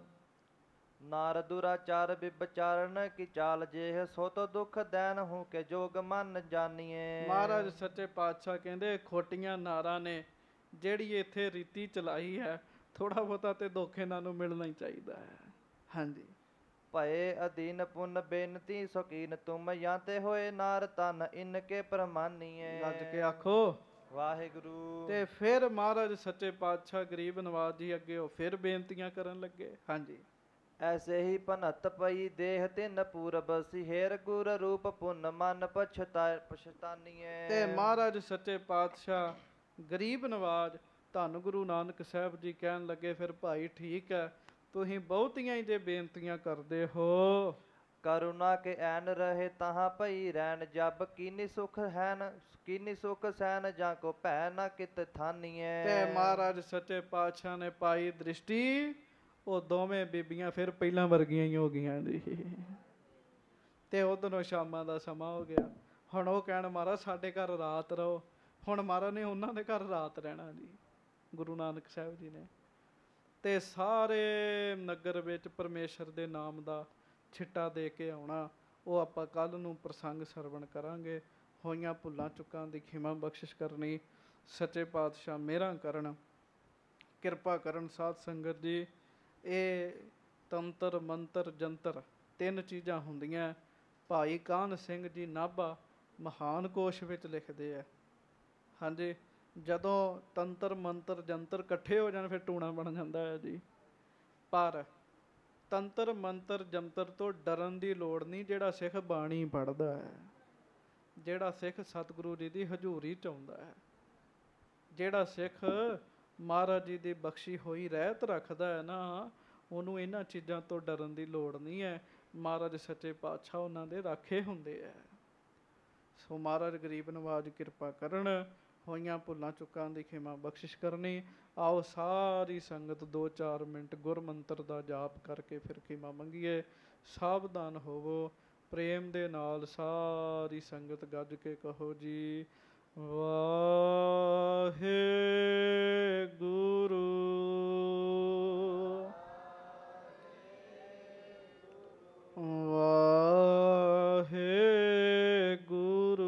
ਨਾਰ ਦੁਰਾਚਾਰ ਵਿਬਚਾਰਨ ਕੀ ਚਾਲ ਜੇਹ, ਸੋ ਤੋ ਦੁਖ ਦੈਨ ਹੂੰ ਕੇ ਜੋਗ ਮਨ ਜਾਨੀਏ। ਮਹਾਰਾਜ ਸੱਚੇ ਪਾਤਸ਼ਾਹ ਕਹਿੰਦੇ, ਖੋਟੀਆਂ ਨਾਰਾਂ ਨੇ ਜਿਹੜੀ ਇੱਥੇ ਰੀਤੀ ਚਲਾਈ ਹੈ, ਥੋੜਾ ਬਹੁਤਾ ਤੇ ਦੁੱਖ ਇਹਨਾਂ ਨੂੰ ਮਿਲਣਾ ਹੀ ਚਾਹੀਦਾ ਹੈ। ਹਾਂਜੀ। ਭਏ ਅਧੀਨ ਪੁੰਨ ਬੇਨਤੀ ਸ਼ੌਕੀਨ ਤੁਮ, ਜਾਂਤੇ ਹੋਏ ਨਾਰ ਤਨ ਇਨਕੇ ਪ੍ਰਮਾਨੀਏ। ਗੱਜ ਕੇ ਆਖੋ ਵਾਹਿਗੁਰੂ। ਤੇ ਫਿਰ ਮਹਾਰਾਜ ਸੱਚੇ ਪਾਤਸ਼ਾਹ ਗਰੀਬ ਨਵਾਜ ਜੀ ਅੱਗੇ ਉਹ ਫਿਰ ਬੇਨਤੀਆਂ ਕਰਨ ਲੱਗੇ। ਹਾਂਜੀ। ਐਸੇ ਹੀ ਭਨਤ ਪਈ ਦੇਹ ਤਿੰਨ ਪੂਰਬ, ਸਿਹੇਰ ਗੁਰ ਰੂਪ ਪੁੰਨ ਮਨ ਪਛਤਾ ਪਛਤਾਨੀਏ। ਤੇ ਮਹਾਰਾਜ ਸੱਚੇ ਪਾਤਸ਼ਾਹ ਗਰੀਬ ਨਵਾਜ ਧੰਨ ਗੁਰੂ ਨਾਨਕ ਸਾਹਿਬ ਜੀ ਕਹਿਣ ਲੱਗੇ, ਫਿਰ ਭਾਈ ਠੀਕ ਹੈ, ਤੁਸੀਂ ਬਹੁਤੀਆਂ ਹੀ ਜੇ ਬੇਨਤੀਆਂ ਕਰਦੇ ਹੋ, ਕਰੁਣਾ ਕੇ ਐਨ ਰਹੇ ਤਹਾਂ ਪਈ ਰਹਿਣ, ਜਬ ਕੀਨੀ ਸੁਖ ਹੈਨ ਕੀਨੀ ਸੁਖ ਸੈਨ, ਜਾਂ ਕੋ ਭੈ ਨਾ ਕਿਤ ਥਾਨੀਏ। ਤੇ ਮਹਾਰਾਜ ਸੱਚੇ ਪਾਤਸ਼ਾਹ ਨੇ ਪਾਈ ਦ੍ਰਿਸ਼ਟੀ, ਉਹ ਦੋਵੇਂ ਬੀਬੀਆਂ ਫਿਰ ਪਹਿਲਾਂ ਵਰਗੀਆਂ ਹੀ ਹੋ ਗਈਆਂ ਜੀ। ਤੇ ਉਧਰੋਂ ਸ਼ਾਮਾਂ ਦਾ ਸਮਾਂ ਹੋ ਗਿਆ, ਹੁਣ ਉਹ ਕਹਿਣ ਮਹਾਰਾਜ ਸਾਡੇ ਘਰ ਰਾਤ ਰਹੋ। ਹੁਣ ਮਹਾਰਾਜ ਨੇ ਉਹਨਾਂ ਦੇ ਘਰ ਰਾਤ ਰਹਿਣਾ ਜੀ, ਗੁਰੂ ਨਾਨਕ ਸਾਹਿਬ ਜੀ ਨੇ। ਤੇ ਸਾਰੇ ਨਗਰ ਵਿੱਚ ਪਰਮੇਸ਼ਰ ਦੇ ਨਾਮ ਦਾ ਛਿੱਟਾ ਦੇ ਕੇ ਆਉਣਾ। ਉਹ ਆਪਾਂ ਕੱਲ੍ਹ ਨੂੰ ਪ੍ਰਸੰਗ ਸਰਵਣ ਕਰਾਂਗੇ। ਹੋਈਆਂ ਭੁੱਲਾਂ ਚੁੱਕਾਂ ਦੀ ਖਿਮਾ ਬਖਸ਼ਿਸ਼ ਕਰਨੀ। ਸੱਚੇ ਪਾਤਸ਼ਾਹ ਮਿਹਰਾਂ ਕਰਨ, ਕਿਰਪਾ ਕਰਨ। ਸਾਧ ਸੰਗਤ ਜੀ, ਇਹ ਤੰਤਰ ਮੰਤਰ ਜੰਤਰ ਤਿੰਨ ਚੀਜ਼ਾਂ ਹੁੰਦੀਆਂ। ਭਾਈ ਕਾਹਨ ਸਿੰਘ ਜੀ ਨਾਭਾ ਮਹਾਨ ਕੋਸ਼ ਵਿੱਚ ਲਿਖਦੇ ਆ। ਹਾਂਜੀ। ਜਦੋਂ ਤੰਤਰ ਮੰਤਰ ਜੰਤਰ ਇਕੱਠੇ ਹੋ ਜਾਣ ਫਿਰ ਟੂਣਾ ਬਣ ਜਾਂਦਾ ਹੈ ਜੀ। ਪਰ ਤੰਤਰ ਮੰਤਰ ਜੰਤਰ ਤੋਂ ਡਰਨ ਦੀ ਲੋੜ ਨਹੀਂ। ਜਿਹੜਾ ਸਿੱਖ ਬਾਣੀ ਪੜ੍ਹਦਾ ਹੈ, ਜਿਹੜਾ ਸਿੱਖ ਸਤਿਗੁਰੂ ਜੀ ਦੀ ਹਜ਼ੂਰੀ 'ਚ ਆਉਂਦਾ ਹੈ, ਜਿਹੜਾ ਸਿੱਖ ਮਹਾਰਾਜ ਜੀ ਦੀ ਬਖਸ਼ੀ ਹੋਈ ਰਹਿਤ ਰੱਖਦਾ ਹੈ ਨਾ, ਉਹਨੂੰ ਇਹਨਾਂ ਚੀਜ਼ਾਂ ਤੋਂ ਡਰਨ ਦੀ ਲੋੜ ਨਹੀਂ ਹੈ। ਮਹਾਰਾਜ ਸੱਚੇ ਪਾਤਸ਼ਾਹ ਉਹਨਾਂ ਦੇ ਰਾਖੇ ਹੁੰਦੇ ਹੈ। ਸੋ ਮਹਾਰਾਜ ਗਰੀਬ ਨਵਾਜ ਕਿਰਪਾ ਕਰਨ, ਹੋਈਆਂ ਭੁੱਲਾਂ ਚੁੱਕਾਂ ਦੀ ਖਿਮਾ ਬਖਸ਼ਿਸ਼ ਕਰਨੀ। ਆਓ ਸਾਰੀ ਸੰਗਤ ਦੋ ਚਾਰ ਮਿੰਟ ਗੁਰਮੰਤਰ ਦਾ ਜਾਪ ਕਰਕੇ ਫਿਰ ਖਿਮਾ ਮੰਗੀਏ। ਸਾਵਧਾਨ ਹੋਵੋ। ਪ੍ਰੇਮ ਦੇ ਨਾਲ ਸਾਰੀ ਸੰਗਤ ਗੱਜ ਕੇ ਕਹੋ ਜੀ, ਵਾਹਿਗੁਰੂ ਵਾਹਿਗੁਰੂ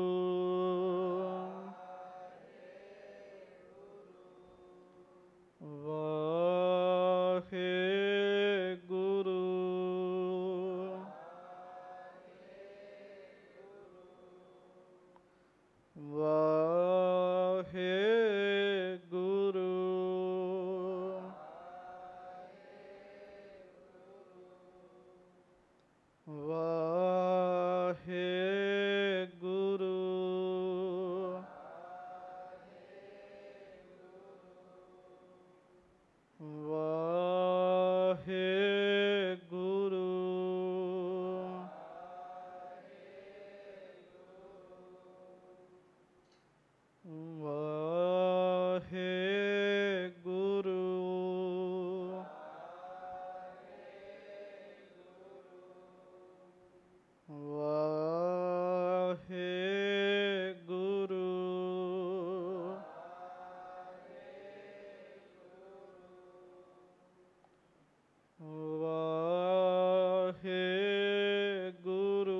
ਵਾਹਿਗੁਰੂ ਵਾਹਿਗੁਰੂ ਵਾਹਿਗੁਰੂ ਵਾਹਿਗੁਰੂ ਵਾਹਿਗੁਰੂ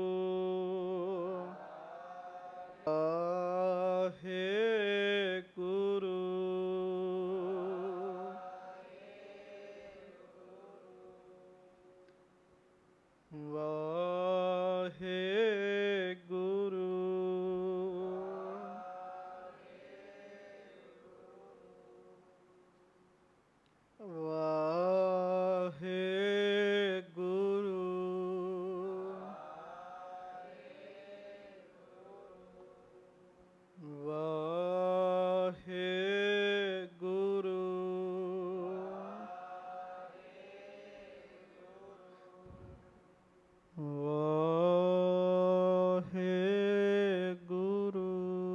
ਵਾਹਿਗੁਰੂ ਵਾਹਿਗੁਰੂ ਵਾਹਿਗੁਰੂ ਵਾਹਿਗੁਰੂ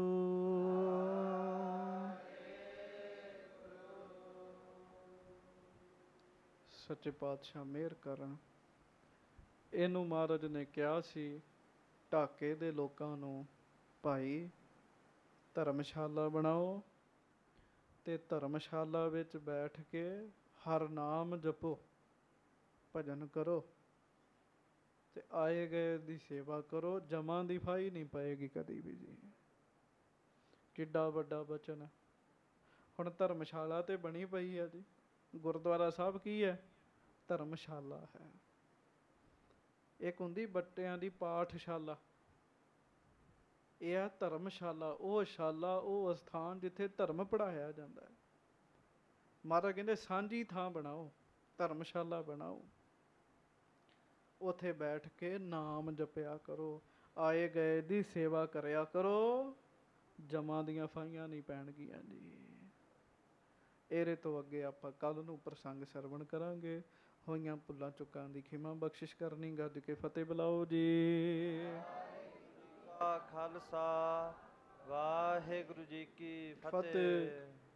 ਸੱਚੇ ਪਾਤਸ਼ਾਹ ਮਿਹਰ ਕਰਨ। ਇਹਨੂੰ ਮਹਾਰਾਜ ਨੇ ਕਿਹਾ ਸੀ ਢਾਕੇ ਦੇ ਲੋਕਾਂ ਨੂੰ, ਭਾਈ ਧਰਮਸ਼ਾਲਾ ਬਣਾਓ ਤੇ ਧਰਮਸ਼ਾਲਾ ਵਿੱਚ ਬੈਠ ਕੇ ਹਰ ਨਾਮ ਜਪੋ, ਭਜਨ ਕਰੋ ਤੇ ਆਏ ਗਏ ਦੀ ਸੇਵਾ ਕਰੋ। ਜਮਾਂ ਦੀ ਫਾਈ ਨਹੀਂ ਪਏਗੀ ਕਦੀ ਵੀ ਜੀ। ਕਿੱਡਾ ਵੱਡਾ ਬਚਨ ਹੈ। ਹੁਣ ਧਰਮਸ਼ਾਲਾ ਤੇ ਬਣੀ ਪਈ ਹੈ ਜੀ। ਗੁਰਦੁਆਰਾ ਸਾਹਿਬ ਕੀ ਹੈ? ਧਰਮਸ਼ਾਲਾ ਹੈ। ਇੱਕ ਹੁੰਦੀ ਬੱਟਿਆਂ ਦੀ ਪਾਠਸ਼ਾਲਾ, ਇਹ ਹੈ ਧਰਮਸ਼ਾਲਾ। ਉਹ ਸ਼ਾਲਾ, ਉਹ ਅਸਥਾਨ ਜਿੱਥੇ ਧਰਮ ਪੜ੍ਹਾਇਆ ਜਾਂਦਾ ਹੈ। ਮਹਾਰਾਜ ਕਹਿੰਦੇ ਸਾਂਝੀ ਥਾਂ ਬਣਾਓ, ਧਰਮਸ਼ਾਲਾ ਬਣਾਓ, ਉੱਥੇ ਬੈਠ ਕੇ ਨਾਮ ਜਪਿਆ ਕਰੋ, ਆਏ ਗਏ ਦੀ ਸੇਵਾ ਕਰਿਆ ਕਰੋ। ਜਮਾਂ ਦੀਆਂ ਫਾਈਆਂ ਨਹੀਂ ਪੈਣਗੀਆਂ ਜੀ। ਇਹਦੇ ਤੋਂ ਅੱਗੇ ਆਪਾਂ ਕੱਲ੍ਹ ਨੂੰ ਪ੍ਰਸੰਗ ਸਰਵਣ ਕਰਾਂਗੇ। ਹੋਈਆਂ ਭੁੱਲਾਂ ਚੁੱਕਾਂ ਦੀ ਖਿਮਾ ਬਖਸ਼ਿਸ਼ ਕਰਨੀ। ਗੱਜ ਕੇ ਫਤਿਹ ਬੁਲਾਓ ਜੀ। ਖਾਲਸਾ ਵਾਹਿਗੁਰੂ ਜੀ ਕੀ ਫਤਿਹ। ਫਤਿਹ।